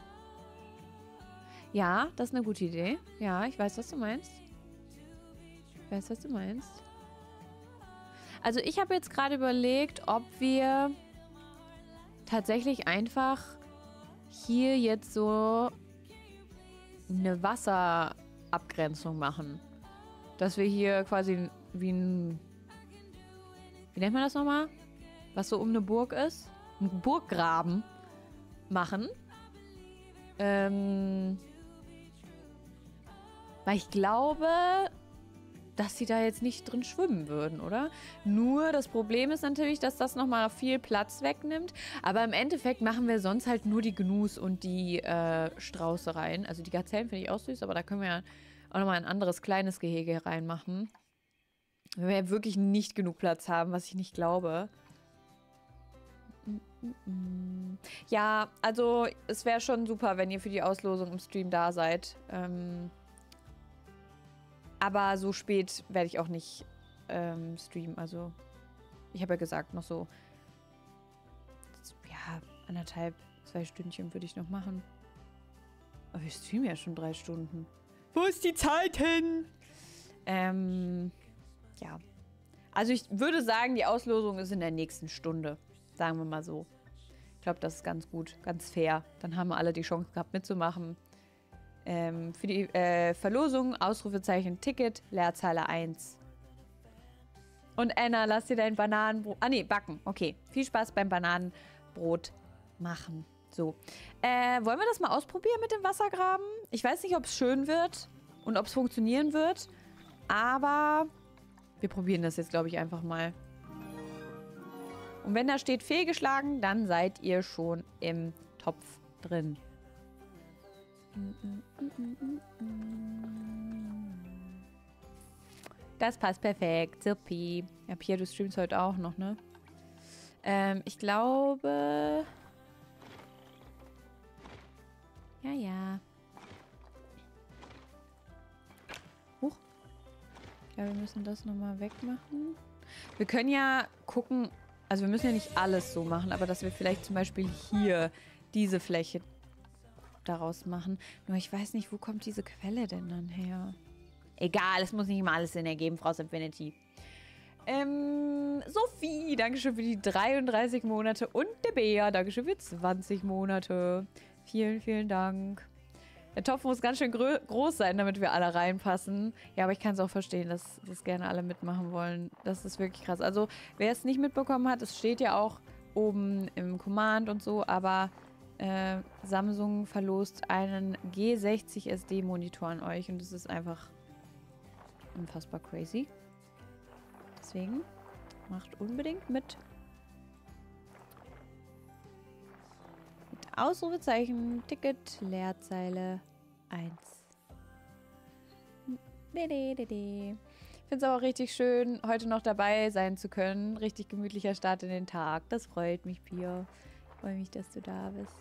Ja, das ist eine gute Idee. Ja, ich weiß, was du meinst. Ich weiß, was du meinst. Also ich habe jetzt gerade überlegt, ob wir tatsächlich einfach hier jetzt so eine Wasserabgrenzung machen. Dass wir hier quasi wie ein... Wie nennt man das nochmal? Was so um eine Burg ist? Ein Burggraben machen. Ähm... Weil ich glaube, dass sie da jetzt nicht drin schwimmen würden, oder? Nur das Problem ist natürlich, dass das nochmal viel Platz wegnimmt. Aber im Endeffekt machen wir sonst halt nur die Gnus und die äh, Strauße rein. Also die Gazellen finde ich auch süß, aber da können wir ja auch nochmal ein anderes kleines Gehege reinmachen. Wenn wir ja wirklich nicht genug Platz haben, was ich nicht glaube. Ja, also es wäre schon super, wenn ihr für die Auslosung im Stream da seid. Ähm, aber so spät werde ich auch nicht ähm, streamen. Also ich habe ja gesagt, noch so ja, anderthalb, zwei Stündchen würde ich noch machen. Aber wir streamen ja schon drei Stunden. Wo ist die Zeit hin? Ähm, ja. Also ich würde sagen, die Auslosung ist in der nächsten Stunde. Sagen wir mal so. Ich glaube, das ist ganz gut, ganz fair. Dann haben alle die Chance gehabt, mitzumachen. Ähm, für die äh, Verlosung, Ausrufezeichen, Ticket, Leerzeile eins. Und Anna, lass dir dein Bananenbrot... Ah, nee, backen. Okay. Viel Spaß beim Bananenbrot machen. So. Äh, wollen wir das mal ausprobieren mit dem Wassergraben? Ich weiß nicht, ob es schön wird und ob es funktionieren wird. Aber wir probieren das jetzt, glaube ich, einfach mal. Und wenn da steht fehlgeschlagen, dann seid ihr schon im Topf drin. Das passt perfekt. Supi. Ja, Pia, du streamst heute auch noch, ne? Ähm, ich glaube... Ja, ja. Huch. Ja, wir müssen das nochmal wegmachen. Wir können ja gucken... Also wir müssen ja nicht alles so machen, aber dass wir vielleicht zum Beispiel hier diese Fläche daraus machen. Nur ich weiß nicht, wo kommt diese Quelle denn dann her? Egal, es muss nicht immer alles Sinn ergeben, Frau Infinity. Ähm, Sophie, dankeschön für die dreiunddreißig Monate und der Bea, dankeschön für zwanzig Monate. Vielen, vielen Dank. Der Topf muss ganz schön groß sein, damit wir alle reinpassen. Ja, aber ich kann es auch verstehen, dass das gerne alle mitmachen wollen. Das ist wirklich krass. Also, wer es nicht mitbekommen hat, es steht ja auch oben im Command und so, aber äh, Samsung verlost einen G sechzig S D-Monitor an euch und das ist einfach unfassbar crazy. Deswegen macht unbedingt mit. Mit Ausrufezeichen, Ticket, Leerzeile eins. Ich finde es aber richtig schön, heute noch dabei sein zu können. Richtig gemütlicher Start in den Tag. Das freut mich, Pia. Ich freue mich, dass du da bist.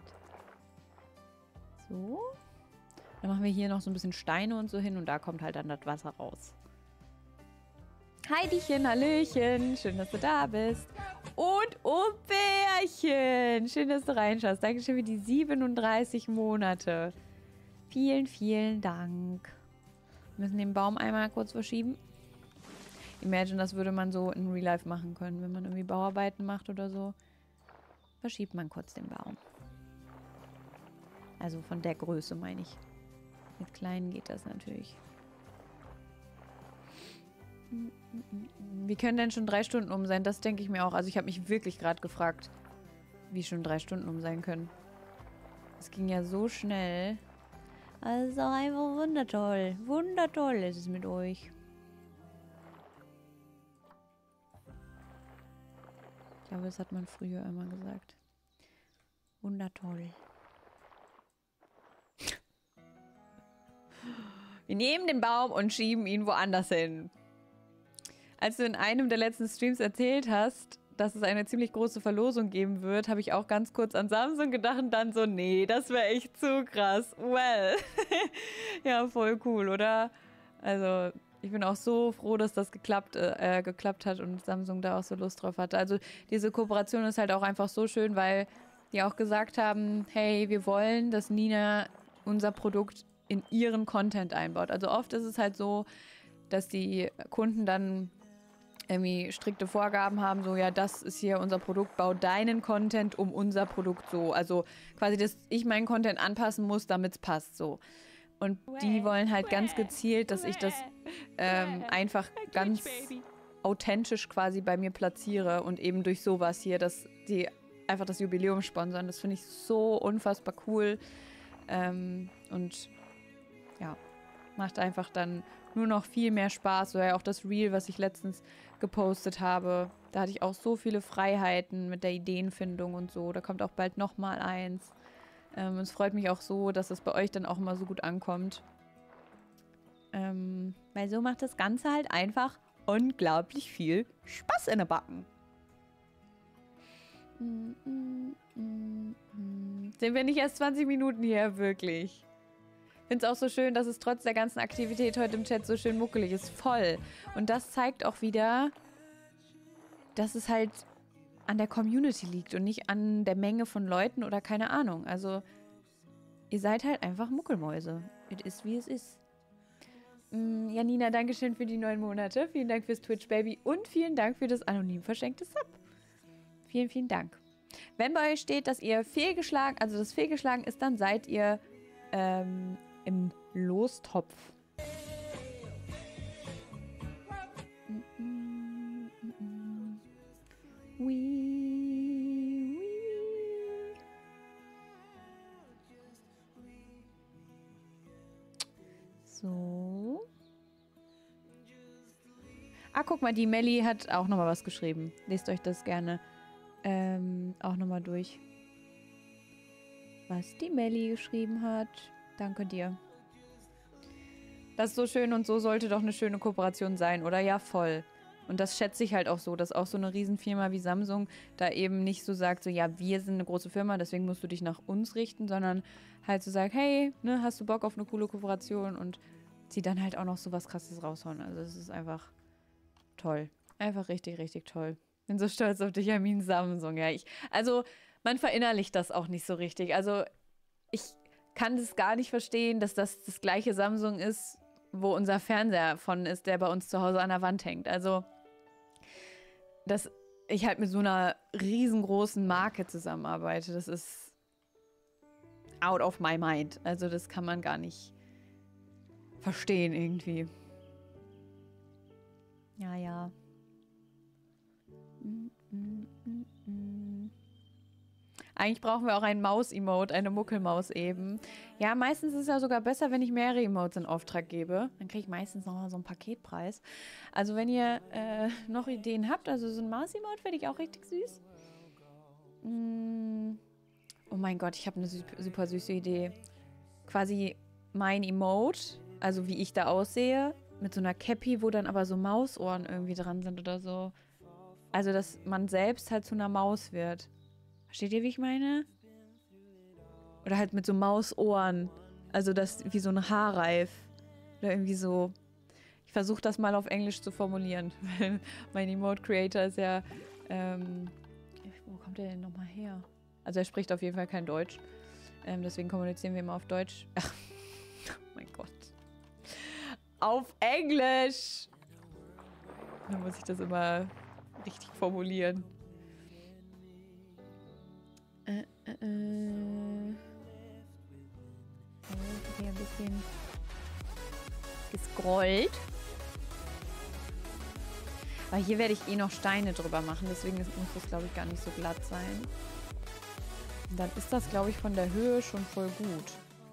So. Dann machen wir hier noch so ein bisschen Steine und so hin und da kommt halt dann das Wasser raus. Heidichen, Hallöchen. Schön, dass du da bist. Und oh Bärchen. Schön, dass du reinschaust. Dankeschön für die siebenunddreißig Monate. Vielen, vielen Dank. Wir müssen den Baum einmal kurz verschieben. Imagine, das würde man so in Real Life machen können, wenn man irgendwie Bauarbeiten macht oder so. Verschiebt man kurz den Baum. Also von der Größe meine ich. Mit kleinen geht das natürlich. Wie können denn schon drei Stunden um sein? Das denke ich mir auch. Also ich habe mich wirklich gerade gefragt, wie schon drei Stunden um sein können. Es ging ja so schnell. Also einfach wundertoll. Wundertoll ist es mit euch. Ich glaube, das hat man früher immer gesagt. Wundertoll. Wir nehmen den Baum und schieben ihn woanders hin. Als du in einem der letzten Streams erzählt hast, dass es eine ziemlich große Verlosung geben wird, habe ich auch ganz kurz an Samsung gedacht und dann so, nee, das wäre echt zu krass. Well. Ja, voll cool, oder? Also, ich bin auch so froh, dass das geklappt, äh, geklappt hat und Samsung da auch so Lust drauf hatte. Also, diese Kooperation ist halt auch einfach so schön, weil die auch gesagt haben, hey, wir wollen, dass Nina unser Produkt in ihren Content einbaut. Also oft ist es halt so, dass die Kunden dann irgendwie strikte Vorgaben haben, so, ja, das ist hier unser Produkt, bau deinen Content um unser Produkt so. Also quasi, dass ich meinen Content anpassen muss, damit es passt, so. Und die wollen halt ganz gezielt, dass ich das ähm, einfach ganz authentisch quasi bei mir platziere und eben durch sowas hier, dass die einfach das Jubiläum sponsern. Das finde ich so unfassbar cool. Ähm, und ja, macht einfach dann nur noch viel mehr Spaß. So ja auch das Reel, was ich letztens gepostet habe. Da hatte ich auch so viele Freiheiten mit der Ideenfindung und so. Da kommt auch bald nochmal eins. Ähm, es freut mich auch so, dass es bei euch dann auch immer so gut ankommt. Ähm, weil so macht das Ganze halt einfach unglaublich viel Spaß in der Backen. Mm, mm, mm, mm. Sind wir nicht erst zwanzig Minuten hier, wirklich? Ich finde es auch so schön, dass es trotz der ganzen Aktivität heute im Chat so schön muckelig ist. Voll. Und das zeigt auch wieder, dass es halt an der Community liegt und nicht an der Menge von Leuten oder keine Ahnung. Also, ihr seid halt einfach Muckelmäuse. Es ist, wie es ist. Mm, Janina, Dankeschön für die neun Monate. Vielen Dank fürs Twitch-Baby und vielen Dank für das anonym verschenkte Sub. Vielen, vielen Dank. Wenn bei euch steht, dass ihr fehlgeschlagen, also das fehlgeschlagen ist, dann seid ihr ähm, im Lostopf. Mm -mm, mm -mm. Wee, wee. So. Ah, guck mal, die Melli hat auch nochmal was geschrieben. Lest euch das gerne ähm, auch nochmal durch. Was die Melli geschrieben hat. Danke dir. Das ist so schön und so sollte doch eine schöne Kooperation sein, oder? Ja, voll. Und das schätze ich halt auch so, dass auch so eine Riesenfirma wie Samsung da eben nicht so sagt, so ja, wir sind eine große Firma, deswegen musst du dich nach uns richten, sondern halt so sagt, hey, ne, hast du Bock auf eine coole Kooperation und sie dann halt auch noch so was Krasses raushauen. Also es ist einfach toll. Einfach richtig, richtig toll. Bin so stolz auf dich, Armin. Samsung. Ja, ich, also man verinnerlicht das auch nicht so richtig. Also ich kann das gar nicht verstehen, dass das das gleiche Samsung ist, wo unser Fernseher von ist, der bei uns zu Hause an der Wand hängt. Also dass ich halt mit so einer riesengroßen Marke zusammenarbeite, das ist out of my mind. Also das kann man gar nicht verstehen irgendwie. Ja, ja. Mm, mm, mm, mm. Eigentlich brauchen wir auch ein Maus-Emote, eine Muckelmaus eben. Ja, meistens ist es ja sogar besser, wenn ich mehrere Emotes in Auftrag gebe. Dann kriege ich meistens noch mal so einen Paketpreis. Also wenn ihr äh, noch Ideen habt, also so ein Maus-Emote finde ich auch richtig süß. Mm. Oh mein Gott, ich habe eine super süße Idee. Quasi mein Emote, also wie ich da aussehe, mit so einer Cappy, wo dann aber so Mausohren irgendwie dran sind oder so. Also, dass man selbst halt zu einer Maus wird. Versteht ihr, wie ich meine? Oder halt mit so Mausohren. Also, das wie so ein Haarreif. Oder irgendwie so. Ich versuche das mal auf Englisch zu formulieren. Weil mein Emote-Creator ist ja. Ähm, wo kommt der denn nochmal her? Also, er spricht auf jeden Fall kein Deutsch. Ähm, deswegen kommunizieren wir immer auf Deutsch. Ach, oh mein Gott. Auf Englisch! Dann muss ich das immer richtig formulieren. Äh, äh, äh. So, ich habe hier ein bisschen gescrollt. Aber hier werde ich eh noch Steine drüber machen, deswegen muss das, glaube ich, gar nicht so glatt sein. Und dann ist das, glaube ich, von der Höhe schon voll gut.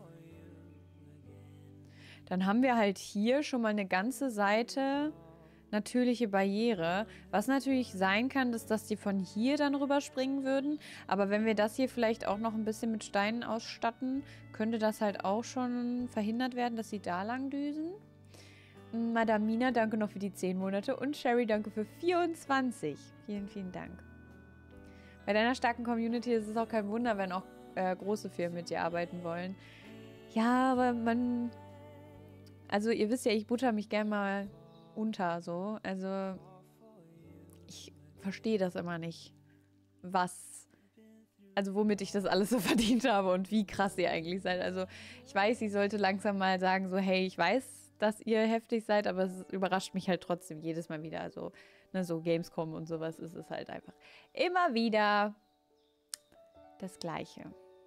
Dann haben wir halt hier schon mal eine ganze Seite natürliche Barriere. Was natürlich sein kann, ist, dass die von hier dann rüberspringen würden. Aber wenn wir das hier vielleicht auch noch ein bisschen mit Steinen ausstatten, könnte das halt auch schon verhindert werden, dass sie da lang düsen. Madame Mina, danke noch für die zehn Monate. Und Sherry, danke für vierundzwanzig. Vielen, vielen Dank. Bei deiner starken Community ist es auch kein Wunder, wenn auch äh, große Firmen mit dir arbeiten wollen. Ja, aber man... Also ihr wisst ja, ich butter mich gerne mal unter, so. Also ich verstehe das immer nicht, was, also womit ich das alles so verdient habe und wie krass ihr eigentlich seid. Also ich weiß, ich sollte langsam mal sagen so, hey, ich weiß, dass ihr heftig seid, aber es überrascht mich halt trotzdem jedes Mal wieder. Also ne, so Gamescom und sowas ist es halt einfach immer wieder das Gleiche.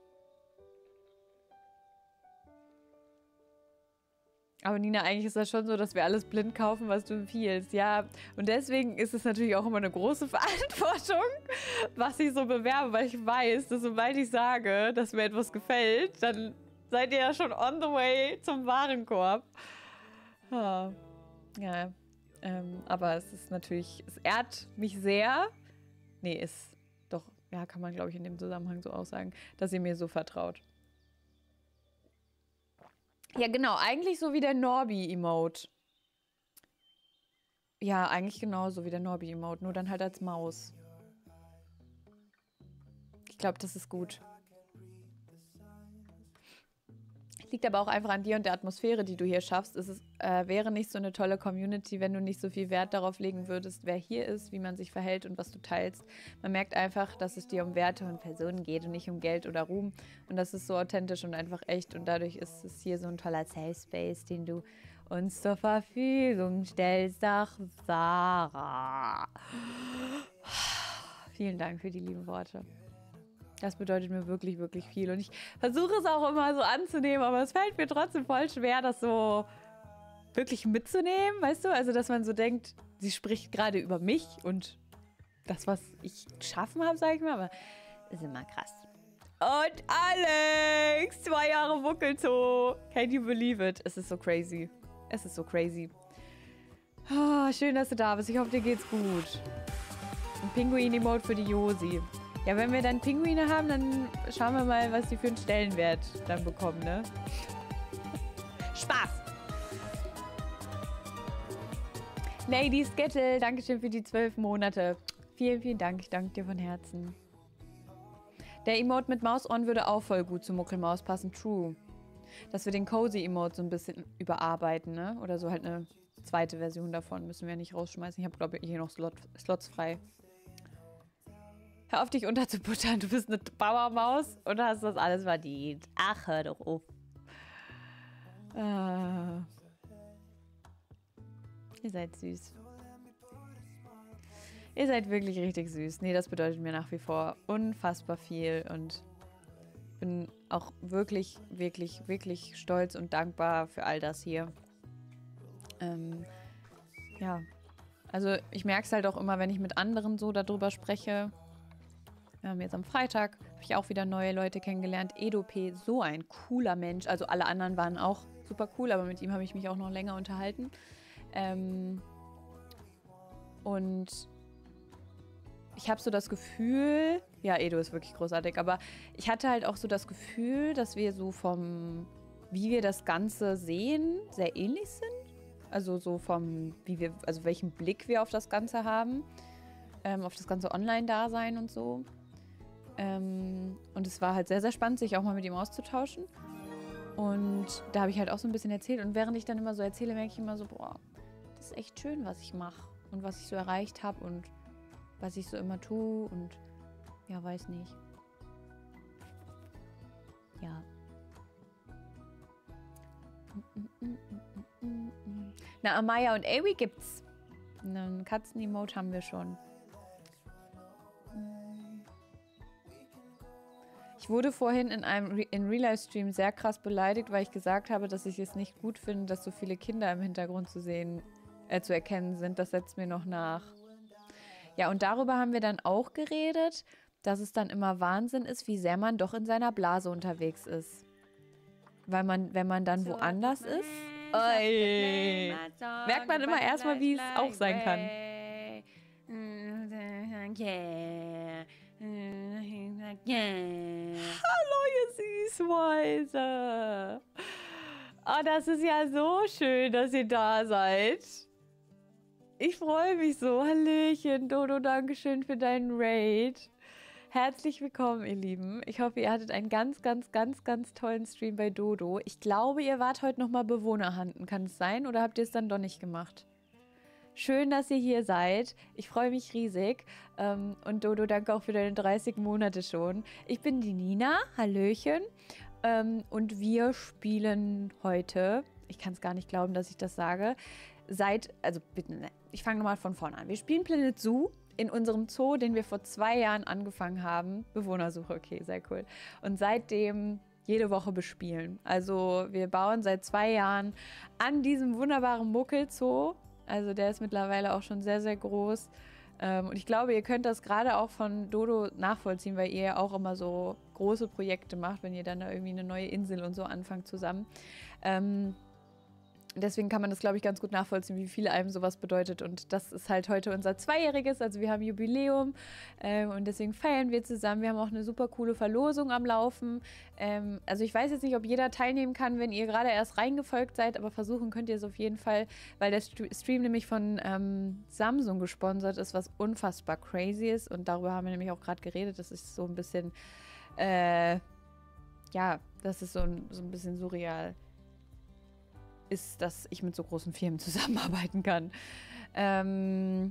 Aber Nina, eigentlich ist das schon so, dass wir alles blind kaufen, was du empfiehlst. Ja, und deswegen ist es natürlich auch immer eine große Verantwortung, was ich so bewerbe, weil ich weiß, dass sobald ich sage, dass mir etwas gefällt, dann seid ihr ja schon on the way zum Warenkorb. Ja, ja ähm, aber es ist natürlich, es ehrt mich sehr. Nee, ist doch, ja, kann man glaube ich in dem Zusammenhang so auch sagen, dass ihr mir so vertraut. Ja, genau. Eigentlich so wie der Norbi-Emote. Ja, eigentlich genauso wie der Norbi-Emote, nur dann halt als Maus. Ich glaube, das ist gut. Liegt aber auch einfach an dir und der Atmosphäre, die du hier schaffst. Es ist, äh, wäre nicht so eine tolle Community, wenn du nicht so viel Wert darauf legen würdest, wer hier ist, wie man sich verhält und was du teilst. Man merkt einfach, dass es dir um Werte und Personen geht und nicht um Geld oder Ruhm. Und das ist so authentisch und einfach echt. Und dadurch ist es hier so ein toller Safe Space, den du uns zur Verfügung stellst. Ach, Sarah. Vielen Dank für die lieben Worte. Das bedeutet mir wirklich, wirklich viel. Und ich versuche es auch immer so anzunehmen, aber es fällt mir trotzdem voll schwer, das so wirklich mitzunehmen, weißt du? Also, dass man so denkt, sie spricht gerade über mich und das, was ich geschaffen habe, sage ich mal, aber das ist immer krass. Und Alex, zwei Jahre Muckelzoo. Can you believe it? Es ist so crazy. Es ist so crazy. Oh, schön, dass du da bist. Ich hoffe, dir geht's gut. Ein Pinguin-Emote für die Josi. Ja, wenn wir dann Pinguine haben, dann schauen wir mal, was die für einen Stellenwert dann bekommen, ne? Spaß! Lady Skettle, Dankeschön für die zwölf Monate. Vielen, vielen Dank. Ich danke dir von Herzen. Der Emote mit Mausohren würde auch voll gut zu Muckelmaus passen. True. Dass wir den Cozy-Emote so ein bisschen überarbeiten, ne? Oder so halt eine zweite Version davon. Müssen wir nicht rausschmeißen. Ich habe, glaube ich, hier noch Slot, Slots frei. Hör auf, dich unterzubuttern. Du bist eine Bauermaus und hast das alles verdient. Ach, hör doch auf. Ah. Ihr seid süß. Ihr seid wirklich richtig süß. Nee, das bedeutet mir nach wie vor unfassbar viel und bin auch wirklich, wirklich, wirklich stolz und dankbar für all das hier. Ähm, ja. Also ich merke es halt auch immer, wenn ich mit anderen so darüber spreche. Ähm, jetzt am Freitag habe ich auch wieder neue Leute kennengelernt. Edo P, so ein cooler Mensch. Also alle anderen waren auch super cool, aber mit ihm habe ich mich auch noch länger unterhalten. Ähm, und ich habe so das Gefühl, ja, Edo ist wirklich großartig, aber ich hatte halt auch so das Gefühl, dass wir so vom, wie wir das Ganze sehen, sehr ähnlich sind. Also so vom, wie wir, also welchen Blick wir auf das Ganze haben, ähm, auf das ganze Online-Dasein und so. Ähm, und es war halt sehr, sehr spannend, sich auch mal mit ihm auszutauschen. Und da habe ich halt auch so ein bisschen erzählt. Und während ich dann immer so erzähle, merke ich immer so, boah, das ist echt schön, was ich mache. Und was ich so erreicht habe und was ich so immer tue. Und ja, weiß nicht. Ja. Na, Amaya und Awi gibt's. Einen Katzen-Emote haben wir schon. Ich wurde vorhin in einem Re in Real-Life-Stream sehr krass beleidigt, weil ich gesagt habe, dass ich es nicht gut finde, dass so viele Kinder im Hintergrund zu sehen, äh, zu erkennen sind. Das setzt mir noch nach. Ja, und darüber haben wir dann auch geredet, dass es dann immer Wahnsinn ist, wie sehr man doch in seiner Blase unterwegs ist. Weil man, wenn man dann woanders ist, oi, merkt man immer erstmal, wie es auch sein kann. Hallo, ihr Süßmäuse. Oh, das ist ja so schön, dass ihr da seid. Ich freue mich so. Hallöchen, Dodo, dankeschön für deinen Raid. Herzlich willkommen, ihr Lieben. Ich hoffe, ihr hattet einen ganz, ganz, ganz, ganz tollen Stream bei Dodo. Ich glaube, ihr wart heute nochmal Bewohnerhanden. Kann es sein? Oder habt ihr es dann doch nicht gemacht? Schön, dass ihr hier seid. Ich freue mich riesig. Ähm, und Dodo, danke auch für deine dreißig Monate schon. Ich bin die Nina. Hallöchen. Ähm, und wir spielen heute, ich kann es gar nicht glauben, dass ich das sage, seit, also bitte, ne, ich fange nochmal von vorne an. Wir spielen Planet Zoo in unserem Zoo, den wir vor zwei Jahren angefangen haben. Bewohnersuche, okay, sehr cool. Und seitdem jede Woche bespielen. Also wir bauen seit zwei Jahren an diesem wunderbaren Muckelzoo. Also der ist mittlerweile auch schon sehr, sehr groß. Ähm, und ich glaube, ihr könnt das gerade auch von Dodo nachvollziehen, weil ihr ja auch immer so große Projekte macht, wenn ihr dann da irgendwie eine neue Insel und so anfangt zusammen. Ähm, deswegen kann man das, glaube ich, ganz gut nachvollziehen, wie viel einem sowas bedeutet. Und das ist halt heute unser Zweijähriges, also wir haben Jubiläum ähm, und deswegen feiern wir zusammen. Wir haben auch eine super coole Verlosung am Laufen. Ähm, also ich weiß jetzt nicht, ob jeder teilnehmen kann, wenn ihr gerade erst reingefolgt seid, aber versuchen könnt ihr es auf jeden Fall, weil der St- Stream nämlich von ähm, Samsung gesponsert ist, was unfassbar crazy ist. Und darüber haben wir nämlich auch gerade geredet. Das ist so ein bisschen, äh, ja, das ist so ein, so ein bisschen surreal ist, dass ich mit so großen Firmen zusammenarbeiten kann. Ähm,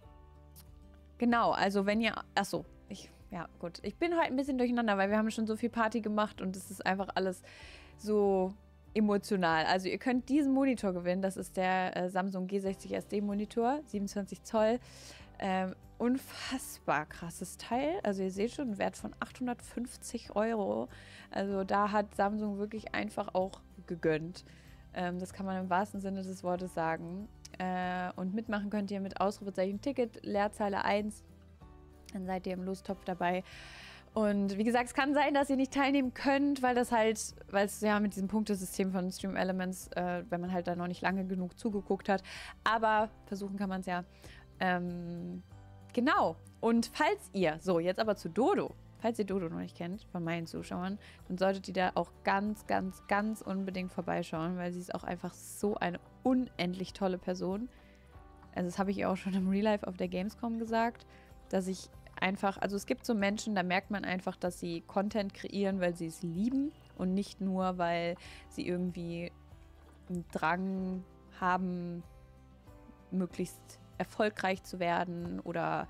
genau, also wenn ihr, achso, ich, ja gut, ich bin heute ein bisschen durcheinander, weil wir haben schon so viel Party gemacht und es ist einfach alles so emotional. Also ihr könnt diesen Monitor gewinnen, das ist der äh, Samsung G sechzig S D Monitor, siebenundzwanzig Zoll. Ähm, unfassbar krasses Teil. Also ihr seht schon, einen Wert von achthundertfünfzig Euro. Also da hat Samsung wirklich einfach auch gegönnt. Ähm, das kann man im wahrsten Sinne des Wortes sagen. Äh, und mitmachen könnt ihr mit Ausrufezeichen Ticket, Leerzeile eins. Dann seid ihr im Lostopf dabei. Und wie gesagt, es kann sein, dass ihr nicht teilnehmen könnt, weil das halt, weil es ja mit diesem Punktesystem von Stream Elements, äh, wenn man halt da noch nicht lange genug zugeguckt hat. Aber versuchen kann man es ja. Ähm, genau. Und falls ihr, so jetzt aber zu Dodo. Falls ihr Dodo noch nicht kennt, von meinen Zuschauern, dann solltet ihr da auch ganz, ganz, ganz unbedingt vorbeischauen, weil sie ist auch einfach so eine unendlich tolle Person. Also das habe ich ihr auch schon im Real Life auf der Gamescom gesagt, dass ich einfach, also es gibt so Menschen, da merkt man einfach, dass sie Content kreieren, weil sie es lieben und nicht nur, weil sie irgendwie einen Drang haben, möglichst erfolgreich zu werden oder,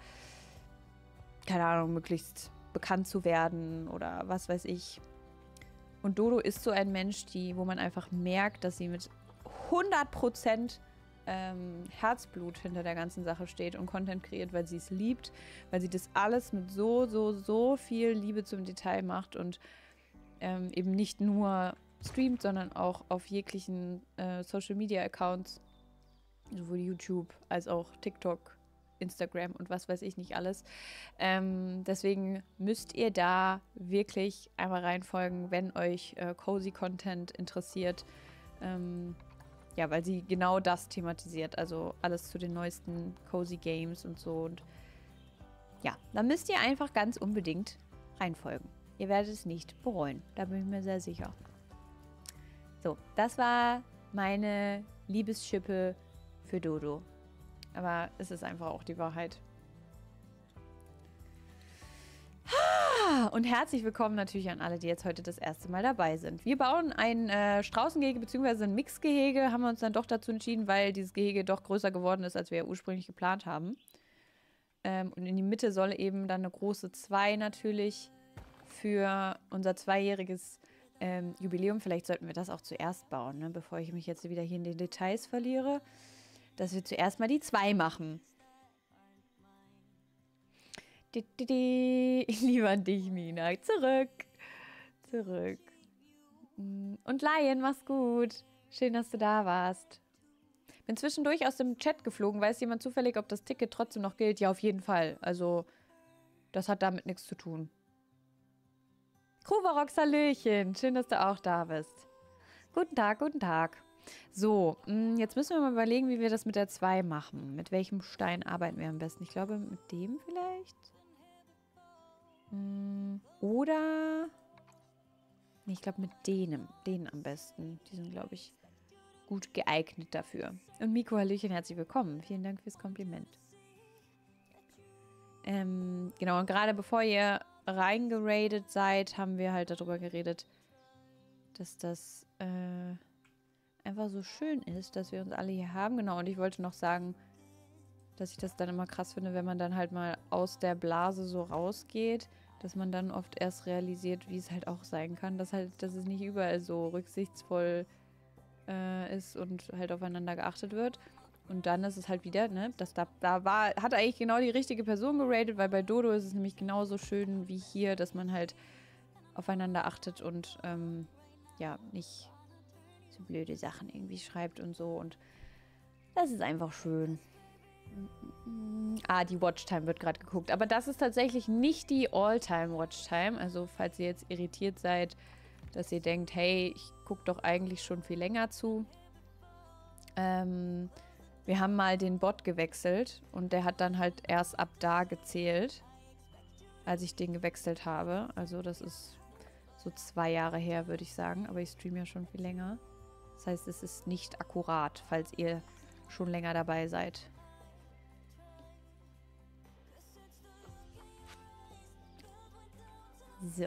keine Ahnung, möglichst bekannt zu werden oder was weiß ich. Und Dodo ist so ein Mensch, die, wo man einfach merkt, dass sie mit hundert Prozent ähm, Herzblut hinter der ganzen Sache steht und Content kreiert, weil sie es liebt, weil sie das alles mit so, so, so viel Liebe zum Detail macht und ähm, eben nicht nur streamt, sondern auch auf jeglichen äh, Social-Media-Accounts, sowohl YouTube als auch TikTok, Instagram und was weiß ich nicht alles. Ähm, deswegen müsst ihr da wirklich einmal reinfolgen, wenn euch äh, Cozy Content interessiert. Ähm, ja, weil sie genau das thematisiert. Also alles zu den neuesten Cozy Games und so. Und ja, da müsst ihr einfach ganz unbedingt reinfolgen. Ihr werdet es nicht bereuen. Da bin ich mir sehr sicher. So, das war meine Liebesschippe für Dodo. Aber es ist einfach auch die Wahrheit. Und herzlich willkommen natürlich an alle, die jetzt heute das erste Mal dabei sind. Wir bauen ein äh, Straußengehege bzw. ein Mixgehege, haben wir uns dann doch dazu entschieden, weil dieses Gehege doch größer geworden ist, als wir ja ursprünglich geplant haben. Ähm, und in die Mitte soll eben dann eine große zwei natürlich für unser zweijähriges ähm, Jubiläum. Vielleicht sollten wir das auch zuerst bauen, ne? Bevor ich mich jetzt wieder hier in den Details verliere. Dass wir zuerst mal die zwei machen. Di, di, di. Ich liebe an dich, Mina. Zurück. Zurück. Und Lion, mach's gut. Schön, dass du da warst. Bin zwischendurch aus dem Chat geflogen. Weiß jemand zufällig, ob das Ticket trotzdem noch gilt? Ja, auf jeden Fall. Also, das hat damit nichts zu tun. Kruvarox, Hallöchen. Schön, dass du auch da bist. Guten Tag, guten Tag. So, jetzt müssen wir mal überlegen, wie wir das mit der zwei machen. Mit welchem Stein arbeiten wir am besten? Ich glaube, mit dem vielleicht? Oder... Nee, ich glaube, mit denen. Denen am besten. Die sind, glaube ich, gut geeignet dafür. Und Miko, hallöchen, herzlich willkommen. Vielen Dank fürs Kompliment. Ähm, genau, und gerade bevor ihr reingeradet seid, haben wir halt darüber geredet, dass das... Äh, einfach so schön ist, dass wir uns alle hier haben. Genau, und ich wollte noch sagen, dass ich das dann immer krass finde, wenn man dann halt mal aus der Blase so rausgeht, dass man dann oft erst realisiert, wie es halt auch sein kann, dass halt, dass es nicht überall so rücksichtsvoll äh, ist und halt aufeinander geachtet wird. Und dann ist es halt wieder, ne, dass da, da war, hat eigentlich genau die richtige Person geratet, weil bei Dodo ist es nämlich genauso schön wie hier, dass man halt aufeinander achtet und ähm, ja, nicht so blöde Sachen irgendwie schreibt und so. Und das ist einfach schön. Ah, die Watchtime wird gerade geguckt. Aber das ist tatsächlich nicht die All-Time-Watchtime. Also falls ihr jetzt irritiert seid, dass ihr denkt, hey, ich gucke doch eigentlich schon viel länger zu. Ähm, wir haben mal den Bot gewechselt und der hat dann halt erst ab da gezählt, als ich den gewechselt habe. Also das ist so zwei Jahre her, würde ich sagen. Aber ich streame ja schon viel länger. Das heißt, es ist nicht akkurat, falls ihr schon länger dabei seid. So.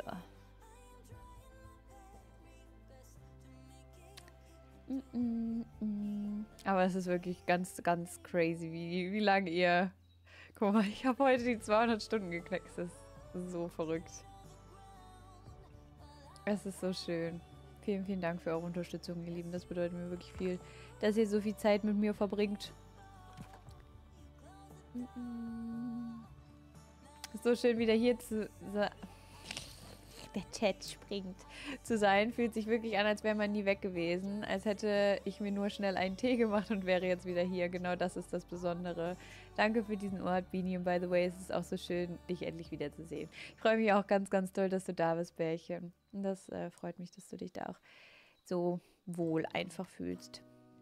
Mm -mm -mm. Aber es ist wirklich ganz, ganz crazy, wie, wie lange ihr... Guck mal, ich habe heute die zweihundert Stunden geknackt. Das ist so verrückt. Es ist so schön. Vielen, vielen Dank für eure Unterstützung, ihr Lieben. Das bedeutet mir wirklich viel, dass ihr so viel Zeit mit mir verbringt. Es ist so schön, wieder hier zu... So der Chat springt. Zu sein, fühlt sich wirklich an, als wäre man nie weg gewesen. Als hätte ich mir nur schnell einen Tee gemacht und wäre jetzt wieder hier. Genau das ist das Besondere. Danke für diesen Ort, Beanie. Und by the way, es ist auch so schön, dich endlich wiederzusehen. Ich freue mich auch ganz, ganz toll, dass du da bist, Bärchen. Und das äh, freut mich, dass du dich da auch so wohl einfach fühlst.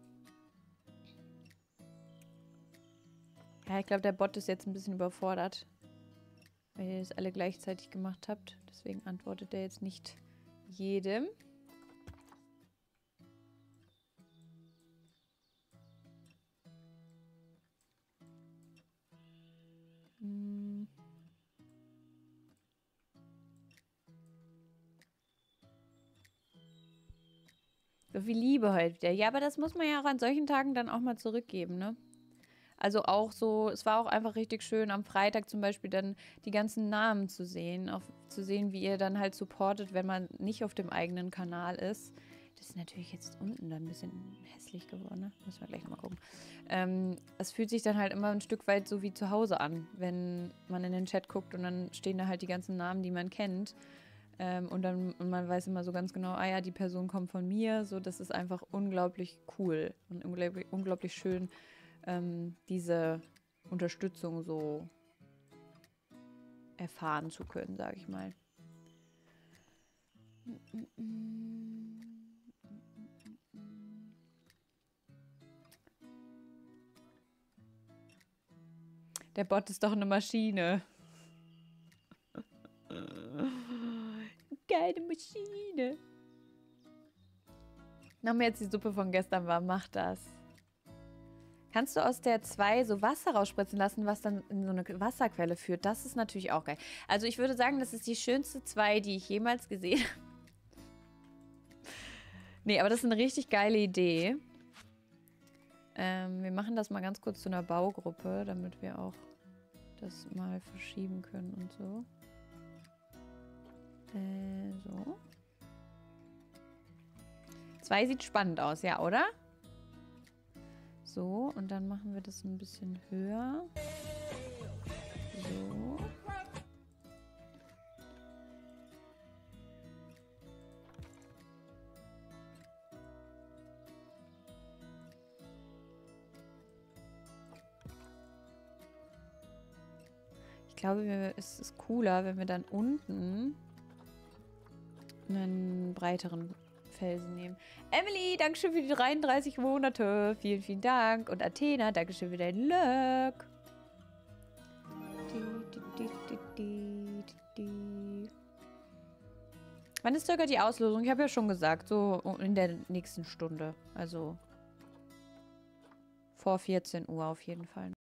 Ja, ich glaube, der Bot ist jetzt ein bisschen überfordert, weil ihr das alle gleichzeitig gemacht habt. Deswegen antwortet er jetzt nicht jedem. Hm. So viel Liebe heute wieder. Ja, aber das muss man ja auch an solchen Tagen dann auch mal zurückgeben, ne? Also auch so, es war auch einfach richtig schön, am Freitag zum Beispiel dann die ganzen Namen zu sehen. Auch zu sehen, wie ihr dann halt supportet, wenn man nicht auf dem eigenen Kanal ist. Das ist natürlich jetzt unten dann ein bisschen hässlich geworden, ne? Müssen wir gleich nochmal gucken. Ähm, es fühlt sich dann halt immer ein Stück weit so wie zu Hause an, wenn man in den Chat guckt und dann stehen da halt die ganzen Namen, die man kennt. Ähm, und dann und man weiß immer so ganz genau, ah ja, die Person kommt von mir. So, das ist einfach unglaublich cool und unglaublich, unglaublich schön, Ähm, diese Unterstützung so erfahren zu können, sage ich mal. Der Bot ist doch eine Maschine. Geile Maschine. Noch mir jetzt die Suppe von gestern war, mach das. Kannst du aus der zwei so Wasser rausspritzen lassen, was dann in so eine Wasserquelle führt? Das ist natürlich auch geil. Also ich würde sagen, das ist die schönste zwei, die ich jemals gesehen habe. Nee, aber das ist eine richtig geile Idee. Ähm, wir machen das mal ganz kurz zu einer Baugruppe, damit wir auch das mal verschieben können und so. Äh, so. Zwei sieht spannend aus, ja, oder? So, und dann machen wir das ein bisschen höher. So. Ich glaube, wir, es ist cooler, wenn wir dann unten einen breiteren Felsen nehmen. Emily, dankeschön für die dreiunddreißig Monate. Vielen, vielen Dank. Und Athena, dankeschön für deinen Look. Wann ist circa die Auslosung? Ich habe ja schon gesagt, so in der nächsten Stunde. Also vor vierzehn Uhr auf jeden Fall.